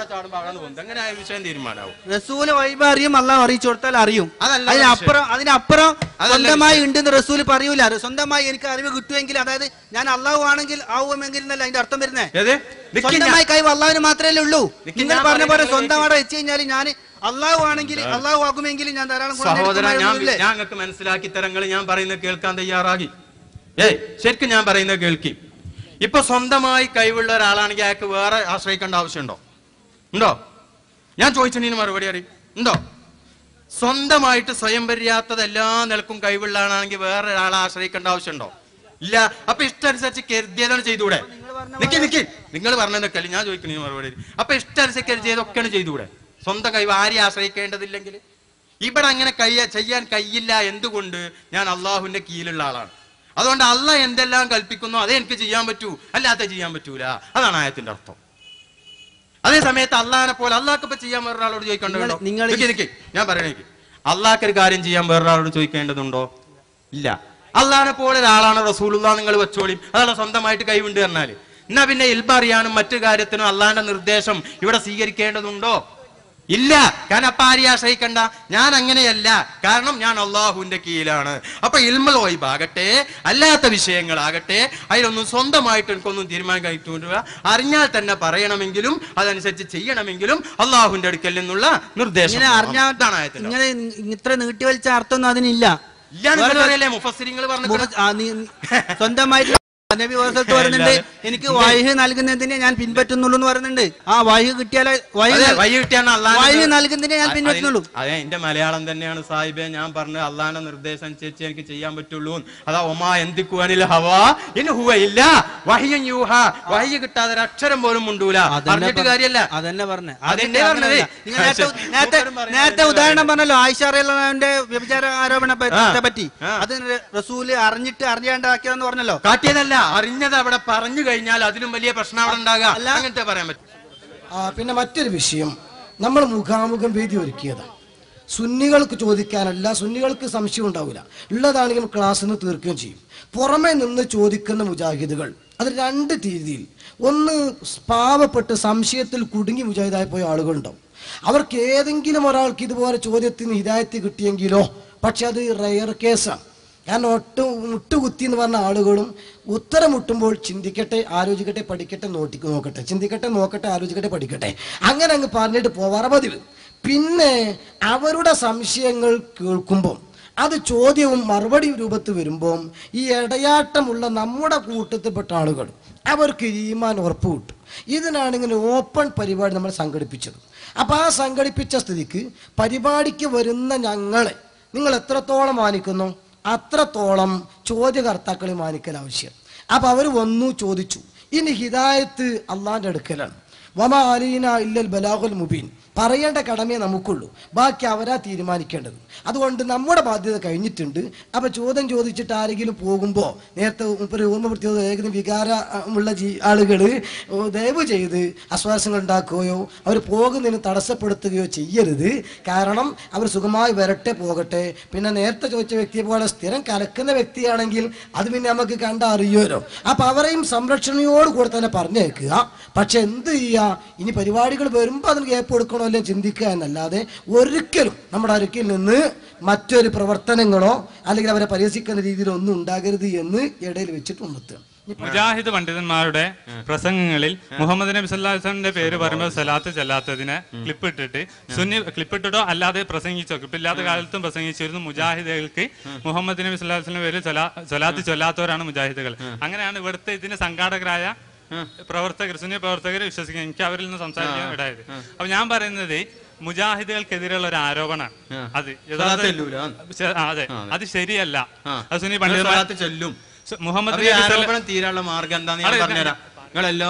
റസൂല് വൈബ് അറിയും, അള്ളാഹ് അറിയിച്ചു കൊടുത്താൽ അറിയും. അതിനപ്പുറം അതിനപ്പുറം സ്വന്തമായി ഉണ്ടെന്ന് റസൂല് പറയൂല. സ്വന്തമായി എനിക്ക് അറിവ് കിട്ടുമെങ്കിൽ, അതായത് ഞാൻ അള്ളാഹു ആണെങ്കിൽ ആവുമെങ്കിൽ എന്നല്ല അതിന്റെ അർത്ഥം വരുന്നേ. സ്വന്തമായി കഴിവ് അള്ളാഹുവിന് മാത്രമേ ഉള്ളൂ. നിങ്ങൾ പറഞ്ഞ പോലെ സ്വന്തം അവിടെ വെച്ച് കഴിഞ്ഞാൽ ഞാൻ അള്ളാഹു ആണെങ്കിൽ അള്ളാഹു ആകുമെങ്കിൽ ഞാൻ ധാരാളം സഹോദരൻ ഞങ്ങൾക്ക് മനസ്സിലാക്കി തരങ്ങൾ ഞാൻ പറയുന്നത് കേൾക്കാൻ തയ്യാറാകി. ഏയ് ശരിക്കും ഞാൻ പറയുന്നത് കേൾക്കി. ഇപ്പൊ സ്വന്തമായി കഴിവുള്ള ഒരാളാണെങ്കിൽ അയാൾക്ക് വേറെ ആശ്രയിക്കേണ്ട ആവശ്യമുണ്ടോ? ഉണ്ടോ? ഞാൻ ചോദിച്ചിട്ടുണ്ടെങ്കിൽ മറുപടി അറിയും. ഉണ്ടോ? സ്വന്തമായിട്ട് സ്വയം പര്യാപ്തത എല്ലാ നിലക്കും കഴിവുള്ള ആളാണെങ്കിൽ വേറെ ഒരാളെ ആശ്രയിക്കേണ്ട ആവശ്യമുണ്ടോ? ഇല്ല. അപ്പൊ ഇഷ്ടമനുസരിച്ച് കരുതിയതാണ് ചെയ്തുകൂടെ? നിക്കി നിക്കി നിങ്ങൾ പറഞ്ഞതൊക്കെ ഞാൻ ചോദിക്കണേ മറുപടി. അപ്പൊ ഇഷ്ടമനുസരിച്ച് കരുതിയതൊക്കെയാണ് ചെയ്തുകൂടെ? സ്വന്തം കഴിവ് ആരെയും ആശ്രയിക്കേണ്ടതില്ലെങ്കിൽ. ഇവിടെ അങ്ങനെ കൈ ചെയ്യാൻ കഴിയില്ല. എന്തുകൊണ്ട്? ഞാൻ അള്ളാഹുവിന്റെ കീഴിലുള്ള ആളാണ്. അതുകൊണ്ട് അള്ളാഹ് എന്തെല്ലാം കൽപ്പിക്കുന്നോ അതേ എനിക്ക് ചെയ്യാൻ പറ്റൂ, അല്ലാത്ത ചെയ്യാൻ പറ്റൂല. അതാണ് ആയത്തിന്റെ അർത്ഥം. അതേ സമയത്ത് അള്ളാഹിനെ പോലെ അള്ളാഹ്ക്ക് ഇപ്പൊ ചെയ്യാൻ വേറൊരാളോട് ചോദിക്കേണ്ടതുണ്ടോ? ഞാൻ പറയണേക്ക് അള്ളാഹ്ക്ക് ഒരു കാര്യം ചെയ്യാൻ വേറൊരാളോട് ചോദിക്കേണ്ടതുണ്ടോ? ഇല്ല. അള്ളാഹിനെ പോലെ ഒരാളാണ് റസൂലുള്ളാഹ് നിങ്ങൾ വെച്ചോളിയും. അതാണ് സ്വന്തമായിട്ട് കഴിവുണ്ട് പറഞ്ഞാല്. എന്നാ പിന്നെ ഇൽമ അറിയാനും മറ്റു കാര്യത്തിനും അള്ളാഹിന്റെ നിർദ്ദേശം ഇവിടെ സ്വീകരിക്കേണ്ടതുണ്ടോ? ഇല്ല. കാരണം അപ്പൊ ആരെയും ആശ്രയിക്കണ്ട. ഞാൻ അങ്ങനെയല്ല, കാരണം ഞാൻ അള്ളാഹുവിന്റെ കീഴിലാണ്. അപ്പൊ ഇൽമുൽ ഗൈബ് ആകട്ടെ അല്ലാത്ത വിഷയങ്ങളാകട്ടെ അതിലൊന്നും സ്വന്തമായിട്ട് എനിക്കൊന്നും തീരുമാനം കഴിച്ചുകൊണ്ടുവരിക. അറിഞ്ഞാൽ തന്നെ പറയണമെങ്കിലും അതനുസരിച്ച് ചെയ്യണമെങ്കിലും അള്ളാഹുവിന്റെ അടുക്കൽ നിന്നുള്ള നിർദ്ദേശം. ഇങ്ങനെ ഇത്ര നീട്ടിവലിച്ച അർത്ഥമൊന്നും അതിനില്ല. മുഫസ്സിരീങ്ങൾ പറഞ്ഞു സ്വന്തമായിട്ട് നബി വസല്ലത്ത് പറയുന്നുണ്ട് എനിക്ക് വഹി നൽകുന്നതിനെ ഞാൻ പിൻപറ്റുന്നുള്ളൂ എന്ന് പറയുന്നുണ്ട്. ആ വഹി കിട്ടിയാൽ വഹി നൽകുന്നതിനെ ഞാൻ പിൻപറ്റുന്നുള്ളൂ. അതെ എന്റെ മലയാളം തന്നെയാണ് സാഹിബെ. ഞാൻ പറഞ്ഞത് അള്ളാഹിന്റെ നിർദ്ദേശം അനുസരിച്ച് എനിക്ക് ചെയ്യാൻ പറ്റുള്ളൂ. അതാ ഒമാ എന്തിക്കുവാനിൽ ഹവാ ഇൻ ഹുവ ഇല്ല വഹിയുൻ യൂഹ. വഹി കിട്ടാതെ ഒരു അക്ഷരം പോലും മുണ്ടൂല. പറഞ്ഞിട്ട് കാര്യമല്ല. അതന്നെ പറഞ്ഞേ അതെന്നെ പറഞ്ഞത്. നേരത്തെ ഉദാഹരണം പറഞ്ഞല്ലോ ആയിഷ റളിയല്ലാഹുവിന്റെ വ്യഭിചാര ആരോപണത്തെ പറ്റി. അത് റസൂല് അറിഞ്ഞിട്ട് അറിയാണ്ടാക്കിയതെന്ന് പറഞ്ഞല്ലോ. കാട്ടിയതല്ല, അറിഞ്ഞത് അവിടെ പറഞ്ഞു കഴിഞ്ഞാൽ അതിലും വലിയ പ്രശ്നം അവിടെ ഉണ്ടാകാം. അങ്ങനത്തെ പറയാൻ പറ്റും. ആ പിന്നെ മറ്റൊരു വിഷയം, നമ്മൾ മുഖാമുഖം വേദി ഒരുക്കിയതാണ്. സുന്നികൾക്ക് ചോദിക്കാനല്ല, സുന്നികൾക്ക് സംശയം ഉണ്ടാവില്ല. ഉള്ളതാണെങ്കിലും ക്ലാസ്സിൽ നിന്ന് തീർക്കുകയും ചെയ്യും. പുറമെ നിന്ന് ചോദിക്കുന്ന മുജാഹിദുകൾ അത് രണ്ട് രീതിയിൽ. ഒന്ന്, പാവപ്പെട്ട് സംശയത്തിൽ കുടുങ്ങി മുജാഹിദായി പോയ ആളുകളുണ്ടാവും. അവർക്ക് ഏതെങ്കിലും ഒരാൾക്ക് ഇതുപോലെ ചോദ്യത്തിന് ഹിദായത്ത് കിട്ടിയെങ്കിലോ, പക്ഷെ അത് റയർ കേസാണ്. കാരണം ഒട്ട് മുട്ടുകുത്തി എന്ന് പറഞ്ഞ ആളുകളും ഉത്തരം മുട്ടുമ്പോൾ ചിന്തിക്കട്ടെ, ആലോചിക്കട്ടെ, പഠിക്കട്ടെ, നോട്ടി നോക്കട്ടെ, ചിന്തിക്കട്ടെ, നോക്കട്ടെ, ആലോചിക്കട്ടെ, പഠിക്കട്ടെ, അങ്ങനെ അങ്ങ് പറഞ്ഞിട്ട് പോവാറ് പതിവ്. പിന്നെ അവരുടെ സംശയങ്ങൾ കേൾക്കുമ്പം അത് ചോദ്യവും മറുപടി രൂപത്തിൽ വരുമ്പം ഈ ഇടയാട്ടമുള്ള നമ്മുടെ കൂട്ടത്തിൽപ്പെട്ട ആളുകൾ അവർക്ക് ഈമാൻ ഉറപ്പ് കിട്ടും. ഇതിനാണ് ഇങ്ങനെ ഓപ്പൺ പരിപാടി നമ്മൾ സംഘടിപ്പിച്ചത്. അപ്പം ആ സംഘടിപ്പിച്ച സ്ഥിതിക്ക് പരിപാടിക്ക് വരുന്ന ഞങ്ങളെ നിങ്ങൾ എത്രത്തോളം മാനിക്കുന്നു അത്രത്തോളം ചോദ്യകർത്താക്കളെ മാനിക്കൽ ആവശ്യം. അപ്പം അവർ വന്നു ചോദിച്ചു. ഇനി ഹിദായത്ത് അള്ളാഹിൻ്റെ അടുക്കലാണ്. വമാ അലീന ഇല്ലൽ ബലാഗുൽ മുബീൻ. പറയേണ്ട കടമയെ നമുക്കുള്ളൂ, ബാക്കി അവരാ തീരുമാനിക്കേണ്ടത്. അതുകൊണ്ട് നമ്മുടെ ബാധ്യത കഴിഞ്ഞിട്ടുണ്ട്. അപ്പോൾ ചോദ്യം ചോദിച്ചിട്ട് ആരെങ്കിലും പോകുമ്പോൾ നേരത്തെ മുപ്പര് ഓർമ്മപ്പെടുത്തിയത് ഏതെങ്കിലും വികാരമുള്ള ജീ ആളുകൾ ദയവ് ചെയ്ത് അസ്വാരസ്യങ്ങൾ ഉണ്ടാക്കുകയോ അവർ പോകുന്നതിന് തടസ്സപ്പെടുത്തുകയോ ചെയ്യരുത്. കാരണം അവർ സുഖമായി വരട്ടെ പോകട്ടെ. പിന്നെ നേരത്തെ ചോദിച്ച വ്യക്തിയെ പോലെ സ്ഥിരം കലക്കുന്ന വ്യക്തിയാണെങ്കിൽ അത് പിന്നെ നമുക്ക് കണ്ടറിയുമല്ലോ. അപ്പം അവരെയും സംരക്ഷണയോട് കൂടെ തന്നെ പറഞ്ഞേക്കുക. പക്ഷെ എന്ത് ചെയ്യുക, ഇനി പരിപാടികൾ വരുമ്പോൾ അതിന് ഗ്യാപ്പ് കൊടുക്കണോ അല്ലെങ്കിൽ ചിന്തിക്കുക എന്നല്ലാതെ ഒരിക്കലും നമ്മുടെ അരുക്കിൽ നിന്ന് മറ്റൊരു പ്രവർത്തനങ്ങളോ അല്ലെങ്കിൽ അവരെ പരിഹസിക്കുന്ന രീതിയിലോ ഒന്നും ഉണ്ടാകരുത് എന്ന് ഇടയിൽ വെച്ചിട്ട് ഉണർത്തുക. മുജാഹിദ് പണ്ഡിതന്മാരുടെ പ്രസംഗങ്ങളിൽ മുഹമ്മദ് നബി സല്ലല്ലാഹു അലൈഹി വസല്ലമയുടെ പേര് പറയുമ്പോൾ സലാത്ത് ചെല്ലാത്തതിനെ ക്ലിപ്പ് ഇട്ടിട്ട് സുന്നി ക്ലിപ്പ് ഇട്ടിട്ടോ അല്ലാതെ പ്രസംഗിച്ചോ ക്ലിപ്പില്ലാത്ത കാലത്തും പ്രസംഗിച്ചിരുന്നു മുജാഹിദുകൾക്ക് മുഹമ്മദ് നബി സല്ലല്ലാഹു അലൈഹി വസല്ലമയുടെ പേരിൽ സലാത്ത് ചൊല്ലാത്തവരാണ് മുജാഹിദുകൾ. അങ്ങനെയാണ് ഇവിടുത്തെ ഇതിന് സംഘാടകരായ പ്രവർത്തകർ സുന്നി പ്രവർത്തകർ വിശ്വസിക്കുന്നത്. എനിക്ക് അവരിൽ നിന്ന് സംസാരിക്കാൻ ഇടായത്. അപ്പൊ ഞാൻ പറയുന്നത് മുജാഹിദുകൾക്കെതിരെയുള്ള ഒരു ആരോപണമാണ് അത്. അതെ, അത് ശരിയല്ല. അത് സുന്നി പണ്ഡിതന്മാർ ചെല്ലും. മുഹമ്മദ് തീരാനുള്ള മാർഗം എന്താന്ന് ഞാൻ പറഞ്ഞുതരാം. നിങ്ങൾ എല്ലാ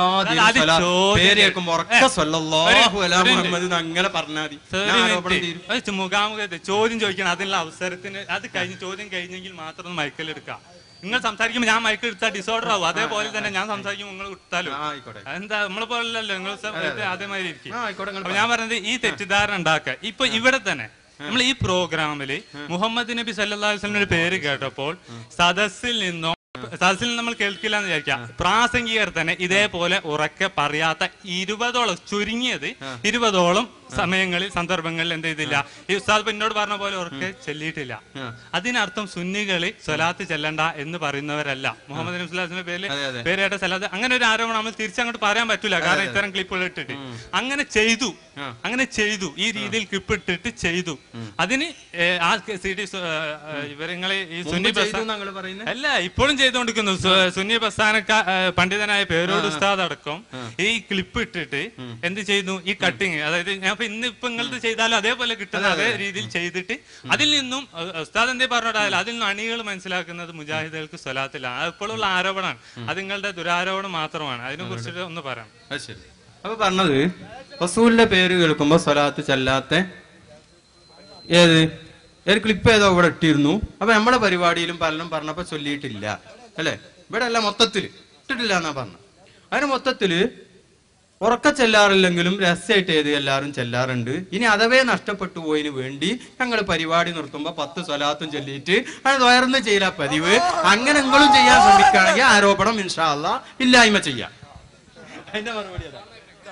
അങ്ങനെ പറഞ്ഞാൽ മുഖാമുഖത്ത് ചോദ്യം ചോദിക്കണം. അതിനുള്ള അവസരത്തിന് അത് കഴിഞ്ഞ് ചോദ്യം കഴിഞ്ഞെങ്കിൽ മാത്രം മൈക്കിലെടുക്കാം. നിങ്ങൾ സംസാരിക്കുമ്പോൾ ഞാൻ മൈക്ക് എടുത്താൽ ഡിസോർഡർ ആവും. അതേപോലെ തന്നെ ഞാൻ സംസാരിക്കുമ്പോൾ നിങ്ങൾ എടുത്താലും എന്താ നമ്മളെ പോലല്ലോ, നിങ്ങൾ അതേമാതിരി ഇരിക്കും. അപ്പൊ ഞാൻ പറഞ്ഞത് ഈ തെറ്റിദ്ധാരണ ഉണ്ടാക്കുക. ഇപ്പൊ ഇവിടെ തന്നെ നമ്മൾ ഈ പ്രോഗ്രാമില് മുഹമ്മദ് നബി സല്ലല്ലാഹു അലൈഹി വസല്ലമയുടെ പേര് കേട്ടപ്പോൾ സദസ്സിൽ നിന്നോ സദസ്സിൽ നമ്മൾ കേൾക്കില്ല എന്ന് വിചാരിക്കാം, പ്രാസംഗികർ തന്നെ ഇതേപോലെ ഉറക്കെ പറയാത്ത ഇരുപതോളം ചുരുങ്ങിയത് ഇരുപതോളം സമയങ്ങളിൽ സന്ദർഭങ്ങളിൽ എന്ത് ചെയ്തില്ല, ഈ ഉസ്താദ് എന്നോട് പറഞ്ഞ പോലെ ഉറക്കെ ചെല്ലിയിട്ടില്ല. അതിനർത്ഥം സുന്നികള് സ്വലാത്ത് ചെല്ലണ്ട എന്ന് പറയുന്നവരല്ല. മുഹമ്മദ് നബി സല്ലല്ലാഹു അലൈഹി വസല്ലമയുടെ പേരില് പേരായിട്ട് സ്വലാത്ത് അങ്ങനെ ഒരു ആരോപണം നമ്മൾ തിരിച്ചങ്ങോട്ട് പറയാൻ പറ്റൂല. കാരണം ഇത്തരം ക്ലിപ്പുകൾ ഇട്ടിട്ട് അങ്ങനെ ചെയ്തു അങ്ങനെ ചെയ്തു ഈ രീതിയിൽ ക്ലിപ്പ് ഇട്ടിട്ട് ചെയ്തു. അതിന് ആ സി ഡി ഇവരിങ്ങളെ ഈ സുന്നി അല്ല ഇപ്പോഴും ചെയ്തുകൊണ്ടിരിക്കുന്നു. സുന്നി പ്രസ്ഥാനക്കാ പണ്ഡിതനായ പേരോട് ഉസ്താദ് അടക്കം ഈ ക്ലിപ്പ് ഇട്ടിട്ട് എന്ത് ചെയ്യുന്നു, ഈ കട്ടിങ്, അതായത് ഞാൻ ഇന്ന് ഇപ്പൊ നിങ്ങളത് ചെയ്താലും അതേപോലെ കിട്ടുന്ന അതേ രീതിയിൽ ചെയ്തിട്ട് അതിൽ നിന്നും ഉസ്താദ് എന്തേ പറഞ്ഞോട്ടായാലും അതിൽ നിന്നും അണികൾ മനസ്സിലാക്കുന്നത് മുജാഹിദുകൾക്ക് സ്വലാത്തിലാണ്. അത് ഇപ്പോഴുള്ള ആരോപണമാണ്. അത് നിങ്ങളുടെ ദുരാരോപണം മാത്രമാണ്. അതിനെ കുറിച്ചിട്ട് ഒന്ന് പറയാം. ശരി. അപ്പൊ പറഞ്ഞത് റസൂലിന്റെ പേര് കേൾക്കുമ്പോ സ്വലാത്ത് ചെല്ലാത്ത ഏത് ഒരു ക്ലിപ്പ് ഏതോ ഇവിടെ ഇട്ടിരുന്നു. അപ്പൊ നമ്മുടെ പരിപാടിയിലും പലരും പറഞ്ഞപ്പോ ചൊല്ലിയിട്ടില്ല അല്ലെ? ഇവിടെ അല്ല, മൊത്തത്തില് ഇട്ടിട്ടില്ല എന്നാ പറഞ്ഞ. അതിന് മൊത്തത്തില് ഉറക്ക ചെല്ലാറില്ലെങ്കിലും രഹസ്യമായിട്ട് ഏത് എല്ലാവരും ചെല്ലാറുണ്ട്. ഇനി അഥവേ നഷ്ടപ്പെട്ടു പോയതിന് വേണ്ടി ഞങ്ങൾ പരിപാടി നിർത്തുമ്പോ പത്ത് സ്വലാത്തും ചൊല്ലിയിട്ട് അത് ഉയർന്ന് ചെയ്യല പതിവ്. അങ്ങനെ നിങ്ങളും ചെയ്യാൻ ശ്രമിക്കുകയാണെങ്കിൽ ആരോപണം ഇൻഷാ അല്ലാഹ് ഇല്ലായ്മ ചെയ്യാം. അതിന്റെ മറുപടി അതാ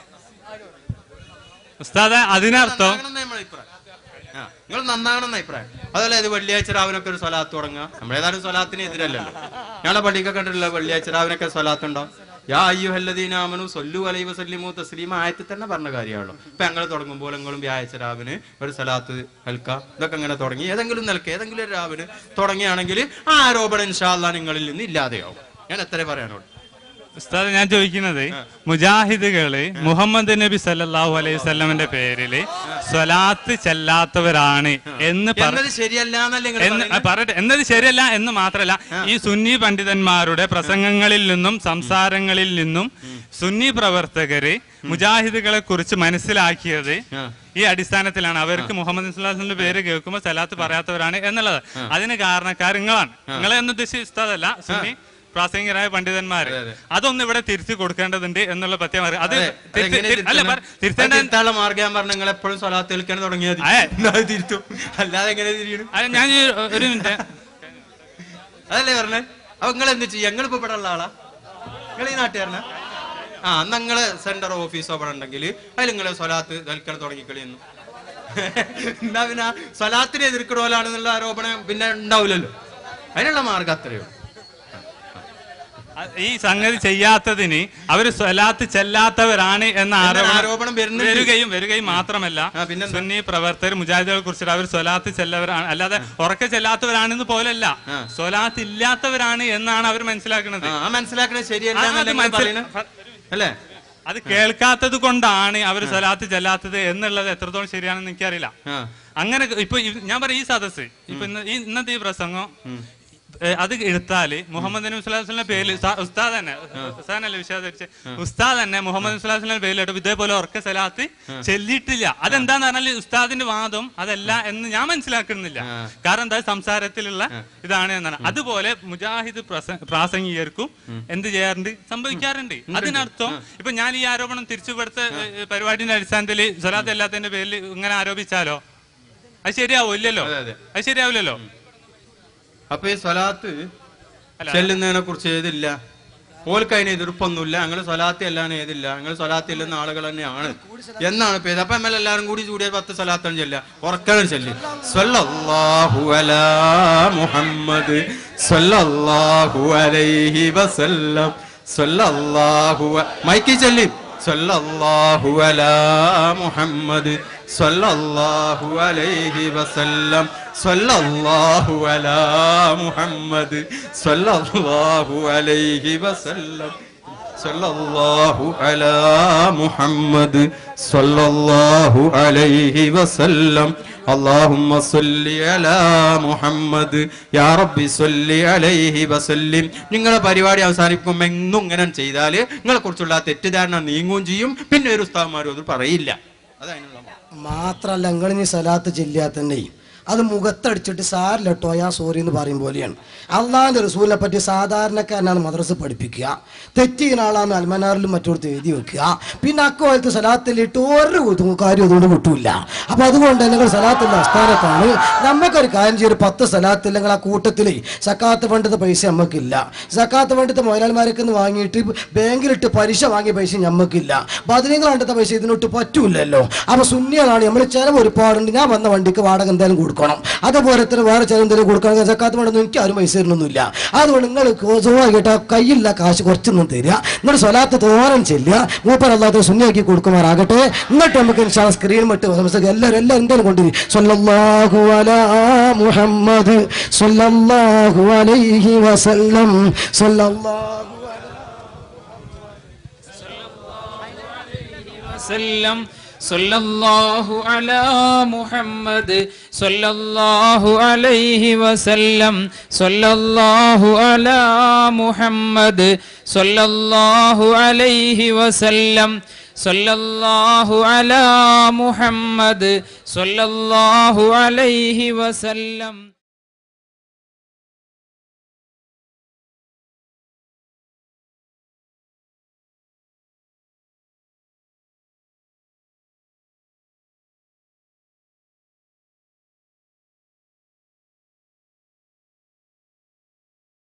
ഉസ്താദ്. അതിനർത്ഥം നിങ്ങൾ നന്നാകണമെന്ന അഭിപ്രായം. അതുപോലെ ഇത് വെള്ളിയാഴ്ച രാവിനൊക്കെ ഒരു സ്വലാത്ത് തുടങ്ങുക. നമ്മളേതായാലും സ്വലാത്തിന് എതിരല്ലല്ലോ. ഞങ്ങളെ പള്ളിയൊക്കെ കണ്ടിട്ടില്ല വെള്ളിയാഴ്ച രാവിനൊക്കെ സ്വലാത്തുണ്ടോ? യാ അയ്യുഹല്ലദീന ആമനു സ്വല്ലു അലൈഹി വസല്ലിമു തസ്ലീമ ആയത്തിൽ തന്നെ പറഞ്ഞ കാര്യമാണല്ലോ. ഇപ്പൊ ഞങ്ങൾ തുടങ്ങുമ്പോൾ നിങ്ങളും വ്യാഴാഴ്ച രാവിന് ഒരു സ്വലാത്ത് ഹൽക്ക ഇതൊക്കെ അങ്ങനെ തുടങ്ങി ഏതെങ്കിലും നിലക്ക് ഏതെങ്കിലും ഒരു രാവിന് തുടങ്ങിയാണെങ്കിൽ ആ ആരോപണം ഇൻഷാ അല്ലാഹ് നിങ്ങളിൽ നിന്ന് ഇല്ലാതെയാവും. ഞാൻ എത്ര പറയാനോട് ഉസ്താദ്. ഞാൻ ചോദിക്കുന്നത് മുജാഹിദുകള് മുഹമ്മദ് നബി സല്ലല്ലാഹു അലൈഹി വസല്ലമയുടെ പേരില് സ്വലാത്ത് ചെല്ലാത്തവരാണ് എന്ന് പറയട്ടെ എന്നത് ശരിയല്ല എന്ന് മാത്രമല്ല, ഈ സുന്നി പണ്ഡിതന്മാരുടെ പ്രസംഗങ്ങളിൽ നിന്നും സംസാരങ്ങളിൽ നിന്നും സുന്നി പ്രവർത്തകര് മുജാഹിദുകളെ കുറിച്ച് മനസ്സിലാക്കിയത് ഈ അടിസ്ഥാനത്തിലാണ്. അവർക്ക് മുഹമ്മദ് നബി സല്ലല്ലാഹു അലൈഹി വസല്ലമയുടെ പേര് കേൾക്കുമ്പോൾ സ്വലാത്ത് പറയാത്തവരാണ് എന്നുള്ളത്. അതിന് കാരണക്കാർ നിങ്ങളാണ്. നിങ്ങളെ എന്ന് ഉദ്ദേശിച്ച ഉസ്താദല്ല, സുന്നി പ്രാസംഗികരായ പണ്ഡിതന്മാര്. അതൊന്നും ഇവിടെ തിരിച്ചു കൊടുക്കേണ്ടതുണ്ട് എന്നുള്ള പ്രത്യേകം. അത് തിരുത്തേണ്ട മാർഗം പറഞ്ഞ നിങ്ങൾ എപ്പോഴും സ്വലാത്ത് കേൾക്കാൻ തുടങ്ങിയത് തിരുത്തും, അല്ലാതെ എങ്ങനെ തിരിയണം? ഞാൻ ഒരു മിനിറ്റ് അതല്ലേ പറഞ്ഞേ. അപ്പൊ നിങ്ങൾ എന്ത് ചെയ്യും? ഞങ്ങളിപ്പോ ഇവിടെ ഉള്ള ആളാ, നിങ്ങൾ ഈ നാട്ടുകാരനാ? ആ നിങ്ങള് സെന്റർ ഓഫീസ് അവിടെ ഉണ്ടെങ്കിൽ അതിൽ നിങ്ങള് സ്വലാത്ത് കേൾക്കാൻ തുടങ്ങിക്കളിയെന്നു. എന്നാ പിന്നെ സ്വലാത്തിനെ എതിർക്കണോലാണെന്നുള്ള ആരോപണം പിന്നെ ഉണ്ടാവില്ലല്ലോ. അതിനുള്ള മാർഗം അത്രയോ. ഈ സംഗതി ചെയ്യാത്തതിന് അവര് സ്വലാത്ത് ചെല്ലാത്തവരാണ് എന്ന ആരോപണം വരികയും വരികയും മാത്രമല്ല, സുന്നി പ്രവർത്തകർ മുജാഹിദുകളെ കുറിച്ചിട്ട് അവർ സ്വലാത്ത് ചെല്ലവരാണ്, അല്ലാതെ ഉറക്കെ ചെല്ലാത്തവരാണെന്ന് പോലല്ല, സ്വലാത്ത് ഇല്ലാത്തവരാണ് എന്നാണ് അവർ മനസ്സിലാക്കുന്നത്. മനസ്സിലാക്കുന്നത് ശരിയല്ല അല്ലേ? അത് കേൾക്കാത്തത് കൊണ്ടാണ് അവർ സ്വലാത്ത് ചെല്ലാത്തത് എന്നുള്ളത് എത്രത്തോളം ശരിയാണെന്ന് എനിക്കറിയില്ല. അങ്ങനെ ഇപ്പൊ ഞാൻ പറയാം, ഈ സദസ്സ് ഇപ്പൊ ഇന്നത്തെ ഈ പ്രസംഗം അത് എടുത്താല് മുഹമ്മദ് നബി സ്വല്ലല്ലാഹു അലൈഹി വസല്ലം പേരിൽ ഉസ്താദ് തന്നെ ഉസ്താദല്ലേ വിശ്വാസിച്ച് ഉസ്താദ് തന്നെ മുഹമ്മദ് സ്വല്ലല്ലാഹു അലൈഹി വസല്ലം പേരിലിട്ട് ഇതേപോലെ ഉറക്ക സലാത്ത് ചെല്ലിയിട്ടില്ല. അതെന്താന്ന് പറഞ്ഞാൽ ഉസ്താദിന്റെ വാദം അതല്ല എന്ന് ഞാൻ മനസ്സിലാക്കുന്നില്ല. കാരണം എന്താ സംസാരത്തിലുള്ള ഇതാണ് എന്നാണ്. അതുപോലെ മുജാഹിദ് പ്രാസംഗികർക്കും എന്ത് ചെയ്യാറുണ്ട്, സംഭവിക്കാറുണ്ട്. അതിനർത്ഥം ഇപ്പൊ ഞാൻ ഈ ആരോപണം തിരിച്ചുപെടുത്ത പരിപാടിന്റെ അടിസ്ഥാനത്തിൽ സ്വലാത്ത് അല്ലാത്തതിന്റെ പേരിൽ ഇങ്ങനെ ആരോപിച്ചാലോ അത് ശരിയാവില്ലല്ലോ, അത് ശരിയാവില്ലല്ലോ. അപ്പൊ ഈ സ്വലാത്ത് ചെല്ലുന്നതിനെ കുറിച്ച് ഏതില്ല, ഓൾക്ക് അതിന് എതിർപ്പൊന്നുമില്ല. ഞങ്ങൾ സ്വലാത്തി അല്ലാന്ന് ഏതില്ല, ഞങ്ങൾ സ്വലാത്തി ഇല്ലെന്ന ആളുകൾ തന്നെയാണ് എന്നാണ് പേര്. അപ്പൊ നമ്മൾ എല്ലാരും കൂടി കൂടിയ പത്ത് സ്വലാത്താണ് ചെല്ലുക, ഉറക്കണം ചെല്ലി സ്വല്ലല്ലാഹു അലാ മുഹമ്മദ് സ്വല്ലല്ലാഹു അലൈഹി വസല്ലം സ്വല്ലല്ലാഹു മൈക്കി ചെല്ലി സ്വല്ലല്ലാഹു അലാ മുഹമ്മദ് സ്വല്ലല്ലാഹു അലൈഹി വസല്ലം സ്വല്ലല്ലാഹു അലാ മുഹമ്മദ് സ്വല്ലല്ലാഹു അലൈഹി വസല്ലം സ്വല്ലല്ലാഹു അലാ മുഹമ്മദ് സ്വല്ലല്ലാഹു അലൈഹി വസല്ലം അല്ലാഹുമ്മ സ്വല്ലി അലാ മുഹമ്മദ് യാ റബ്ബി സ്വല്ലി അലൈഹി വസല്ലിം. നിങ്ങളെ പരിപാടി അവസാനിപ്പിക്കുമ്പോൾ എന്നും ഇങ്ങനെ ചെയ്താൽ നിങ്ങളെ കുറിച്ചുള്ള തെറ്റിദ്ധാരണ നീങ്ങുകയും ചെയ്യും. പിന്നെ ഒരു ഉസ്താദ്മാരും അത് പറയില്ല. അതതിനുള്ള മാത്രല്ല നിങ്ങൾ ഇനി സലാത്ത് ചെല്ലാത്തന്നെ അത് മുഖത്തടിച്ചിട്ട് സാരില്ല ടോയാ സോറി എന്ന് പറയും പോലെയാണ്. അള്ളാഹിന്റെ റസൂലിനെ പറ്റി സാധാരണക്കാരനാണ് മദ്രസ പഠിപ്പിക്കുക, തെറ്റിയുന്ന ആളാന്ന് അൽമനാറിലും മറ്റോടത്ത് എഴുതി വെക്കുക. പിന്നെ അക്കോലത്ത് സലാത്തിലിട്ട് ഒരു കാര്യം അതുകൊണ്ട് കിട്ടൂല. അപ്പൊ അതുകൊണ്ട് നിങ്ങൾ സലാത്തിന്റെ അസ്ഥാനത്താണ്. നമുക്കൊരു കാര്യം ചെയ്യൊരു പത്ത് സലാത്തില്ലെങ്കിൽ ആ കൂട്ടത്തിൽ സക്കാത്ത് ഫണ്ടത്തെ പൈസ നമുക്കില്ല. സക്കാത്ത് ഫണ്ടത്തെ മുതലാളിമാരൊക്കെ വാങ്ങിയിട്ട് ബാങ്കിലിട്ട് പലിശ വാങ്ങിയ പൈസ നമുക്കില്ല. പതിനഞ്ച് കണ്ടത്തെ പൈസ ഇതിനൊട്ട് പറ്റൂലല്ലോ. അപ്പൊ സുന്നികളാണ് നമ്മൾ ചിലവ് ഒരുപാടുണ്ട്. ഞാൻ വന്ന വണ്ടിക്ക് വാടക എന്തായാലും കൊടുക്കണം, അതുപോലെ തന്നെ വേറെ ചില എന്തെങ്കിലും കൊടുക്കണം. സക്കാത്ത് വേണമെന്ന് എനിക്ക് ആരും പൈസ തരുന്നൊന്നുമില്ല. അതുകൊണ്ട് നിങ്ങൾ കേട്ട കയ്യില്ല കാശ് കുറച്ചൊന്നും തരിക, നിങ്ങൾ സ്വലാത്ത് തോരൻ ചെല്ലുക, മൂപ്പർ അല്ലാത്ത സുന്നിയാക്കി കൊടുക്കുമാറാകട്ടെ. എന്നിട്ട് നമുക്ക് സ്ക്രീൻ മറ്റ് എല്ലാവരും എല്ലാം എന്തായാലും കൊണ്ടുവരും. സ്വല്ലല്ലാഹു അലാ മുഹമ്മദ് സ്വല്ലല്ലാഹു അലൈഹി വസല്ലം സ്വല്ലല്ലാഹു വസല്ലം സല്ലല്ലാഹു അലാ മുഹമ്മദ് സല്ലല്ലാഹു അലൈഹി വസല്ലം സല്ലല്ലാഹു അലാ മുഹമ്മദ് സല്ലല്ലാഹു അലൈഹി വസല്ലം സല്ലല്ലാഹു അലാ മുഹമ്മദ് സല്ലല്ലാഹു അലൈഹി വസല്ലം.